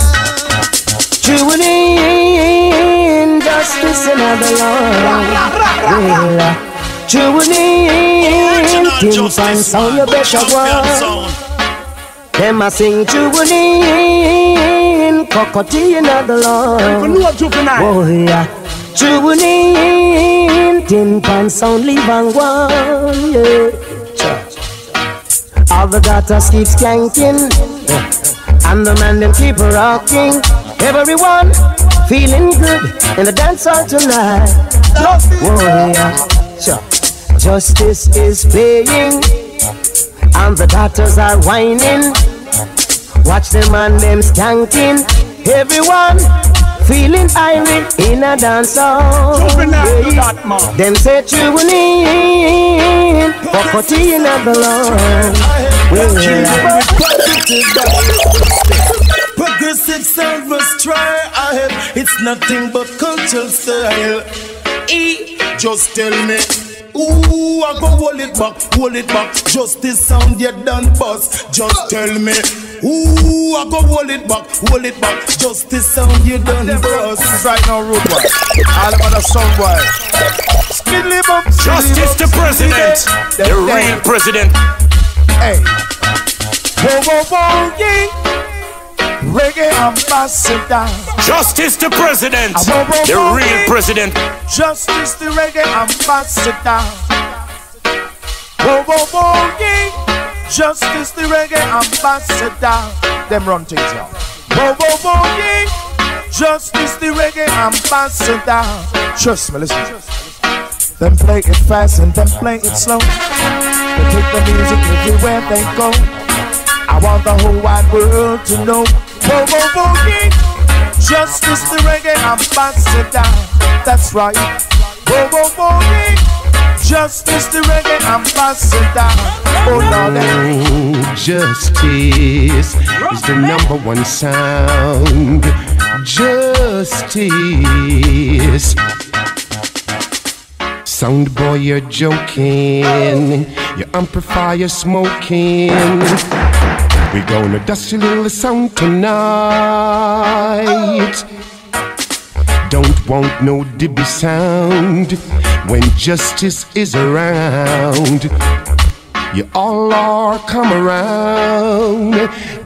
Jubilee, justice another law. Jubilee, things and sound you better one. Them a sing Jubilee, cockatoo another law. Oh yeah. Jubilee, tin pan sound leave and one. Yeah. All the daughters keep skanking, and the man them keep rocking. Everyone feeling good in the dance hall tonight. Oh yeah, sure. Justice is playing, and the daughters are whining. Watch them and them skanking. Everyone feeling irate in a dance hall. Yeah. Them say tune in, cockatoo in the Lord. Progressive sound must try ahead. It's nothing but cultural style. E, just tell me. Ooh, I go hold it back, hold it back. Justice sound get done bust. Just tell me. Ooh, I go hold it back, hold it back. Justice sound get done bust. Right now, road boy. All about the sound boy. Justice the president, the real president. Hey. Whoa, whoa, whoa, yeah. Reggae ambassador. Justice the president, whoa, whoa, the whoa, real yeah. president. Justice the reggae ambassador. Whoa, whoa, whoa, yeah. Justice the reggae ambassador. Them run things now. Whoa, whoa, whoa, yeah. Justice the reggae ambassador. Trust me, listen. Them play it fast and them play it slow. They take the music everywhere they go. I want the whole wide world to know. Whoa, whoa, whoa, yeah. Justice the reggae ambassador. That's right. Whoa, whoa, whoa, yeah. Justice the reggae ambassador. Oh, Lord. Oh, justice is the number one sound. Justice. Sound boy, you're joking. Your amplifier smoking. We're gonna dust a little sound tonight. Don't want no dibby sound when justice is around. You all are come around.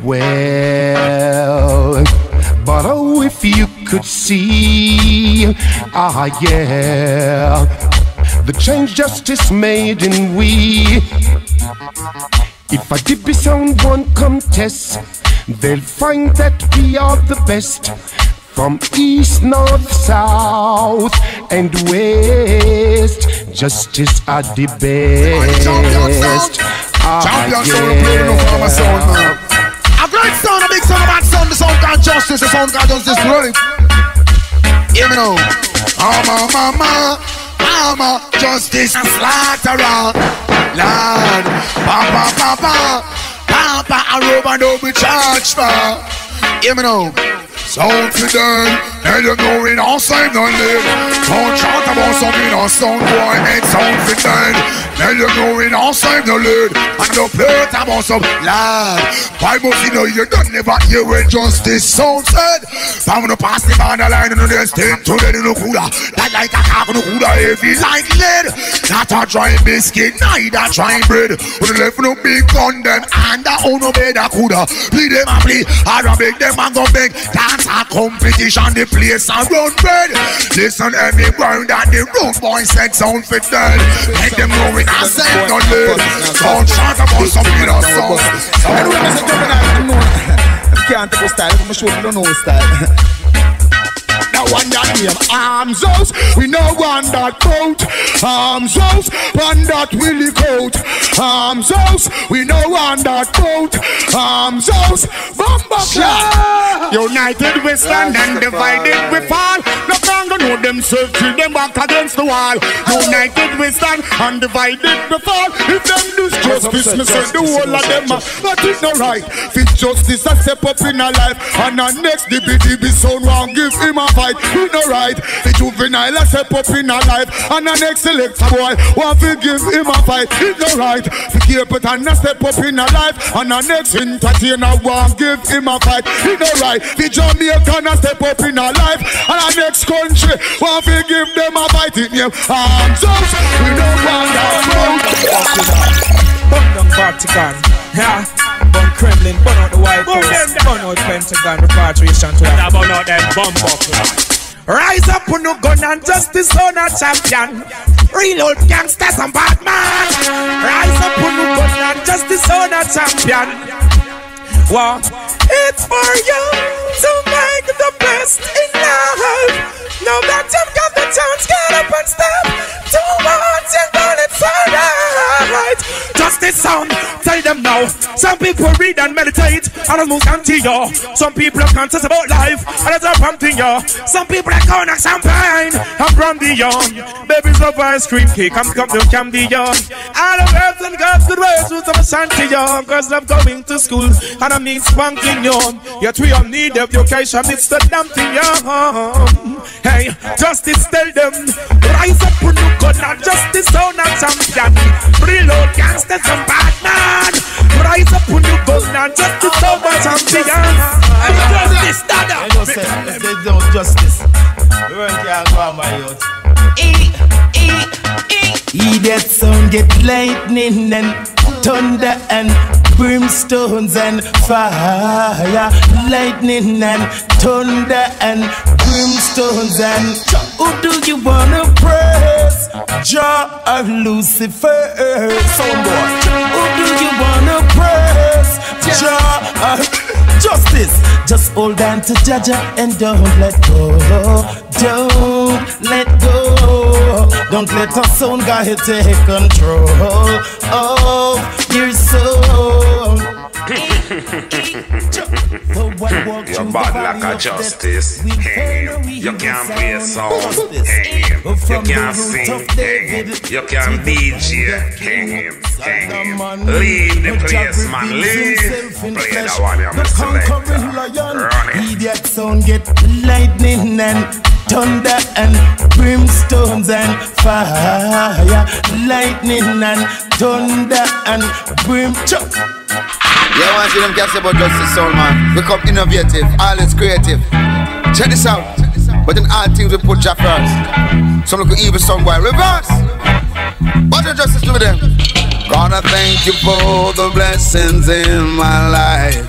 Well, but oh, if you could see, ah yeah, the change justice made in we. If a dippy sound won't contest, they'll find that we are the best. From east, north, south, and west, justice are the best. Ah, Champion sound, play no farmer sound, man. A great sound, a big sound, a bad sound, the sound called justice, the sound called justice, right? Hear me now. Mama, mama, mama, justice and slaughterer. Lord, papa, papa, papa, a rubber don't be charged for. Hear me now. Sound for them, and you know it all same no live. Don't chat about something on sound boy, and sound for them, and you know it all same no live. And the plate about some lad. Bible you know you don't never hear when justice sound said. I'm gonna pass the borderline and then stand to the no cooler. That like a cock no cooler heavy like lead. Not a dry biscuit, neither dry bread. When the left no big gun them and the own no bed a cooler. Plead them and play, I don't beg them and go beg. Dance a competition, the place a run bed. Listen every word that the road boy said sound fit dead. Make them know it I said no live. Sound shot about something or sound. I can't take a style, I'm sure you don't know style. Now one that name Arms House. We know one that boat. Arms House, one that Willie coat. Arms House, we know one that boat. Arms House, Bumba Clan. United we stand and divided we fall. No can go know themselves till them back against the wall. United we stand and divided we fall. If them do justice, me say the whole of them. But it's not right. Fit justice a step up in a life. And the next D B D B sound won't give him a fight. It's not right. The juvenile a step up in a life. And the next select boy won't give him a fight. It's not right. The keep it and a step up in a life. And the next entertainer won't give him a fight. It's not right. The Jamaican a step up in a life. And the next country won't give them a fight in him. Arms up. We don't want that. Burn down Vatican, yeah. Burn Kremlin, burn out the White House, burn out Pentagon, repatriation to Africa. Burn out them bomb buckler. Rise up, put no gun and justice on a champion. Real old gangsters and bad man. Rise up, put no gun and justice on a champion. Well, it's for you to make the best in life. Now that you've got the chance, get up and step towards your goal, it's alright. Justice sound, tell them now. Some people read and meditate and almost empty you. Some people are conscious about life and it's a pumping you. Some people are going on champagne and brandy on. Babies love ice cream cake and come to candy on. All of earth and God's good ways with some shanty on. Cause love going to school and I mean spanking you. Yet we all need education, it's the damn thing you. Hey, justice tell them, rise up and look on and justice on a champion. Real old gangsters and bad man. Rise up and look on and justice on a champion. Justice, dada. I know, sir, if there's no justice, we won't care about my youth. E, E, E. Idiot sound get lightning and thunder and brimstones and fire. Lightning and thunder and brimstones and who do you wanna praise? Jah or Lucifer? Someone. Who do you wanna praise? Jah or justice? Just hold on to Jaja and don't let go. Don't let go. Don't let our sound guy take control of your soul. You're bad like a justice, hang him. You can't play a song, hang him. You can't sing, hang him. You can't D J, hang him, hang him. Leave the place, man, leave. Play that one, you're my selector. Run it. Idiot sound get lightning and thunder and brimstones and fire. Lightning and thunder and brimstones. Yeah, I want to see them cats say about justice sound, man. Become innovative, always creative. Check this out. But in all things we put Jah first. Some look evil song boy reverse. What does justice do with them? Gonna thank you for the blessings in my life.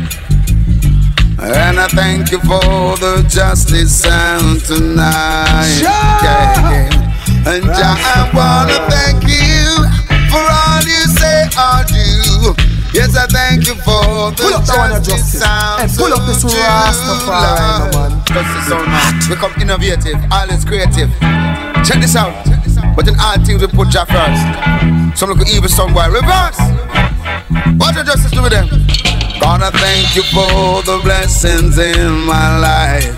And I thank you for the justice sound tonight. Yeah, yeah. And Jah, I wanna thank you for all you say or do. Yes, I thank you for the pull up justice sound. And pull up this Rastafari, man. Justice sound, man. Become innovative, always creative. Check this out. But in all things we put Jah first. Some look evil song boy reverse. What does justice do with them? Gonna thank you for the blessings in my life.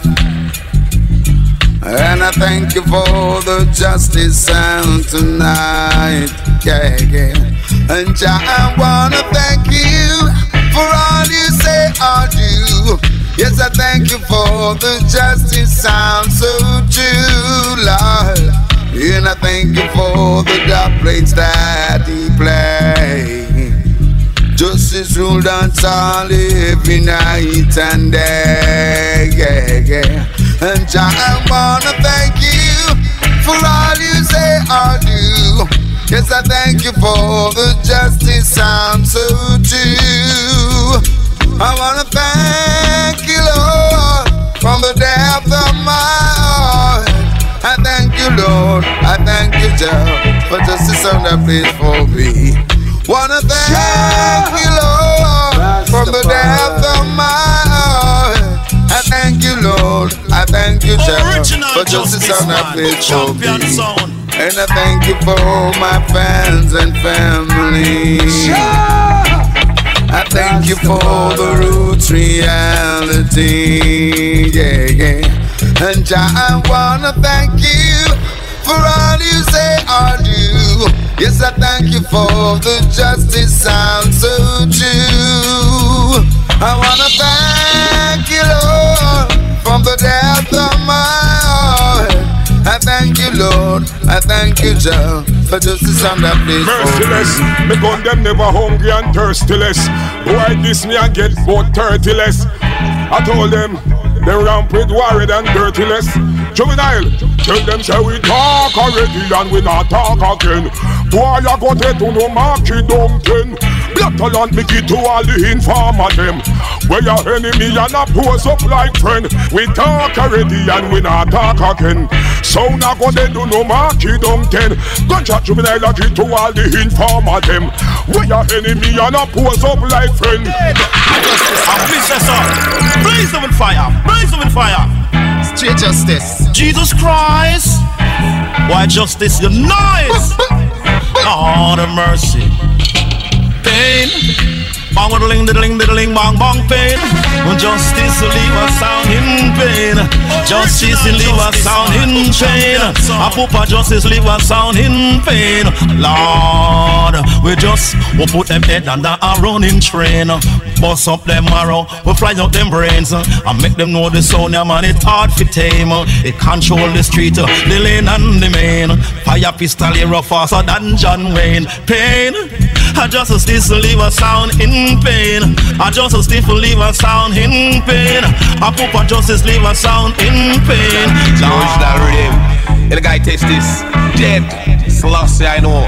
And I thank you for the justice sound tonight. Yeah, yeah. And Jah, I wanna thank you for all you say or do. Yes, I thank you for the justice sound so true, Lord. And I thank you for the dub plates that he play. Justice rule dance all every night and day, yeah, yeah. And Jah, I wanna thank you for all you say or do. Yes, I thank you for the justice sound so true. I wanna thank you, Lord, from the depth of my heart. I thank you, Lord, I thank you, Jah, for justice sound that plays for me. Wanna thank you, Lord, from the depth of my heart. I thank you, Lord, I thank you, Jah, for justice and I play for me. And I thank you for all my fans and family. I thank you for the roots reality. Yeah, yeah. And I wanna thank you for all you say or do. Yes, I thank you for the justice sounds so true. I wanna thank you, Lord, from the depth of my heart. I thank you, Lord, I thank you, Jah, for justice and that place. Merciless, me gun them never hungry and thirstiless. Why this me and get both thirty-less? I told them, they ramp with worried and dirtyless. Juvenile, tell them say we talk already and we not talk again. Boy, I got it to no market dumpling. Black talent me give to all the informer them. Where your enemy and a pose up like friend. We talk already and we not talk again. So now go they do no market dumpling. Gunshot Juvenile I give to all the informer them. Where your enemy and a pose up like friend. Please, sir, blaze them with fire, blaze them with fire. Straight justice. Jesus Christ, why justice unites? Lord of mercy. Pain, bang diddling diddling diddling bang bang pain. When justice will leave us sound in pain. Justice will leave us sound in pain. A poopa justice leave us sound in pain. Lord, we just we put them head under a running train. Bust up them marrow, we fly out them brains and make them know the sound, yeah man, it's hard to tame. It control the street, the lane and the main. Fire pistol here faster than John Wayne. Pain, I just a stiff leave a sound in pain. I just a stiff leave a sound in pain. I put a justice leave a sound in pain. The original rhythm. And the guy takes this dead Selassie, I know.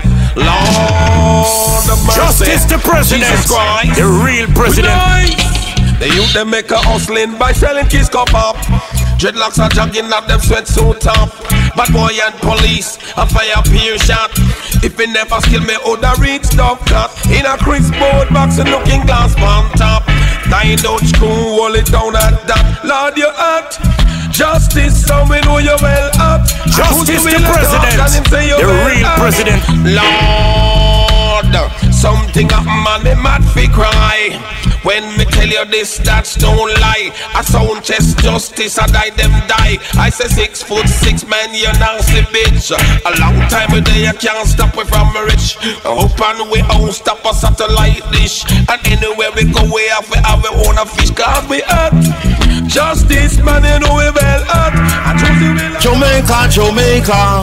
Lord of mercy. Justice the president, Jesus Christ, the real president. The youth them make a hustling by selling kiss cup up. Dreadlocks are jogging at them sweatsuit top. Bad boy and police, a fire peer shot. If it never skill me, other reach stop cut. In a crisp board box and looking glass on top. Nine out screw, hold it down at that. Lord, you act. Justice, so we know you well up. Justice the president, the real president. Lord, something up man, me mad fi cry. When me tell you this, that's don't lie. I sound chest justice, I die them die. I say six foot six man, you nasty bitch. A long time a day you can't stop me from rich. Hope and we won't stop a satellite dish. And anywhere we go, we have we have we own a fish. Cause we hot. Justice man, you know we well hot. Jamaica, Jamaica,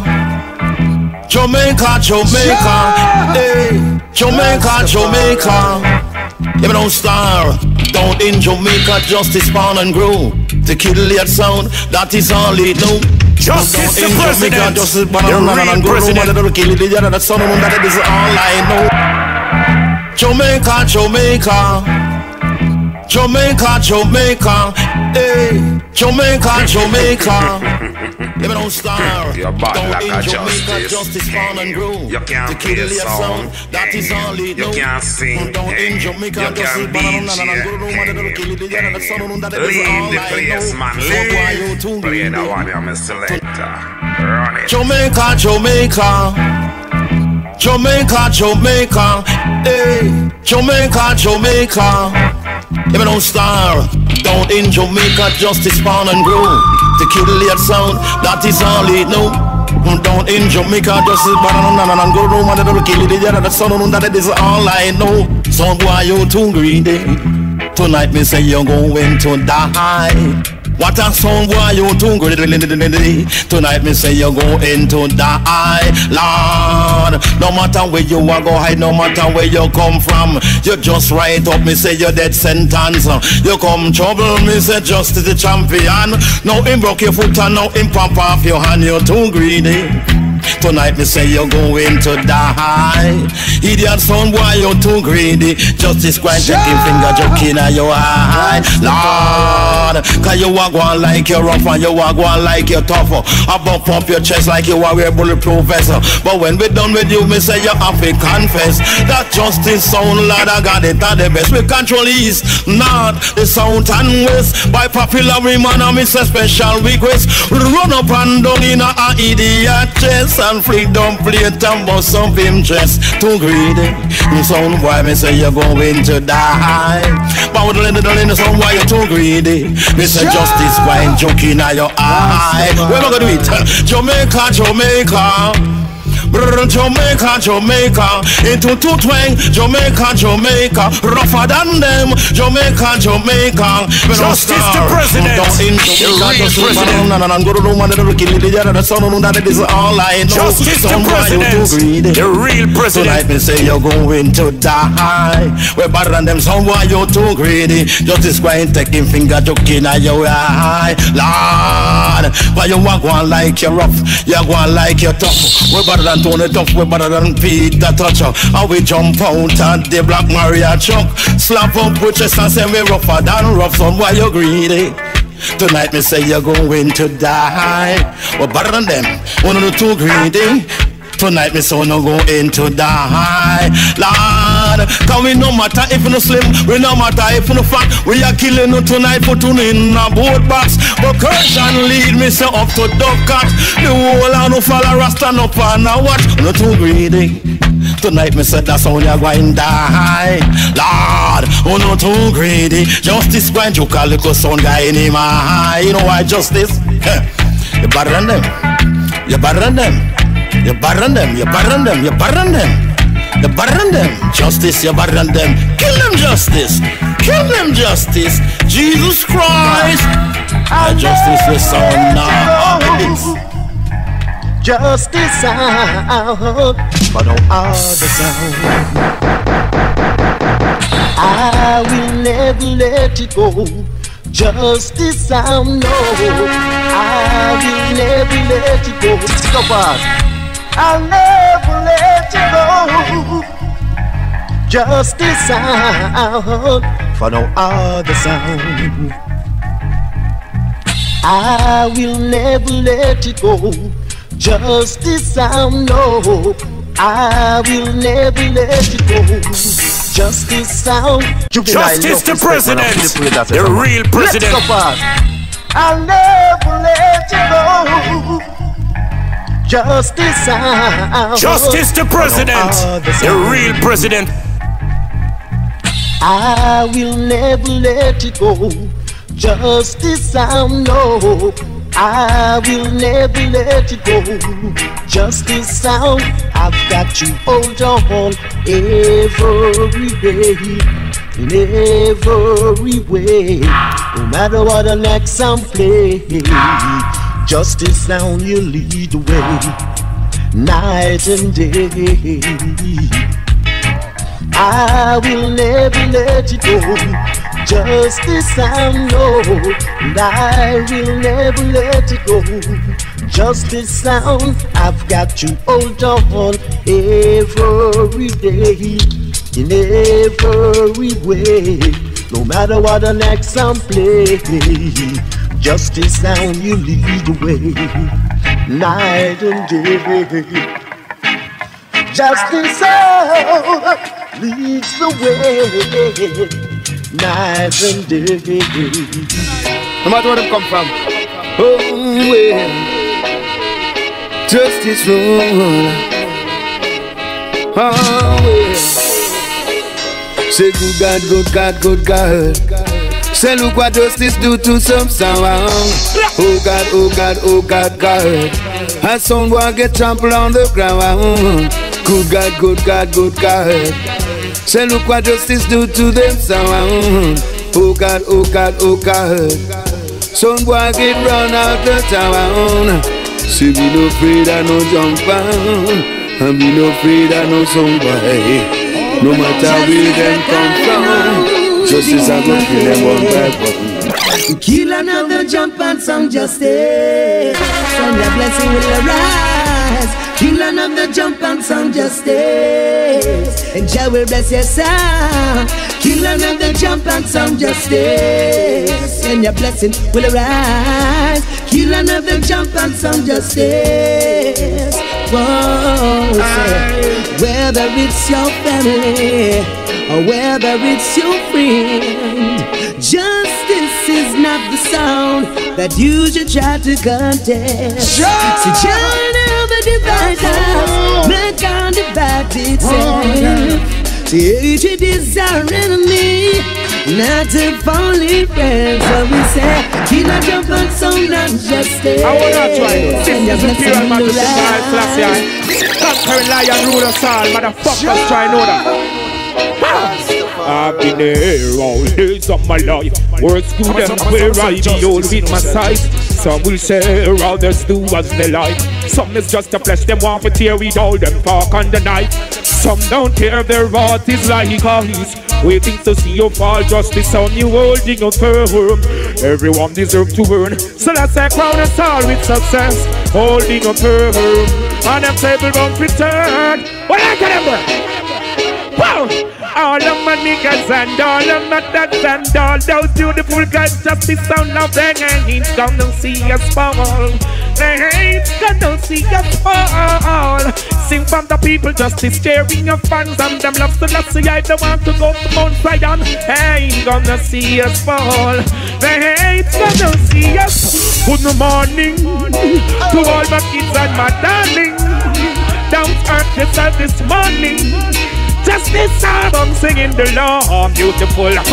Jamaica, Jamaica, hey, Jamaica, Jamaica. If don't star, don't in Jamaica, justice spawn and grow. To kill the sound, that is all it know. Justice the president, justice spawn and grow. To kill the other sound, that is all I know. Jamaica, Jamaica, Jamaica, Jamaica, hey, Jamaica, Jamaica. If don't star, you're bad don't like in a Jamaica, justice. justice spawn and grow. You can't to play kill a the song. that is all it know. You can't sing. Don't in Jamaica, You justice can't spawn and beat grow. Kill the other sound, that is Leave all the I place, know. man. So Leave. why you too Play the greedy? one, I'm a selector. Run it. Jamaica, Jamaica, Jamaica, Jamaica, hey, Jamaica, Jamaica. If I don't star, don't in Jamaica, justice spawn and grow. To kill the late sound, that is all it know. Down in Jamaica, justice spawn and grow. No matter the kill the other sound, that is all I know. So why you too greedy? Tonight me say you're going to die. What a song, why you too good. Tonight me say you're going to die. Lord, no matter where you are go hide, no matter where you come from, you just write up, me say you're dead sentence. You come trouble, me say justice the champion. Now him broke your foot and now him pop off your hand, you're too greedy. Tonight me say you're going to die. Idiot son, why you too greedy? Justice grind, checking finger joking at your eye. Lord, Lord. Cause you are going like you're rough and you are going like you're tougher. I bump up your chest like you are a bulletproof vessel. But when we done with you, me say you have to confess that justice sound, Lord, I got it at the best. We control east, north, the south and west. By popular women, I miss a special request. Run up and down in a idiot chest and freedom plate and bust some him chest. Too greedy, sound boy, me say you're going to die. But with the little little sound boy, you're too greedy. Me say justice wine joking at your eye. We're not gonna do it. Jamaica, Jamaica. Jamaica, Jamaica, into two twang, Jamaica, Jamaica, rougher than them, Jamaica, Jamaica. Justice the president, the real president. This is all I know. Justice the president, the real president. Tonight me say you're going to die. We're better than them, someone you're too greedy. Justice going taking finger joking at your eye, Lord. Why you walk one like you're rough, you one like you're tough. We're better than Tony Tough, we better than Peter Toucher. And we jump out at the Black Maria Chuck. Slap up with chest and say we rougher than rough. Son, why you greedy? Tonight me say you're going to die. We're better than them, one of the two greedy. Tonight me son no going to die, Lord. Cause we no matter if you no slim, we no matter if you no fat. We are killing you tonight for tuning in a boat box. But curse and lead me so up to dog cat. The whole and no follow rasta no pan a what. No too greedy. Tonight me said that's how you're going to die, Lord. Oh no too greedy. Justice going to call the son guy in him eye. You know why justice? You better than them. You better than them. You burn them, you burn them, you burn them. You burn them. Justice, you burn them. Kill them, justice. Kill them, justice. Jesus Christ. I justice the son now. Justice sound, but no other sound. I will never let it go. Justice sound, no. I will never let it go. Stop us. I'll never let you go. Justice sound, for no other sound. I will never let it go. Justice sound, no. I will never let it go. Justice sound. Justice the president, the real president. I'll never let you go. Justice sound. Justice the president, the real president. I will never let it go. Justice sound, no. I will never let it go. Justice sound. I've got you hold on every day, in every way. No matter what the next song play. Justice sound, you lead the way, night and day. I will never let it go. Justice sound, no, and I will never let it go. Justice sound, I've got you hold on every day, in every way. No matter what the next song play. Justice sound, you lead the way, night and day. Justice sound leads the way, night and day. No matter where they come from, oh well, justice rule. Oh well, say good God, good God, good God. Say look what justice do to some someone. Oh God, oh God, oh God, God. And someone get trampled on the ground. Good God, good God, good God. Say look what justice do to them someone. Oh God, oh God, oh God. Someone get run out the town. See me no afraid I no jump on. And me no afraid I no somebody. No matter where them come from. Justice I go kill them one by one. Kill another jump and some justice. From the blessing will arise. Kill another jump and sound justice. And Jah will bless your sound. Kill another jump and sound justice. And your blessing will arise. Kill another jump and sound justice. Whoa, say, whether it's your family or whether it's your friend, justice is not the sound that you should try to contest. Sure. So join the dividers, not can divide itself. See, hatred is our enemy, not a falling friend. So we say, kill a jump and sound and justice. I wanna try this. This is Imperial Majesty Style Classic. Conquering lion rule us all. Motherfuckers try know that. I've been here all days of my life. Words good and where I be all with my sight. Some will share, others do as they like. Some is just a flesh, them want to tear with all them park on the night. Some don't care their heart is like ice, waiting to see you fall. Justice on you holding up firm. Everyone deserves to earn, so let's say crown us all with success. Holding up firm, and them table won't return. What I can ever? Wow! All of my niggas and all of my dads and all those beautiful guys, justice sound of their ain't gonna see us fall. They ain't gonna see us fall. Sing from the people, justice cheering your fans and them loves to love. See, I don't want to go to Mount Zion. Ain't gonna see us fall. They ain't gonna see us. Good morning to all my kids and my darling. Don't hurt yourself this morning. Justice album singing the law, beautiful. Good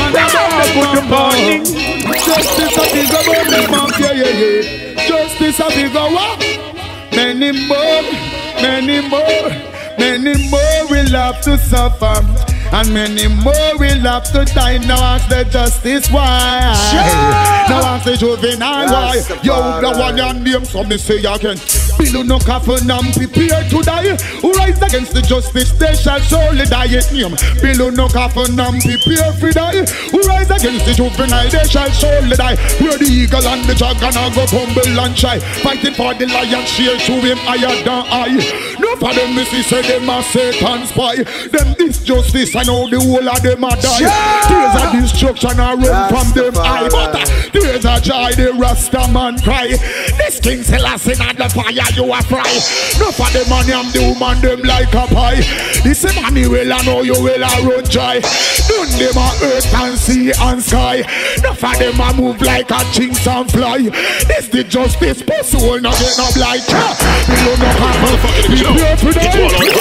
morning. Justice a big about the mouth, yeah, yeah, yeah. Justice a big what? Many more, many more, many more will have to suffer. And many more will have to die. Now ask the justice why. Sure. Now ask the juvenile why. Yo, the one your name, so me say again. Bill no coffin and prepare to die. Who rise against the justice, they shall surely die. It name. Bill no coffin and prepare for die. Who rise against the juvenile, they shall surely die. Where the eagle and the dragon are go humble and shy, fighting for the lion, share to him higher than I. No for them, me see say them a Satan spy. Them this justice, I know the whole of them a die. Tears of destruction are run from them eye. But uh, tears of joy, the Rasta man cry. This King Selassie and the fire you a fry. No for the money I'm the woman them like a pie. This money will I know you will a run dry. None them a earth and sea and sky. No for them a move like a chinks and fly. This the justice pussy will not get no blight. Below no happen. Prepare for them.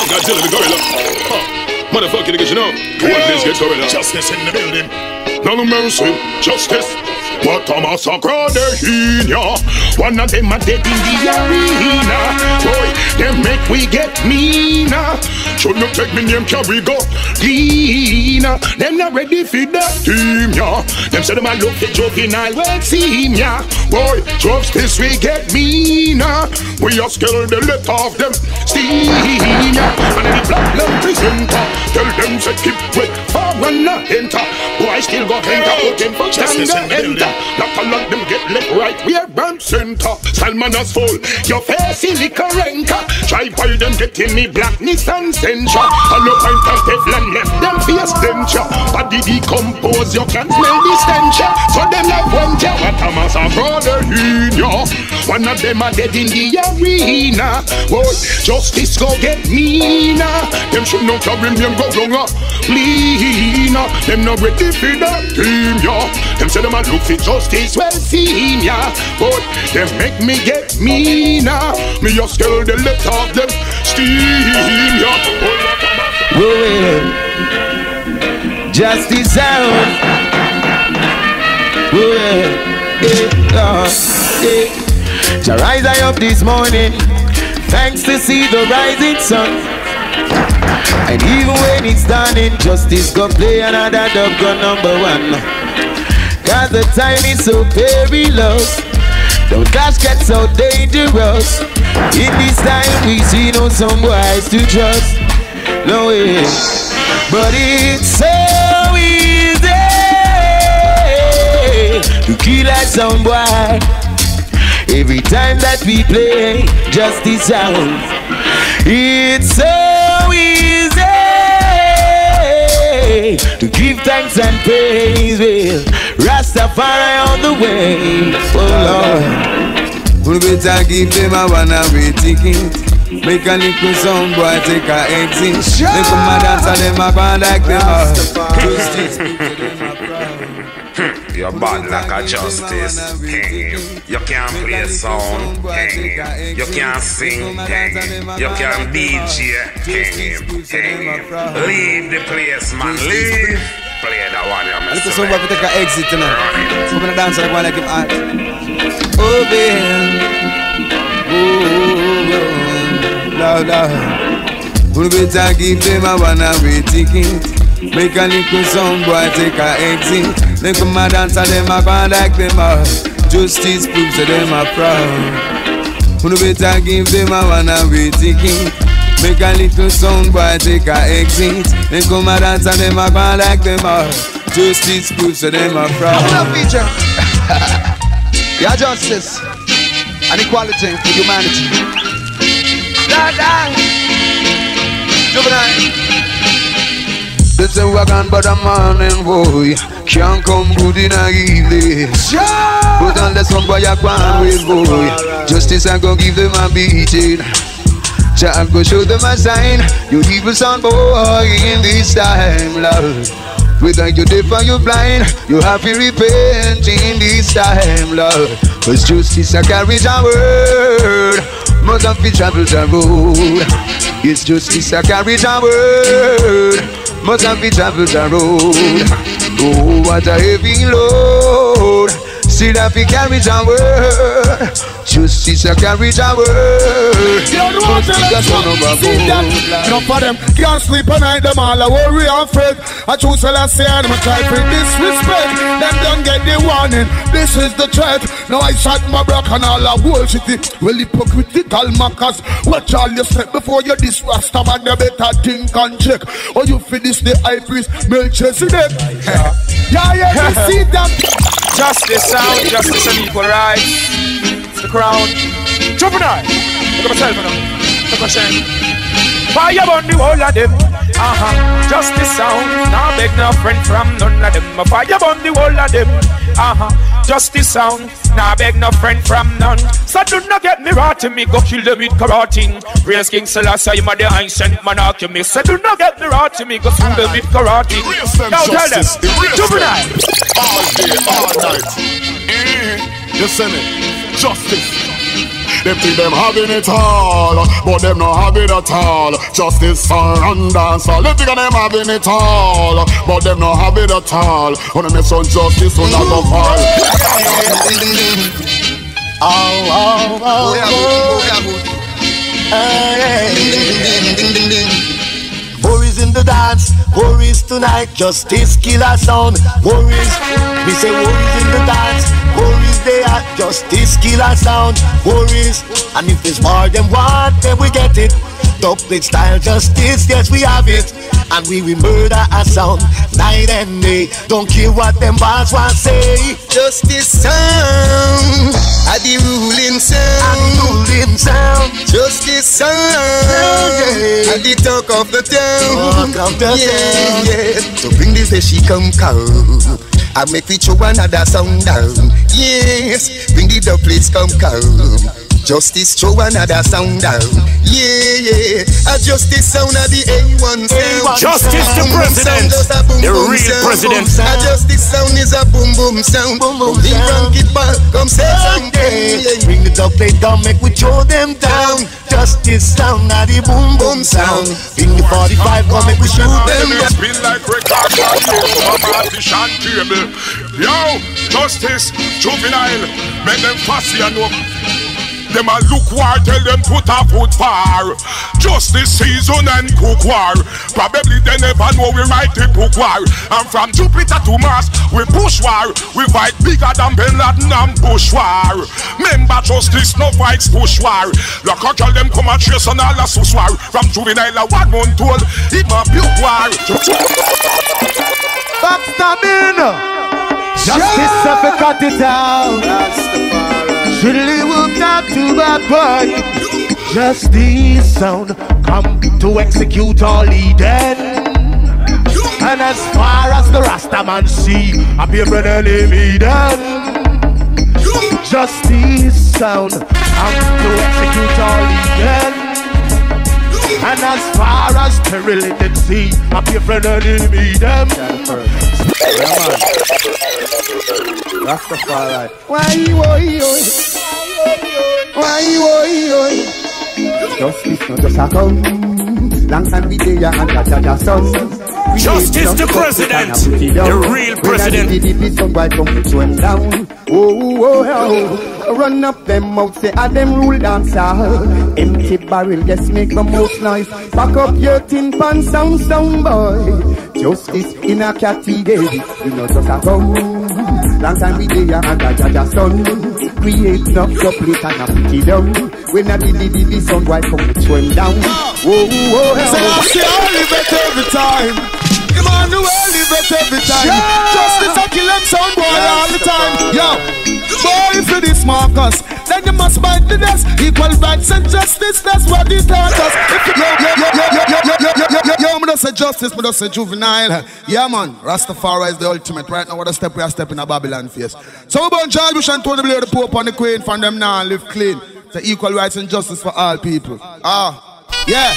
Motherfucking niggas, you know, what this gets going on? Justice in the building. No mercy, justice. What a massacre they in ya. One of them are dead in the arena. Boy, them make we get meaner. Should not take me name carry go cleaner. Them not ready for that team, ya. Them say them a look the juvenile well team, ya. Boy, justice we get meaner. We are scared the let off them steam, ya. And any black love presenter, tell them to keep with far and not enter. Boy, still go enter, put them for stand and enter. Not a lot them get left right, we are brand center. Salmon as full, your face is like a ranker. Try by them get in me blackness and censure. All your pint and Teflon left them face denture. Body decompose, you can smell the stench. So them like one jar, what a massacre they in ya. One of them are dead in the arena. Boy, justice go get meaner. Them should not carry me and go longer. Leaner, them not ready for that team, ya. Them say them a look for justice well seen, ya. But them make me get meaner. Me just scale the let off them steam, ya. Well, justice out. Well, it, uh, it. To rise I up this morning, thanks to see the rising sun. And even when it's dawning, justice go play another dub gun number one. Cause the time is so perilous. Don't dash get so dangerous. In this time we see no some wise to trust. No way. But it's so easy to kill like some boy. Every time that we play justice sound. It's so easy to give thanks and praise. Well, Rastafari on the way. Oh Lord, who better give them a one-way ticket? Make a little sound boy take a exit. Make a mad dance and them a go like them all. Justice, you're bad like a justice. Hang him. You can't play a song. Hang him. You can't sing. Hang him. You can't D J. Hang him. Hang him. Leave the place, man. Leave. Play that one. I'm a little sound boy take a exit tonight. Come on dance and go like him hot. Oh baby. Oh, oh. Lord, Lord. Who better give them a one-way ticket? Make a little sound boy take a exit. Make a mad dance and them a go like them all. Justice proves that them a proud. Who better give them a one-way ticket? Make a little sound boy take a exit. Make a mad dance and them a go like them all. Justice proves that them a proud. I love feature. Yeah, justice and equality for humanity. Juvenile. This is wagon but a morning boy can't come good in a evening. But unless some boy a gone with boy, justice I go give them a beating. Jah go show them a sign. You evil son boy in this time, Lord. Whether you deaf or you blind, you have to repent in this time, Lord. Cause justice I carry the word. Must have to travel the road. It's justice I carry the word. Must have to travel the road. Oh, what a heavy load. Still have to carry the word. Justice I carry the word. You don't tell us see that. Enough of them can't sleep at night. Them all a worry and fret. I choose to say I'm a try for disrespect. Them don't get the warning. This is the threat. Now I shot my block and all a bullshit. Well, hypocritical mackers. Watch all your step before you this rasta man. You better think and check. Or you finish the high priest Melchizedek. Yeah, yeah, you see that. Justice sound, justice and equal rights. The crown. Juvenile. Look at myself now. Look at myself. Fire on the whole of them. Uh-huh. Justice sound. Now beg no friend from none of them. Fire on the whole of them. Uh-huh. Justice sound. Now beg no friend from none. So do not get me rotting. Me go kill them with karate. Real King Selassie, I'm the ancient monarch. Me so do not get me rotting. Me go kill them with karate. Now tell them. Juvenile. All day, all night. Mm-hmm. You see me? Justice. Them think them having it all, but them not having it all. Justice, song and dance all. Them think them having it all, but them not having it all. When them son justice, when I go fall. Oh, oh, oh, oh. Worries in the dance, worries tonight. Justice, killer sound, worries. We say worries in the dance. Worries they are justice, killer sound, worries. And if there's more than one, then we get it. Dubplate style justice, yes we have it. And we will murder a sound, night and day. Don't care what them boss want say. Justice sound, a the ruling sound, a the ruling sound. Justice sound, yeah. A the talk of the town, talk of the yeah, town. Yeah. So bring this way she come come. I make we show another sound down. Yes, bring the dubplates come come. Justice show another sound down. Yeah, yeah. A justice sound of the A one sound. Justice the president, the real president. A justice sound is a boom boom sound. Boom boom sound. Rank it back, come say something. Bring the dubplate down, make we throw them down. Justice sound of the boom boom sound. Bring the forty-five, come make we shoot them down. Spin like record partition table. Yo, justice, juvenile, make them fussy and up. Them a look war, tell them put a foot far. Justice season and cook war. Probably they never know we write the book war. And from Jupiter to Mars, we push war. We fight bigger than Bin Laden and Bush war. Member justice, no fights push war. Look how tell them come and trace on all the sus war. From juvenile a one month old, it ma buke war. Backstabbing. Justice have to cut it out. Surely we'll talk to bad boy. Justice sound come to execute all Eden. And as far as the Rastaman see, I be a brother named Eden. Justice sound come to execute all Eden. And as far as peril in the sea, I be a brother named Eden. Yeah, man. Rastafari. Why, why, why? Why, why, why? Justice not just a come. Long time we day and catch a son. Justice the president, the real president. Somebody come to swim down. Oh, oh, oh. Run up them mouth, say I them rule dancer. Empty barrel, just make the most noise. Back up your tin pan sound, sound boy. Justice in a category, you know just a come. Long time we day and a judge a son. Create enough your plate and a put it down. When I did the the sun, why come to swim down? Oh, oh, oh. So I say I live it every time. Emmanuel live it every time. Yeah. Justice I kill them sound boy yes. all the time. Yo, boy for this Marcus, then you must bite the dust. Equal rights and justice, that's what they taught us. If you, yo, yo, yo, yo, yo, yo, yo, yo, yo, yo, yo, me just say justice, me just say juvenile. Yeah man, Rastafari is the ultimate. Right now what a step we are stepping in a Babylon face. So we burn John Bush and Tony Blair, the Pope and the Queen, from them now live clean. The equal rights and justice for all people. Ah, yeah.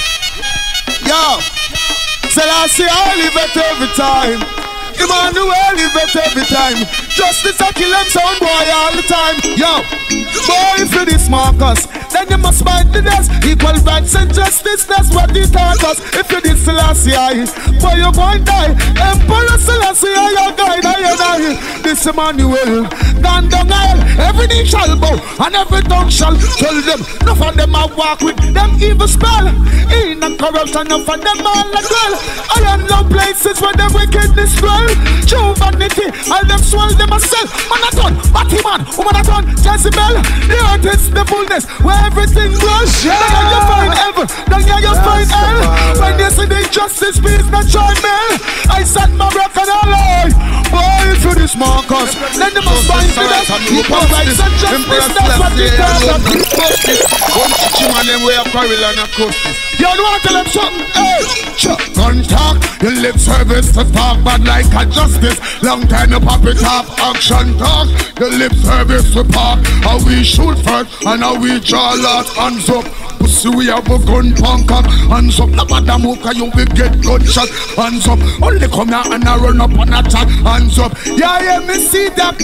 Yo. Selassie, I live it every time. Emmanuel live it every time. Justice I kill them sound boy all the time. Yo, boy for this Marcus, then you must bite the dust. Equal rights and justice, that's what they taught us. If you did Selassie, boy you going to die. Emperor Selassie, I your guide, I your die. This Emmanuel, gone down hell. Every knee shall bow and every tongue shall tell them. Enough of them I walk with them evil spell. In and corruption, enough of them all as well. I am no places where the wickedness dwell. True vanity, all them swell them myself. Man a done, Batman, woman a done, Jezebel. The earth is the fullness where everything grows. Yeah. Then you find heaven, then you find hell. When you see the justice, peace, not joy, man. I set my rock and all lie. Boy, for this Marcus, then you must find the best. Equal rights and justice, that's what they tell them. One chichi man, them way up quarrel and a justice. You don't want to tell them something, hey. Gun talk, you live service to talk bad like a justice. Long time you pop it up, action talk. You live service to park. How we shoot first and how we draw lot. Hands up, pussy we have a gun punk up. Hands up, no matter move cause you will get gunshot. Hands up, only come here and I run up and attack. Hands up, yeah, yeah, me see that.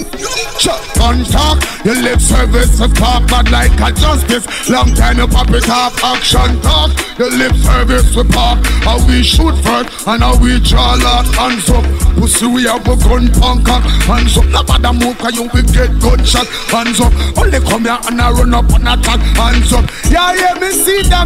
Gun talk, you live service to talk bad like a justice. Long time you pop it up, action talk. You live service to park. How we shoot first and how we draw lot. Hands up, pussy we have a gun punk up. Hands up, no matter move cause you will get gunshot. Hands up, only come here and I run up and attack. Hands up, yeah, yeah, me see that.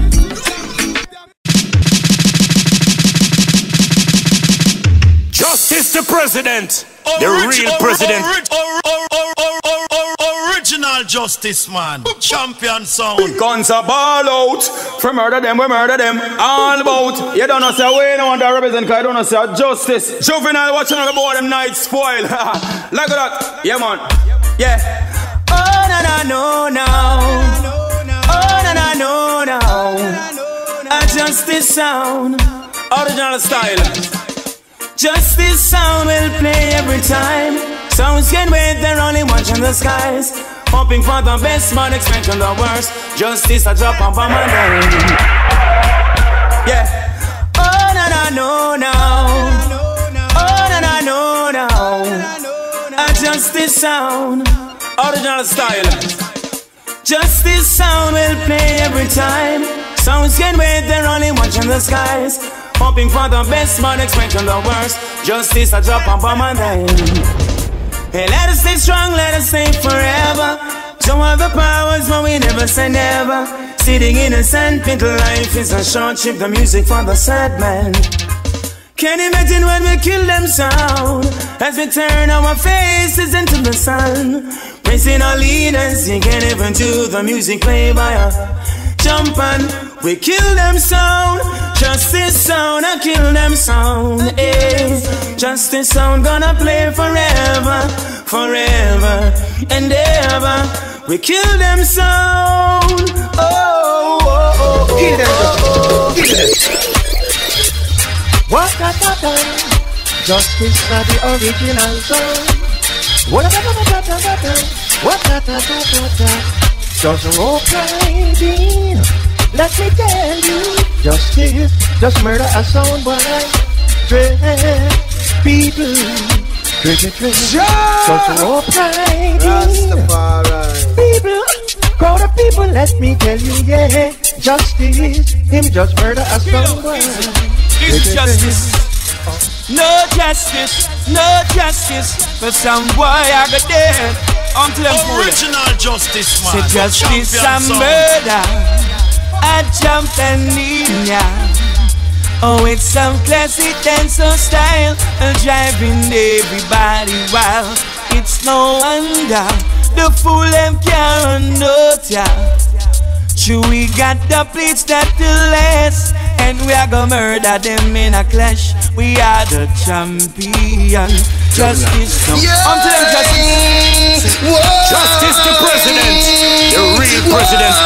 Justice the president, the Origi- real or- president. or- or- or- or- or- or- or- Original justice man, champion sound. Guns are ball out. From murder them, we murder them. All about. You don't know say we don't want to represent because you don't know say justice. Juvenile watching on the board them night spoil. Look at that. Yeah man. Yeah. Oh na na no no. Oh na na no no. A justice sound. Original style. Justice sound will play every time. Sounds can wait, they're only watching the skies. Hoping for the best, but expecting the worst. Justice a drop on my brain. Yeah. Oh na na no no. Oh na na no no. A justice sound. Original style. Justice sound will play every time. Sounds can wait, they're only watching the skies. Hoping for the best, but expecting the worst. Justice a drop on my name. Hey, let us stay strong, let us stay forever. Show all the powers, but we never say never. Sitting innocent, people life is a short trip. The music for the sad man. Can't imagine when we kill them sound. As we turn our faces into the sun. Praising our leaders, you can't even do the music play by a jump and we kill them sound. Justice sound, I kill them sound. Eh. Justice sound gonna play forever, forever and ever. We kill them sound. Oh, oh, Kill them, kill them. What a ta Justice for the original song. What a ta What a ta Just rope riding. Let me tell you, justice just murder a sound boy. Dread people. Just rope riding. People. Crowd of people, let me tell you, yeah. Justice, him just murder a sound boy. It's justice. No justice, no justice for some boy I got dead. Until I'm original justice, man. Say justice and murder. I jump and in ya. Oh, it's some classic dancehall style, driving everybody wild. It's no wonder the fool them can't run out ya. True, we got the plates that will last, and we are gonna murder them in a clash. We are the champion. Justice, no. Yeah. I'm telling justice. Whoa. Justice the president, the real president.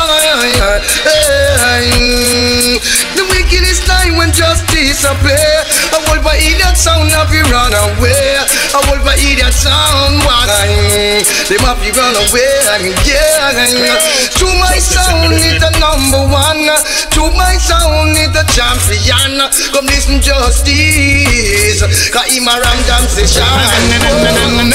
The wickedest time when justice appear. I will by idiot sound of you run away. I will by idiot sound one. They must be run away. Yeah. To my sound is the number one. To my sound is the champion. Come listen justice. Cause him a ram jam session. No.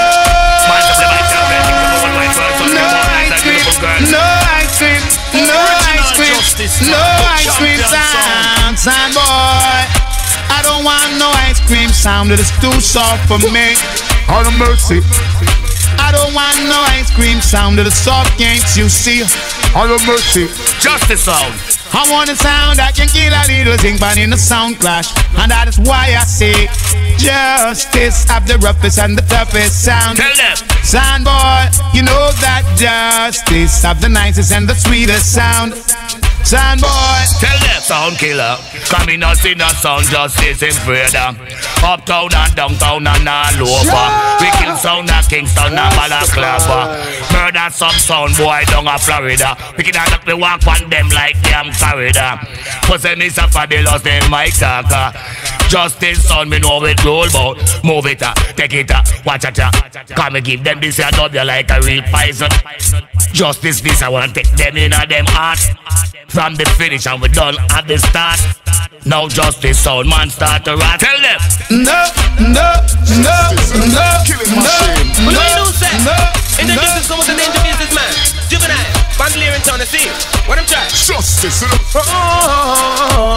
No ice cream, no ice cream, no ice cream, no ice cream sound, sound boy. I don't want no ice cream sound, it is too soft for me. All the mercy. I don't want no ice cream sound, it is soft, can't you see? All the mercy. Justice sound. I want a sound that can kill a little thing, but in a sound clash. And that is why I say justice have the roughest and the toughest sound. Tell them. Sound boy, you know that justice have the nicest and the sweetest sound. Sound boy, tell them. Sound killer, coming us in a sound justice in freedom. Uptown and downtown and all over. We kill sound at Kingston and Balaclava. Murder some sound boy down a Florida. We can have to walk on them like damn corridor. Cause them is a fabulous them mic talker. Justice sound me know it roll bout. Move it up, take it up, watch it up. Come and give them this a W like a real poison. Justice this I wanna take them in a them heart. From the finish and we done at the start. Now justice sound man start to rat. Tell them. No, no, no, no, killing machine. What do you do, sir? No, introduce someone to the danger businessman. Juvenile, bandolier in town to see. What I'm trying? Justice. Oh, oh,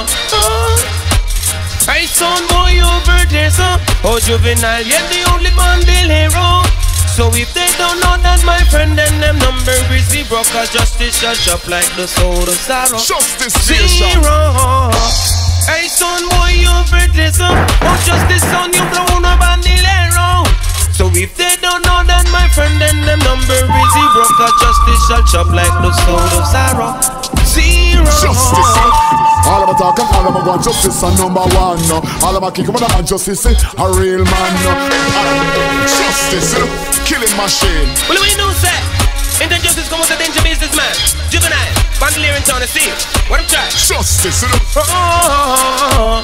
oh. Hey, son boy over there, son. Oh, Juvenile, you're the only bandil hero. So if they don't know that, my friend, then them number is zero. Cause justice shall chop like the soul of sorrow. Justice zero. Hey, son boy over there, son. Oh, justice, son, you blow no bandil hero. So if they don't know that, my friend, then them number is zero. Cause justice shall chop like the soul of sorrow. Zero. Justice. All of my talk and all of my want justice are number one. No. All of my kick up and justice a real man. No. Justice, killing machine. What do we do, sir? Introduce come with a danger businessman. Juvenile, bandolier in town to see. What I'm trying? Justice. Oh, oh,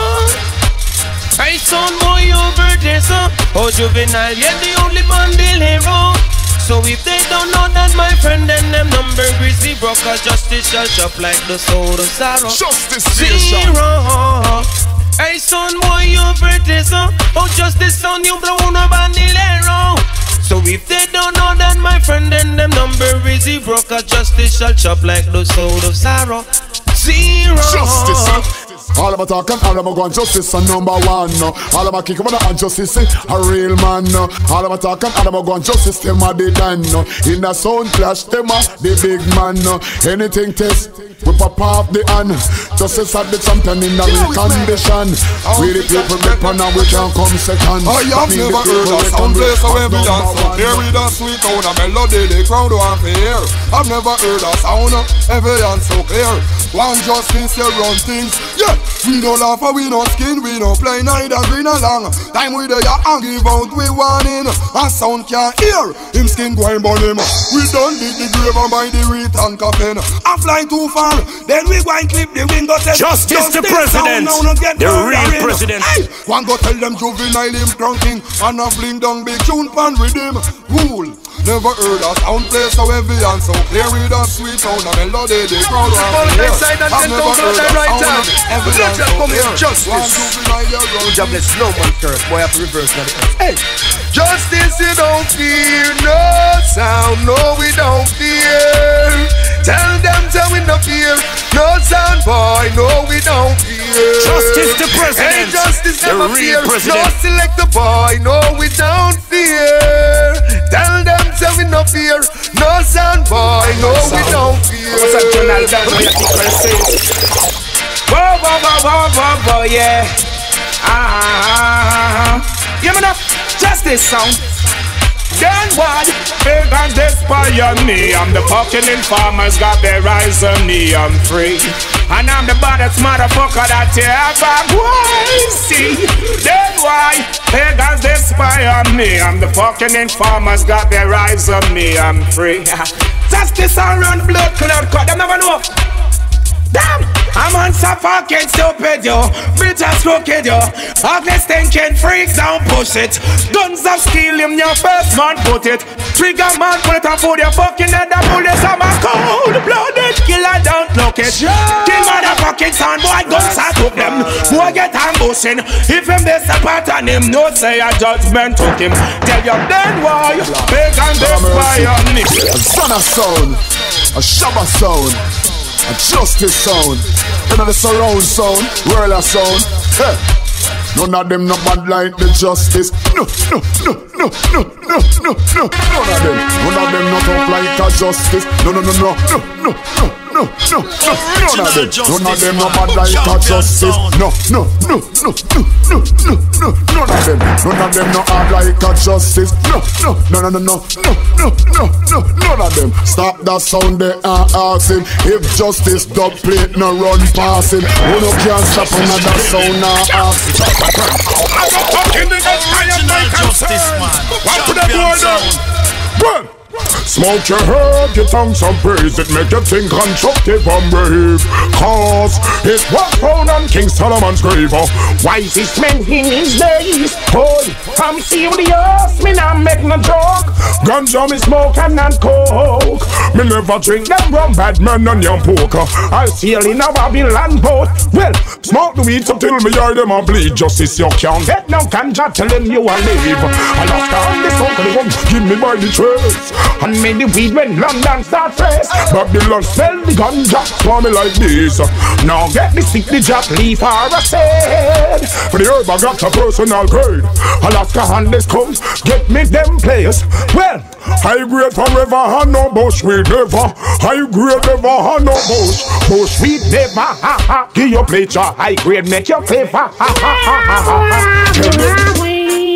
oh. Hey, son boy over there, son. Oh, Juvenile, you're the only bandil hero. So if they don't know that, my friend, then them number is zero. Cause justice shall chop like the soul of sorrow. Justice zero. Hey, son boy over there, son. Oh, justice, son, you blow no bandilero. So if they don't know that, my friend, then them number is zero. Cause justice shall chop like the soul of sorrow. Zero. Justice. All of my talk and all of my want justice are number one. No. All of my kick up and justice a real man. No. All of my talk and all of my want justice them a the done. No. In the sound clash them a the big man. No. Anything test we pop off the hand. Justice at the champion in the real condition. We the people make fun and we can't come second. I have never heard a sound place where we dance. Here with a sweet tone a melody the crowd want to hear. I've never heard a sound ever and so clear. One justice you run things. Yeah. Yeah, we no laugh and we no skin, we no play neither green along. Time we there and give out we warning. A sound can't hear, him skin going burn him. We done dig the grave and buy the wreath and coffin. I fly too far, then we go and clip the window. Justice the president, the real president. Hey, one go tell them juvenile him drunking and a fling down big tune pan with him. Cool. Never heard a sound play so heavy and so clear with a sweet sound and melody the crowd want to hear. I've never heard a sound heavy and so clear. One juvenile you're jobless, no man curse. Boy, I have to reverse that. Hey, justice, you don't fear no sound, no we don't fear. Tell them to we no fear, no sound boy, no we don't fear. Justice the president, hey, justice the never real fear. president. No select the boy, no we don't fear. Tell them to we no fear, no sound boy, no we don't fear. Whoa, whoa, whoa, whoa, whoa, whoa, yeah. Ah, you know, justice sound. Then what? Pagans inspire me. I'm the fucking informers, got their eyes on me. I'm free, and I'm the baddest motherfucker that you ever will see. Then why? Pagans inspire me. I'm the fucking informers, got their eyes on me. I'm free. Justice and run blood clot cut. Them never know. Damn! I'm on some fucking stupid, yo. Bitch, I'm crooked, yo. Ugly stinking freaks, don't push it. Guns of steel in your first man, put it. Trigger man, put it on food, your fucking head, the bullets on my cold blooded killer, don't look it. Kill motherfucking sound, boy, guns I took them. Boy, get ambushing. If him this a pattern, him no say a judgment took him. Tell your then why, big and despair on me. A son of sound, a shabba sound, a justice sound, you know the surround sound, world of sound. Hey, none of them no bad like the justice. No, no, no, no, no, no, no, no. None of them, none of them not up like a justice. No, no, no, no, no, no, no. No, no, no, none of them, none of them no bad like a justice. No, no, no, no, no, no, no, no, none of them, none of them no hard like a justice. No, no, no, no, no, no, no, no, no, none of them. Stop that sound they are asking. If justice dub plate no run past him, who no can't stop another sound now asking. I'm not talking to that original justice man. What put that boy down? Smoke your herb, your tongue some praise. It make you think constructive and brave. Cause it was found on King Solomon's grave. Wisest men in his days. Boy, I'm serious, me not make no joke. Ganja me smoke and not coke. Me never drink them rum, bad man and young poker. I sail in a Babylon boat. Well, smoke the weed till me hear them a bleed. Justice you can't get no ganja telling you a live. Alaska on the soul, give me by the trace. And made the weed when London start race. Babylon smell the ganja, for me like this. Now get the stick, the jack leaf or a seed. For the herb I got a personal grade. Alaska and this comes, get me them players. Well, high grade forever and no bush weed never. High grade never and no bush. Bush weed never, ha ha. Give your plate your high grade, make your flavor, ha ha ha ha ha. Tell me.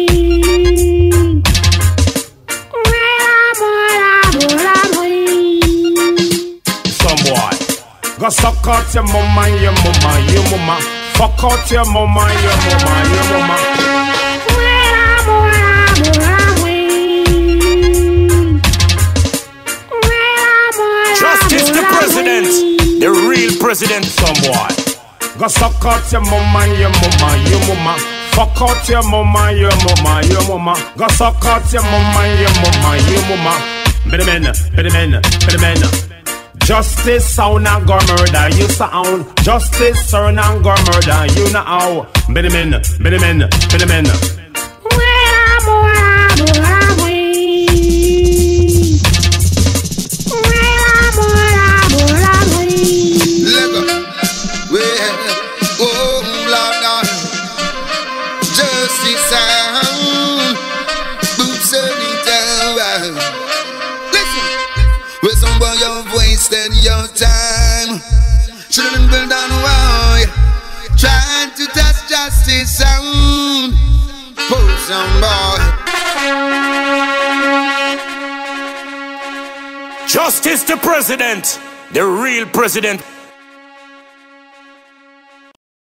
Go suck out your mama, your mama, your mama. Fuck out your mama, your mama, your mama. Justice the president, the real president somewhat. Go suck out your mama, your mama, your mama. Fuck out your mama, your mama, your mama. Go suck out your mama, your mama, your mama. Better men, better men, better men. Justice sound and go murder you sound. Justice sound and go murder you now. Better men, better men, better men. Wasted your time, children build on why, trying to touch justice sound. Pull some boy. Justice the president, the real president.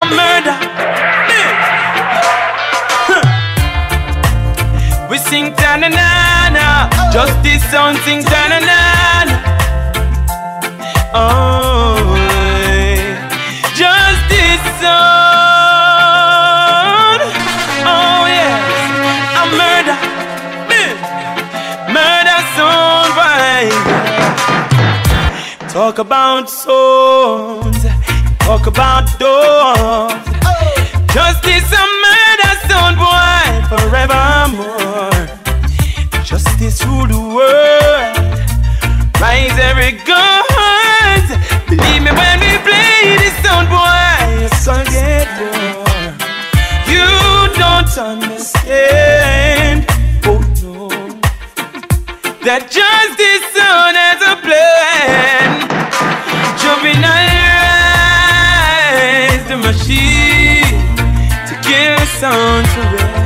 murder. We sing ta-na-na-na. Justice sound sing ta-na-na-na. Oh, justice sound. Oh yes, a murder. Murder sound, right? Talk about souls. Talk about doors. Justice and murder sound, boy, forevermore. Justice rule the world. Rise every guns. Believe me when we play this sound, boy, your soul get warm. You don't understand, oh no, that justice sound has a plan. Juvenile rise the machine to kill sound forever.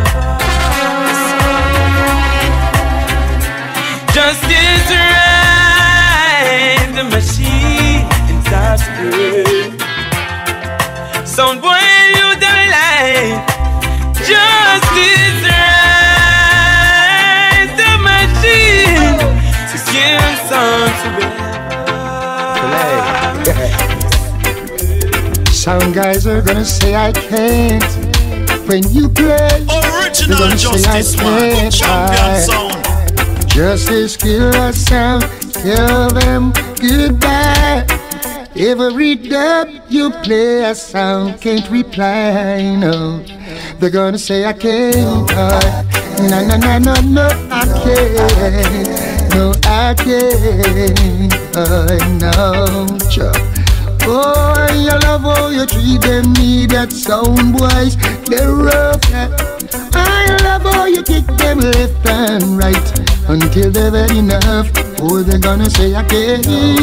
Justice rise the machine and starts to break. Sound boy, you don't like. Justice rise the machine to kill sound forever. Some guys are gonna say I can't when you play. Original Justice Man, champion sound. Justice kill a sound, tell them goodbye. Every dub you play a sound can't reply, no. They're gonna say I can't, uh, no, no, no, no, no, I can't, no, I can't, uh, no, Chuck. Oh, you love how you treat them, me that sound boys, they're rough. I love how you kick them left and right until they've had enough. Oh, they're gonna say I can't.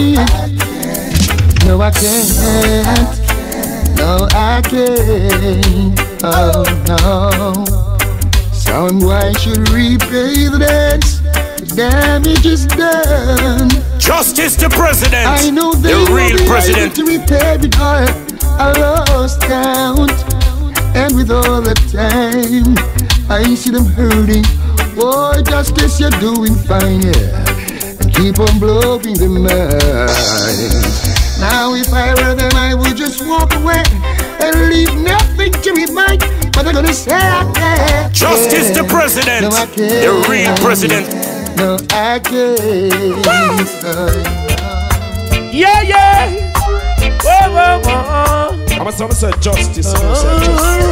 No, I can't. No, I can't. Oh, no. Sound boy should repay the debts. The damage is done. Justice to president. I know they the real will be president. able to repair it all. I lost count, and with all the time, I see them hurting. Oh, justice, you're doing fine, yeah. And keep on blowing the mind. Now, if I were them, I would just walk away and leave nothing to remind. But they're gonna say I can't. Justice to president. No, I can't. The real president. No, I can't. Yeah, yeah. Whoa, whoa, whoa. I'm a son of justice. I'm a son of justice.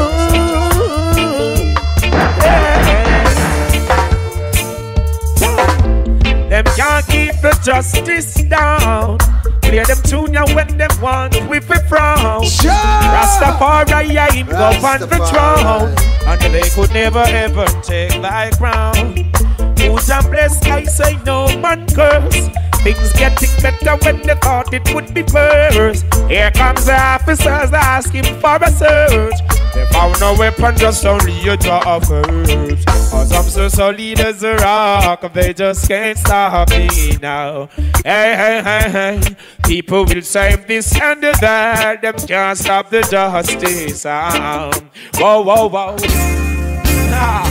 Them can't keep the justice down. Play them tune ya when them want with a frown. Rastafari, I him go on the throne, and they could never ever take my crown. Who's a blessed, I say no man curse. Things getting better when they thought it would be worse. Here comes the officers asking for a search. They found no weapon, just only a jar of herbs. Cause I'm so solid as a rock, they just can't stop me now. Hey, hey, hey, hey. People will say this and that, them can't stop the justice sound. Whoa, whoa, whoa. Ah.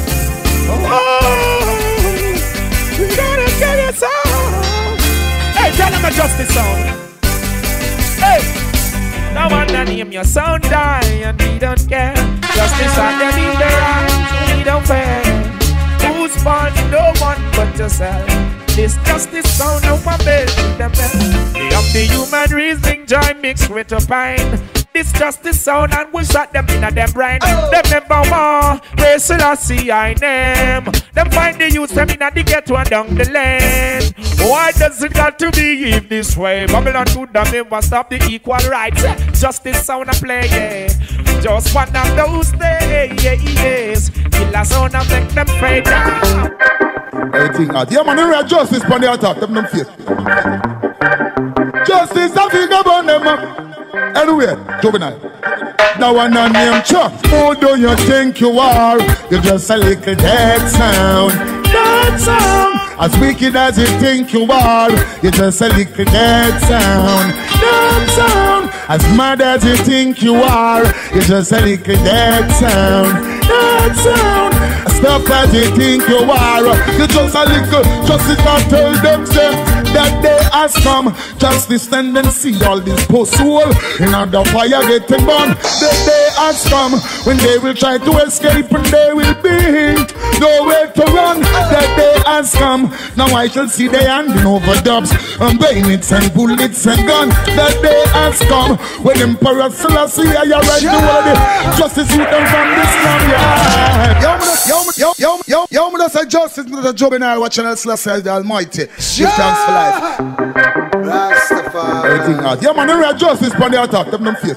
Oh, we gotta get it sound. Hey, tell them a justice sound. Hey. No one to name your sound die, and we don't care. Justice and them in the right, we don't fair. Who's born no one but yourself. This justice sound of a bell to the bell. Beyond the human reasoning, joy mixed with a pine. This justice sound and we shot them in a them brain. Oh. Them never more, race I see I name. Them find the youth them in a the ghetto and down the lane. Why does it got to be in this way? Babylon to them never stop the equal rights. Justice sound a play, yeah. Just one of those days. Killer sound and make them fade down. Everything hard. Yeah, man, we are justice on the attack. Them them face. Justice, I think about them. Anyway, Juvenile. Now one on name Chuck. Who do you think you are? You're just a little dead sound. Dead sound. As wicked as you think you are, you're just a little dead sound. Dead sound. As mad as you think you are, you're just a little dead sound. Dead sound. Stuff that you think you are, you're just a little. Justice I tell them say that day has come. Justice stand and see all this post soul in the fire getting burned. The day has come when they will try to escape and they will be nowhere to run. That day has come. Now I shall see they handing over dubs and bayonets and bullets and guns. That day has come when Emperor Selassie I right the world. Justice you them from this slum yard. Yo, yo, yo, yo, yo, yo, say justice to the juvenile watching us, Selassie the Almighty. Give thanks for life. Rastafari. Everything out. Yeah, man, there is justice on the attack. Them them face.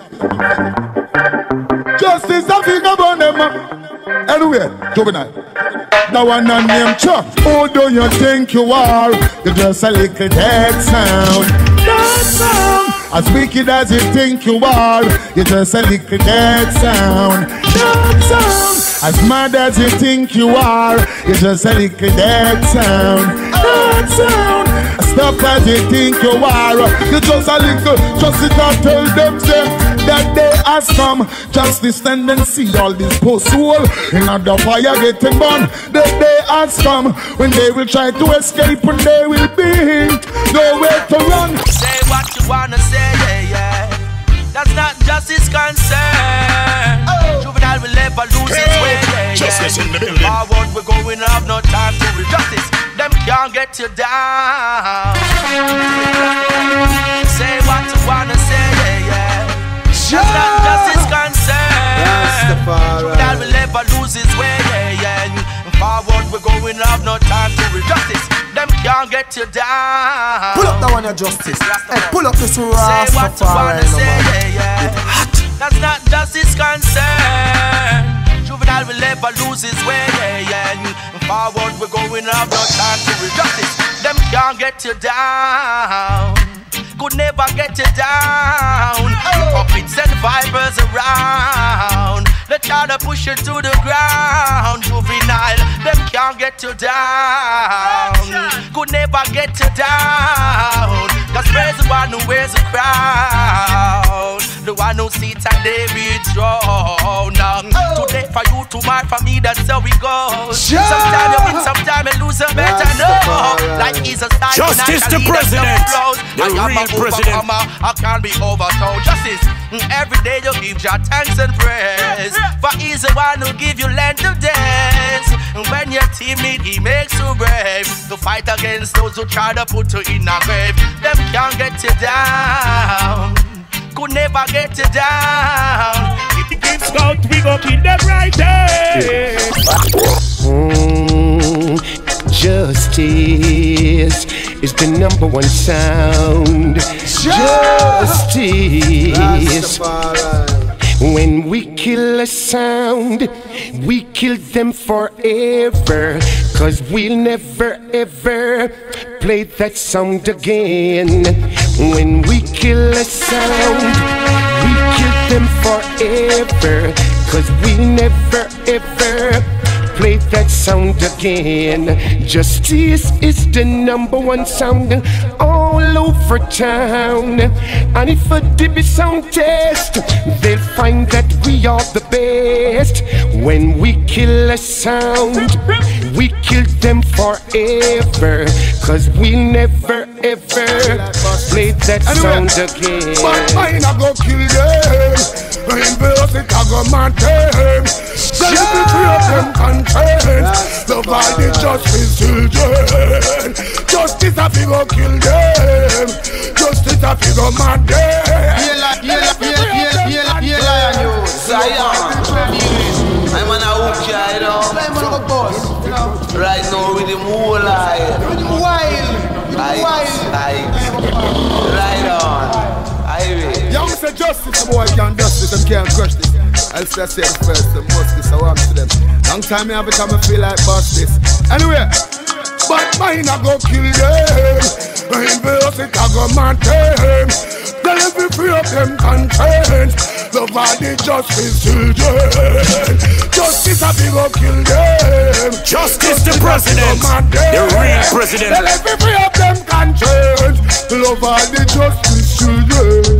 Justice, I think about them. Anyway, juvenile. Now one on name Chuck. Who do you think you are? You're just a little dead sound. Dead sound. As wicked as you think you are, you're just a little dead sound. Dead sound. As mad as you think you are, you're just a little dead sound. Dead sound. Stuff that you think you are, you're just a little. Justice I tell them say that day has come. Justice stand and see all this post soul in the fire getting burned. The day has come when they will try to escape and they will be nowhere to run. Say what you wanna say, yeah, yeah. That's not justice concern. Oh. Juvenile will never lose hey. its way, yeah, Justice yeah. in the building. Forward we're going, have no time to read justice. Them can't get you down. Say what you wanna say, yeah, yeah. That's not justice concern. Juvenile will never lose his way, yeah, yeah. Forward we're going, have no time to read justice. Them can't get you down. Pull up the one of justice. Hey, pull up this Rastafari. Say what you wanna say, yeah, yeah. That's not justice concern. Juvenile will never lose his way, yeah, yeah. Forward we're going, have no time to read justice. Them can't get you down. Could never get you down. Oh. Puppets and vipers around. They try to push you to the ground. Juvenile, them can't get you down. Could never get you down. Cause praise the one who wears a crown. The one who sits and they be thrown down. Oh. Today for you, tomorrow for me, that's how we go. Yeah. Sometimes you win, sometimes you lose, you better know. Like he's a star. Justice the president. The real president. I can't be overthrown. Justice, every day you give your thanks and praise. For he's the one who give you length of days. And when you're timid, he makes you brave. To fight against those who try to put you in a grave. Them can't get you down. Could never get you down. If you keep scout, we go kill them right there. Mm, justice is the number one sound. Justice. When we kill a sound, we kill them forever. Cause we'll never ever play that sound again. When we kill a sound, we kill them forever. Cause we'll never ever play that sound again. Justice is the number one sound all over town. And if a D B sound test, they'll find that we are the best. When we kill a sound, we kill them forever. Cause we never ever play that sound again. But mine I go kill them. In velocity I go mad them. Then we free up them content. The body justice children. Justice I fi go kill them. Justice I fi go mad them. Yeah, yeah, yeah, yeah, yeah, yeah, lion you. Zion. I'm on a hook here, you know. I'm on a boss. Right now with the moonlight. With the wild. Wild. Right on. Highway. Young say justice, the boy can't justice, them can't crush this. I'll say say the first, the most this, I want to them. Long time me have become I feel like boss this. Anyway, but mine I go kill them. In velocity I go mad them. Then if we free up them content, the body justice children. Justice I be go kill them. Justice the president, the real president. Then if we free up them content, the body justice children. The one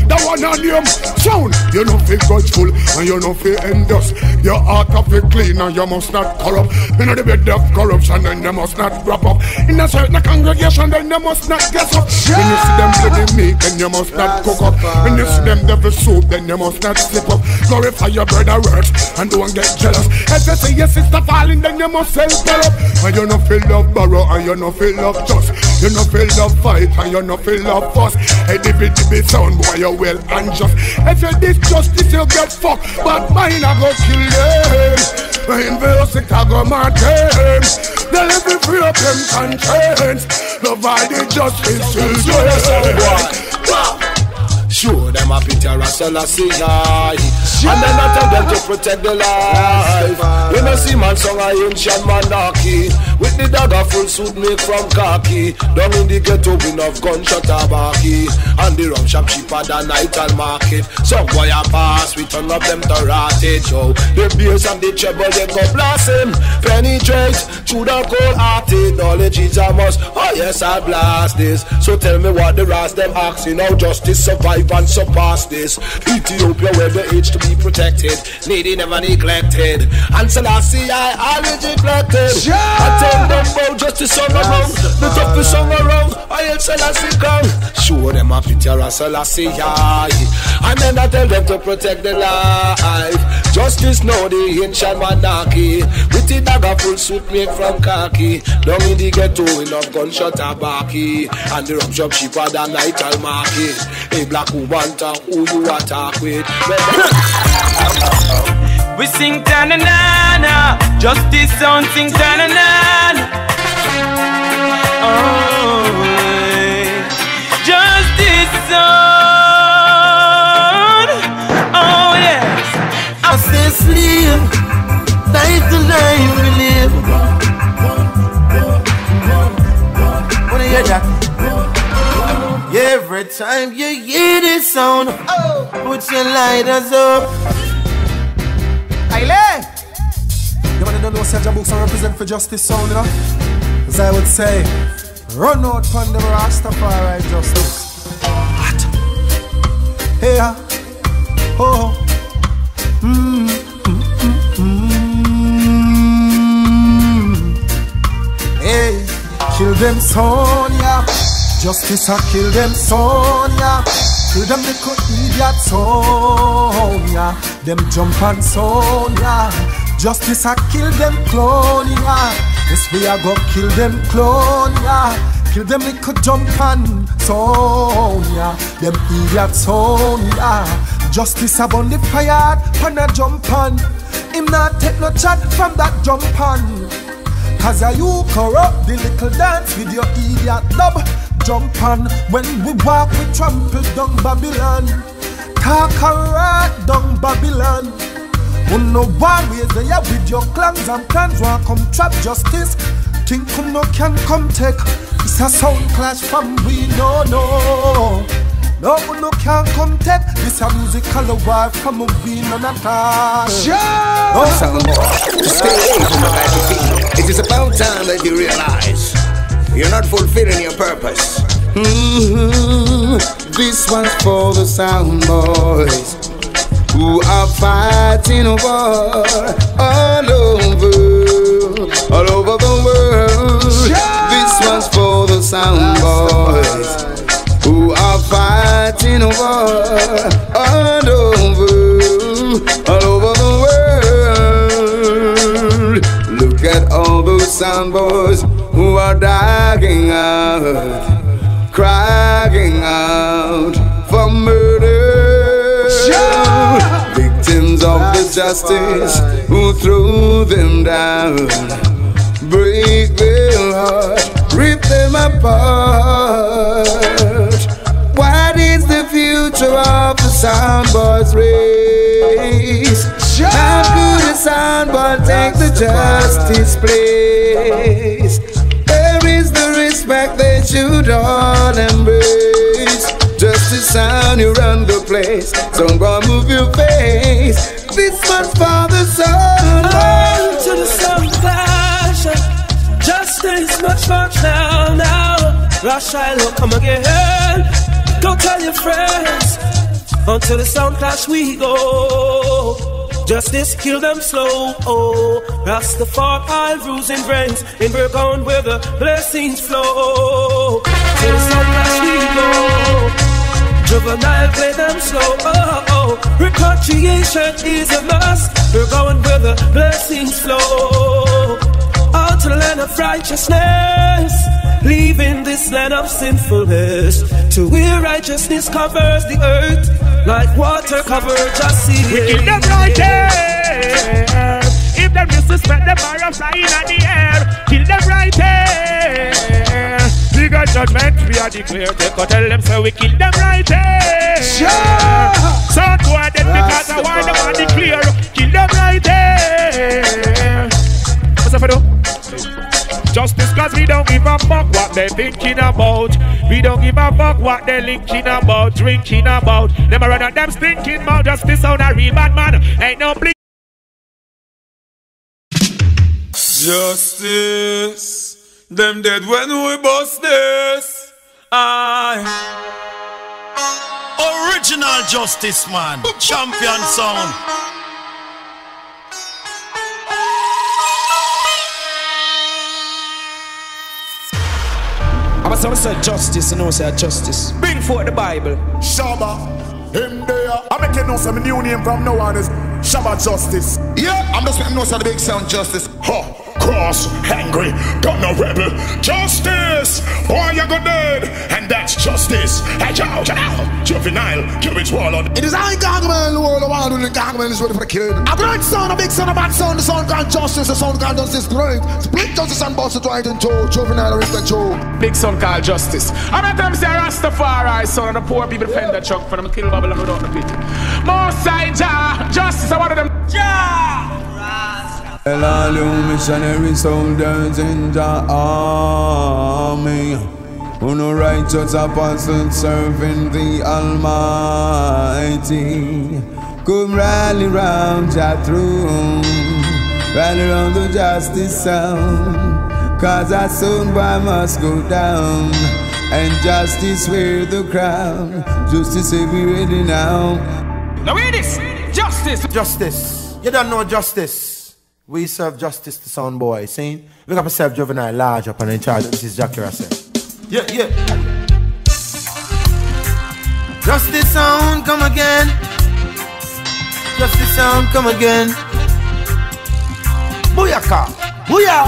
in a name. Sound, you know feel grudgeful and you know feel endless. Your heart of it clean and you must not corrupt. You know the bed of corruption and you must not wrap up. In a certain congregation then you must not get up. When you see them bloody meat then you must not cook up. When you see them devil soup then you must not slip up. Glorify your brother works and don't get jealous. If you see your sister falling then you must help her up. And you know feel love borrow and you know feel love just. You know feel love fight and you know feel love fuss. Hey dibby dibby sound boy you well unjust. If you this justice you get fucked. But mine I go kill them. When Velocity I go mad them. They'll let me free up them conscience. Provide justice children. Sure, them a pity a Selassie guy. And then I tell them to protect the life. We no see man song a ancient monarchy. With the dagger full suit make from khaki. Down in the ghetto we have gunshot tabaki. And the rum shop cheaper than night and market. Some boy a pass, we turn up them to rat it, yo. The bass and the treble they go blast him. Penetrate through the cold hearted. Knowledge is a must, oh yes I blast this. So tell me what the rest them asking. How justice survive and surpass this. Ethiopia where the age to be protected, needy never neglected. And Selassie I always neglected. I tell them about justice on around, the toughest song around. I hail Selassie come. Show them a picture of Selassie I. And then I tell them to protect the life. Justice know the ancient monarchy. With the dagger full suit made from khaki. Down in the ghetto enough gunshot tabaki. And the rum shop cheaper than night and market. A black woman talk who you attack with. We sing ta-na-na-na, justice sound sing ta-na-na-na. Oh, justice sound. Oh yes. I say sleep, life to life we live. Wanna hear that? Every time you hear this sound, oh, put your lighters up. Aile! You wanna know Sergeant Books and represent for justice sound, you know? As I would say, run out from the Rastafari justice. What? Hey, uh, oh, mm, mm, mm, mm. Hey, kill them Sonia. Justice a kill them Sonia. Kill them little idiot Sonia. Them jump on Sonia. Justice a kill them Clonia. Yes we a go kill them Clonia. Kill them little jump on Sonia. Them idiot Sonia. Justice a burn the fire pan a jump on. Him not take no chat from that jump on. Cause a you corrupt the little dance with your idiot dub. Jump on when we walk, we trample down Babylon. Talk a rat down Babylon. Who no one ways they are with your clans and plans. Want come trap justice. Think who no can come take. It's a sound clash from we no no. No who no can come take. This a musical war from a we none at all. Oh, Soundboy, stay away from the magic. It is about time that you realize you're not fulfilling your purpose. Mm-hmm. This one's for the sound boys who are fighting a war all over, all over the world. This one's for the sound boys who are fighting a war all over, all over the world. Look at all those sound boys who are dying out, crying out for murder. Sure. Victims of the justice who threw them down, break their heart, rip them apart. What is the future of the Soundboys race? Sure. How could a soundboy take the justice place? Where is the respect they should all embrace? Justice sound, you run the place. Soundboy, move your face. This one's for the sound. On to the sound clash. Justice much much now, now. Rush, I look, come again. Go tell your friends. until the sound clash we go. Justice kill them slow. Oh, Rastafari rules and reigns in Burgown where the blessings flow. Till the sound clash we go. Juvenile play them slow. Oh, oh. Repatriation is a must. We're going where the blessings flow. Out to the land of righteousness, leaving this land of sinfulness, to where righteousness covers the earth like water covers the sea. We kill them right there. If them disrespect them, fire flying in the air. Kill them right there. Bigger judgment we are declared. They could tell them so we kill them right there. Sure. So go ahead because I want them on the clear. Kill them right there. What's up for you? Justice cause we don't give a fuck what they thinking about. We don't give a fuck what they linking about, drinking about. Them a run at them stinking about. Justice on a real bad man. Ain't no blink. Justice. Them dead when we bust this. Aye. Original Justice man. Champion sound. I'm going to say justice, and I say justice. Bring forth the Bible. Shabba, him there. I'm making no some new name from now on is Shabba Justice. Yeah, I'm just making no some the big sound Justice. Huh. Cross, angry, got no rebel. Justice, boy you go dead, and that's justice. Hey yo, yo, juvenile, Cubits warlord. It is I Gangman, the world of all the Gangman is ready for the kid. A great son, a big son, a bad son, the son called justice, the son called justice great. Split justice and bust it right in two, juvenile respect you. Big son called justice. I met them say Rastafari, son, and the poor people defend the truck for them kill Babylon without the pity. Most side, Jah, justice, I one of them. Jah! Well, all you missionary soldiers in the army, who no righteous apostles serving the Almighty, come rally round your throne, rally round the justice sound, cause our son boy must go down, and justice wear the crown. Justice say we ready now. Now hear this, justice, justice. You don't know justice. We serve justice to sound boy, see? We got to serve juvenile large up and in charge. This is Jackie Russell. Yeah, yeah. Justice sound, come again. Justice sound, come again. Booyaka, booyah.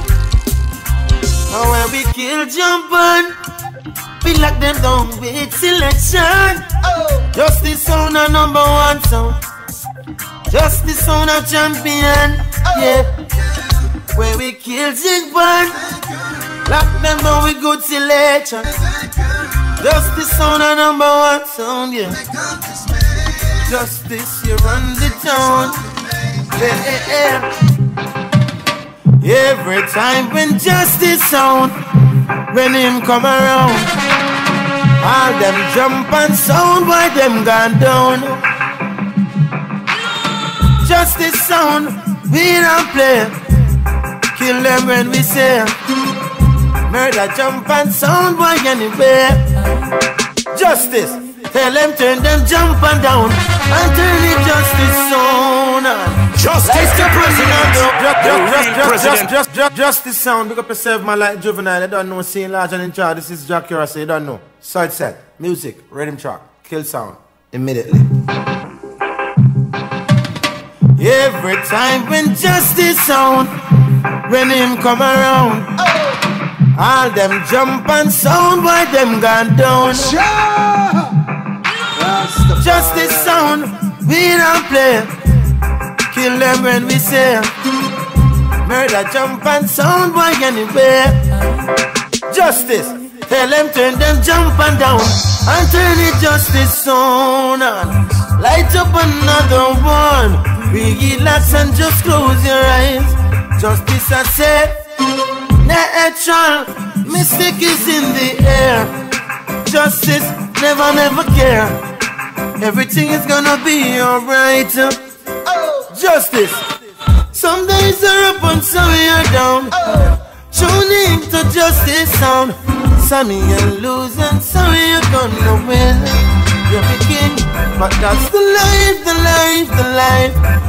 Now when we kill jumping, we lock them down with selection. Oh. Justice sound a number one sound. Justice sound a champion. Yeah, when we kill Zigban, lock them down with good selection. Justice on a number one sound, yeah. Justice, you run the town. Yeah, yeah. Every time when justice sound, when him come around, all them jump and sound while them gone down. Justice sound. We don't play. Kill them when we say murder, jump and sound boy anywhere. Justice, tell them turn them jump and down and turn it justice sound. Justice the president. Just, just, justice sound. Big up yourself, man, like juvenile. You don't know, seeing large and in charge. This is Jackie Russell. You don't know. Side set, music, rhythm track, kill sound immediately. Every time when justice sound, when him come around, oh. All them jump and sound while them gone down. Sure. Justice sound, we don't play. Kill them when we say murder, jump and sound boy anywhere. Justice, tell them turn them jump and down and turn it justice sound on. Light up another one. Relax and just close your eyes. Justice I say, natural mistake is in the air. Justice never never care. Everything is gonna be alright. Justice, some days are up and some are down. Tune in to justice sound. Some you lose and some you gonna win. You're the king, but That's the life, the life, the life.